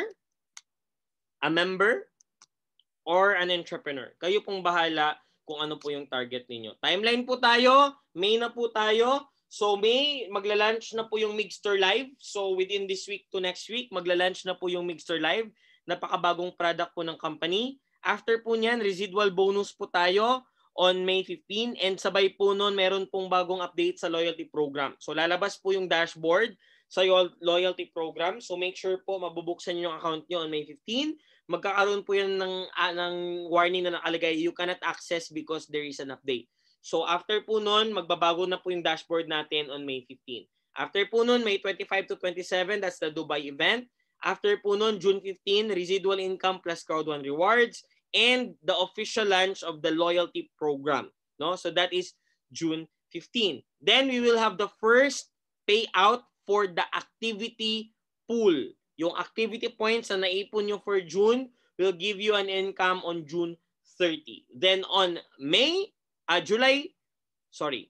Speaker 1: a member, or an entrepreneur. Kayo pong bahala kung ano po yung target ninyo. Timeline po tayo. May na po tayo. So May, magla-launch na po yung Mixter Live. So within this week to next week, magla-launch na po yung Mixter Live. Napakabagong product po ng company. After po niyan, residual bonus po tayo on May fifteenth. And sabay po nun, meron pong bagong update sa loyalty program. So lalabas po yung dashboard sa loyalty program. So make sure po mabubuksan nyo yung account nyo on May fifteenth. Magkakaroon po yan ng, uh, ng warning na nakalagay, you cannot access because there is an update. So after po nun, magbabago na po yung dashboard natin on May fifteenth. After po nun, May twenty-five to twenty-seven, that's the Dubai event. After po nun, June fifteenth, residual income plus Crowd one rewards and the official launch of the loyalty program. No? So that is June fifteenth. Then we will have the first payout for the activity pool. Yung activity points na naipon nyo for June will give you an income on June thirtieth. Then on May, uh, July, sorry,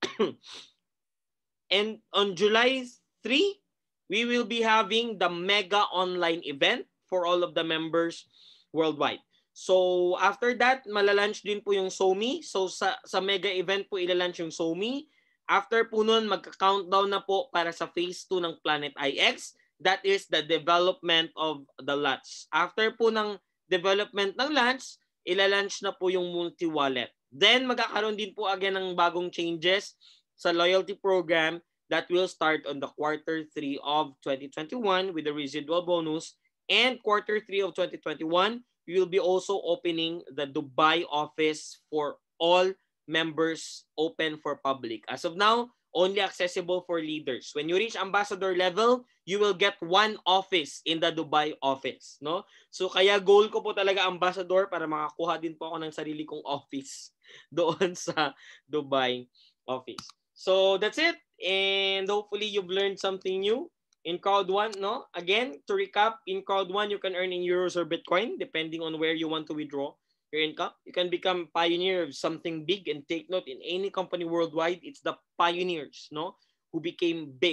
Speaker 1: and on July third, we will be having the mega online event for all of the members worldwide. So after that, malalunch din po yung SoMe. So sa, sa mega event po ilalunch yung SoMe. After po nun, magka-countdown na po para sa phase two ng Planet I X. That is the development of the lots. After po ng development ng lots, ilalunch na po yung multi-wallet. Then magkakaroon din po again ng bagong changes sa loyalty program that will start on the quarter three of twenty twenty-one with the residual bonus. And quarter three of twenty twenty-one, we will be also opening the Dubai office for all members, open for public. As of now, only accessible for leaders. When you reach ambassador level, you will get one office in the Dubai office. No? So kaya goal ko po talaga ambassador para makakuha din po ako ng sarili kong office doon sa Dubai office. So that's it. And hopefully you've learned something new in Crowd one. No? Again, to recap, in Crowd one, you can earn in euros or Bitcoin depending on where you want to withdraw your income. You can become pioneer of something big, and take note, in any company worldwide, it's the pioneers, no, who became big.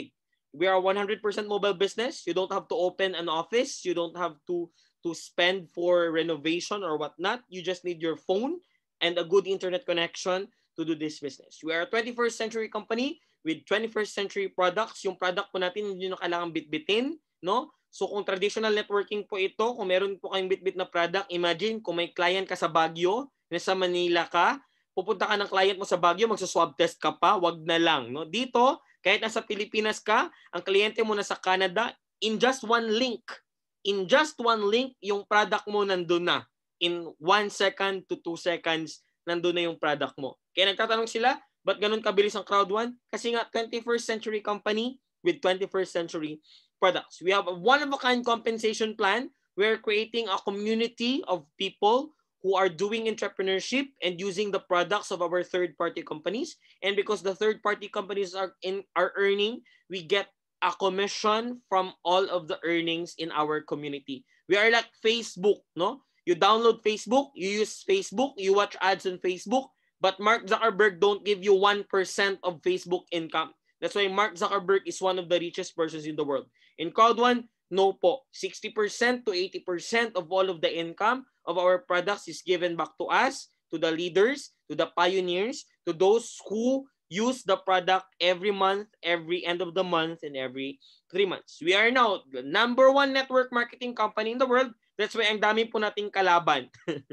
Speaker 1: We are a one hundred percent mobile business. You don't have to open an office. You don't have to to spend for renovation or whatnot. You just need your phone and a good internet connection to do this business. We are a twenty-first century company with twenty-first century products. Yung product po natin, hindi nyo kailangan bitbitin, no? So kung traditional networking po ito, kung meron po kayong bitbit na product, imagine kung may client ka sa Baguio, nasa Manila ka, pupunta ka ng client mo sa Baguio, magsa-swab test ka pa, wag na lang, no? Dito, kahit nasa Pilipinas ka, ang kliyente mo nasa Canada, in just one link, in just one link, yung product mo nandun na. In one second to two seconds, nandun na yung product mo. Kaya nagtatanong sila, ba't ganun kabilis ang Crowd One? Kasi nga, twenty-first century company with twenty-first century products. We have a one-of-a-kind compensation plan. We're creating a community of people who are doing entrepreneurship and using the products of our third-party companies. And because the third-party companies are in are earning, we get a commission from all of the earnings in our community. We are like Facebook, no? You download Facebook, you use Facebook, you watch ads on Facebook, but Mark Zuckerberg don't give you one percent of Facebook income. That's why Mark Zuckerberg is one of the richest persons in the world. In Crowd One, no po. sixty percent to eighty percent of all of the income of our products is given back to us, to the leaders, to the pioneers, to those who use the product every month, every end of the month, and every three months. We are now the number one network marketing company in the world. That's why ang dami po nating kalaban.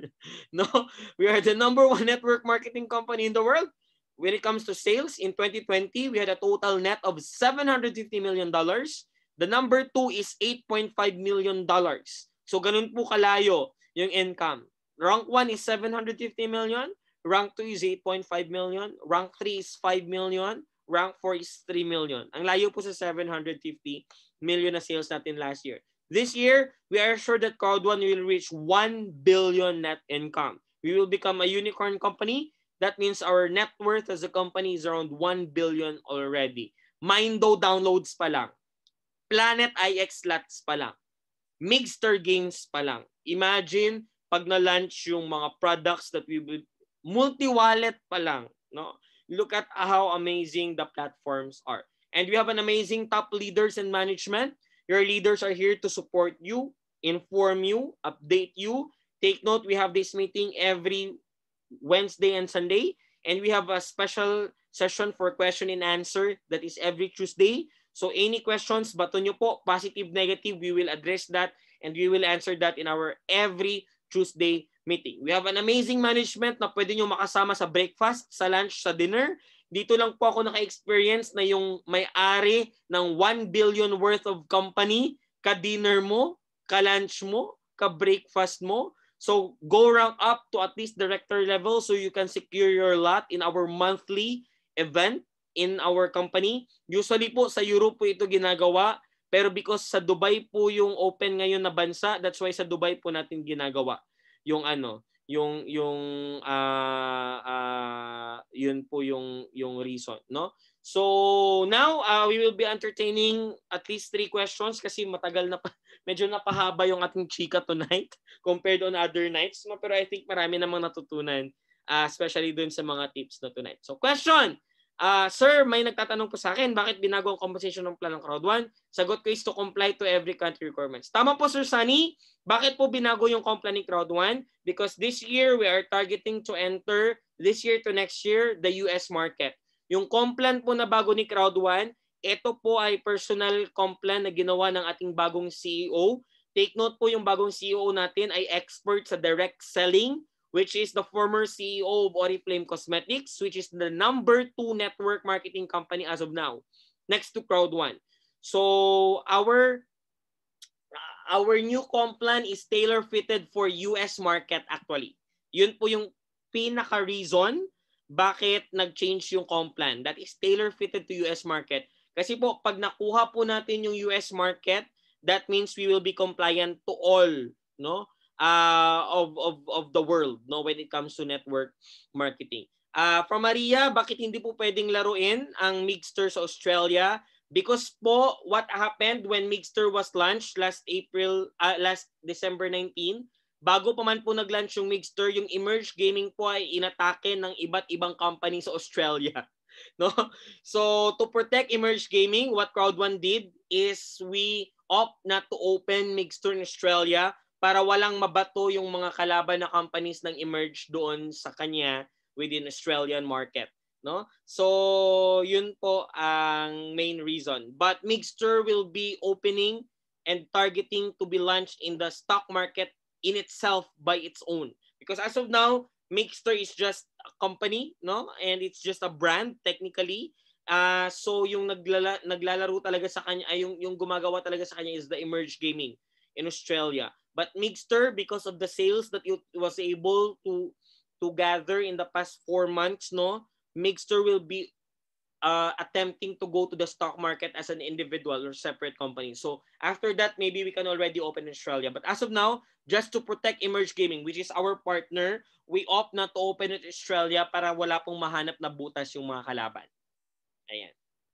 Speaker 1: No, we are the number one network marketing company in the world. When it comes to sales, in twenty twenty, we had a total net of seven hundred fifty million dollars. The number two is eight point five million dollars. So ganun po kalayo yung income. Rank one is seven hundred fifty million. Rank two is eight point five million. Rank three is five million. Rank four is three million. Ang layo po sa seven hundred fifty million na sales natin last year. This year, we are sure that Crowd One will reach one billion net income. We will become a unicorn company. That means our net worth as a company is around one billion already. Mindo downloads pa lang. Planet I X slots pa lang. Mixter games pa lang. Imagine pag na-launch yung mga products that we will, multi-wallet pa lang. No? Look at how amazing the platforms are. And we have an amazing top leaders and management. Your leaders are here to support you, inform you, update you. Take note, we have this meeting every Wednesday and Sunday, and we have a special session for question and answer that is every Tuesday. So any questions, bato nyo po, positive, negative, we will address that and we will answer that in our every Tuesday meeting. We have an amazing management na pwede nyo makasama sa breakfast, sa lunch, sa dinner. Dito lang po ako naka-experience na yung may-ari ng one billion worth of company, ka-dinner mo, ka-lunch mo, ka-breakfast mo. So go rank up to at least director level so you can secure your lot in our monthly event in our company. Usually po sa Europe po ito ginagawa, pero because sa Dubai po yung open ngayon na bansa, that's why sa Dubai po natin ginagawa yung ano, yung yung uh, uh, yun po yung yung reason, no? So now uh, we will be entertaining at least three questions kasi matagal na pa, medyo napahaba yung ating chika tonight compared on other nights, no? Pero I think marami namang natutunan, uh, especially dun sa mga tips na tonight. So question, uh, sir, may nagtatanong po sa akin, bakit binago ang compensation ng plan ng Crowd One? Sagot ko is to comply to every country requirements. Tama po, Sir Sunny. Bakit po binago yung company ni Crowd One? Because this year we are targeting to enter, this year to next year, the U S market. Yung complan po na bago ni Crowd One, ito po ay personal complan na ginawa ng ating bagong C E O. Take note po, yung bagong C E O natin ay expert sa direct selling, which is the former C E O of Oriflame Cosmetics, which is the number two network marketing company as of now, next to Crowd One. So our our new complan is tailor-fitted for U S market actually. Yun po yung pinaka-reason bakit nag-change yung complan. That is tailor-fitted to U S market. Kasi po, pag nakuha po natin yung U S market, that means we will be compliant to all, no, uh, of, of, of the world, no, when it comes to network marketing. Uh, from Maria, bakit hindi po pwedeng laruin ang Mixter sa Australia? Because po, what happened when Mixter was launched last April, uh, last December nineteenth, bago pa man po nag-launch yung Mixter, yung Emerge Gaming po ay inatake ng iba't ibang company sa Australia. No? So to protect Emerge Gaming, what Crowd One did is we opt not to open Mixture in Australia para walang mabato yung mga kalaban na companies ng Emerge doon sa kanya within Australian market. No? So yun po ang main reason. But Mixture will be opening and targeting to be launched in the stock market in itself by its own. Because as of now, Mixture is just a company, no? And it's just a brand technically. Uh, so yung naglala, naglalaro talaga sa kanya, ay yung, yung gumagawa talaga sa kanya is the Emerge Gaming in Australia. But Mixture, because of the sales that it was able to to gather in the past four months, no? Mixture will be uh, attempting to go to the stock market as an individual or separate company. So after that, maybe we can already open in Australia. But as of now, just to protect Emerge Gaming, which is our partner, we opt not to open in Australia para wala pong mahanap na butas yung mga kalaban. Ayan.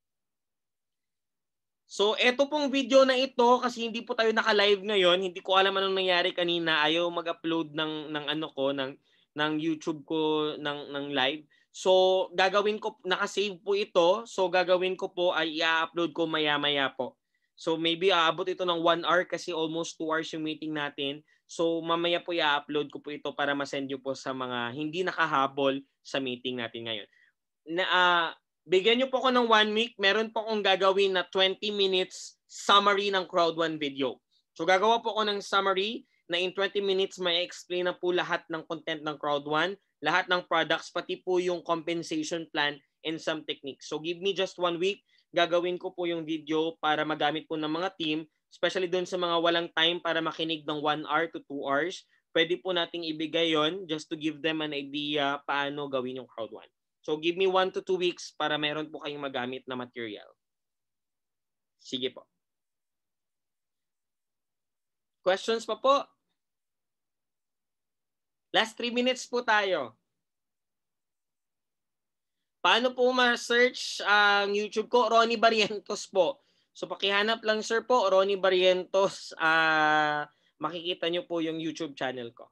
Speaker 1: So eto pong video na ito, kasi hindi po tayo naka-live ngayon, hindi ko alam anong nangyari kanina, ayaw mag-upload ng ng ano ko ng ng YouTube ko ng ng live. So gagawin ko, naka-save po ito. So gagawin ko po ay i-upload ko maya-maya po. So maybe aabot ito ng one hour kasi almost two hours yung meeting natin. So mamaya po i-upload ko po ito para ma-send nyo po sa mga hindi nakahabol sa meeting natin ngayon. Na uh, bigyan nyo po ako ng one week, meron po akong gagawin na twenty minutes summary ng Crowd One video. So gagawa po ako ng summary na in twenty minutes may explain na po lahat ng content ng Crowd One, lahat ng products, pati po yung compensation plan and some techniques. So give me just one week, gagawin ko po yung video para magamit po ng mga team, especially doon sa mga walang time para makinig ng one hour to two hours. Pwede po nating ibigay yon just to give them an idea paano gawin yung Crowd One. So give me one to two weeks para meron po kayong magamit na material. Sige po. Questions pa po? Last three minutes po tayo. Paano po ma-search ang YouTube ko? Ronnie Barrientos po. So pakihanap lang sir po, Ronnie Barrientos. Uh, makikita nyo po yung YouTube channel ko.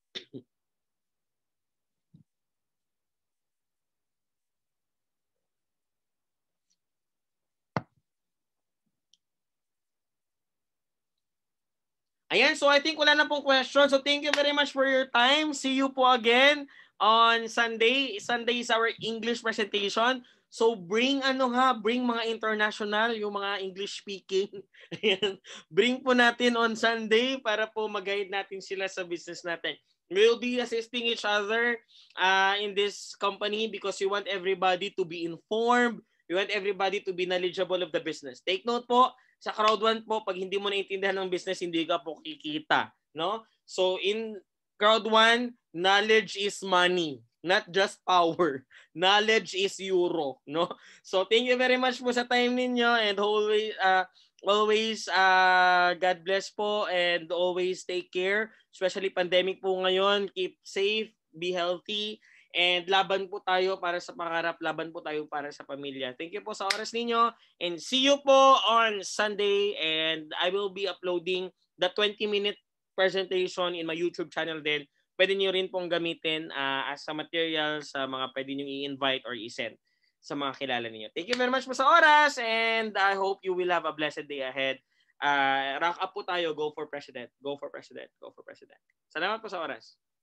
Speaker 1: Ayan, so I think wala na pong question. So thank you very much for your time. See you po again on Sunday. Sunday is our English presentation. So bring ano ha, bring mga international, yung mga English speaking. Ayan. Bring po natin on Sunday para po mag-guide natin sila sa business natin. We'll be assisting each other uh, in this company because we want everybody to be informed. We want everybody to be knowledgeable of the business. Take note po, sa Crowd One po, pag hindi mo naintindihan ng business, hindi ka po kikita. No? So in Crowd One, knowledge is money, not just power. Knowledge is euro. No? So thank you very much po sa time ninyo and always, uh, always uh, God bless po and always take care. Especially pandemic po ngayon. Keep safe, be healthy. And laban po tayo para sa pangarap, laban po tayo para sa pamilya. Thank you po sa oras ninyo and see you po on Sunday and I will be uploading the twenty minute presentation in my YouTube channel din. Pwede niyo rin pong gamitin uh, as a material sa mga pwede niyo i-invite or i-send sa mga kilala niyo. Thank you very much po sa oras and I hope you will have a blessed day ahead. Uh, rank up po tayo, go for president, go for president, go for president. Salamat po sa oras.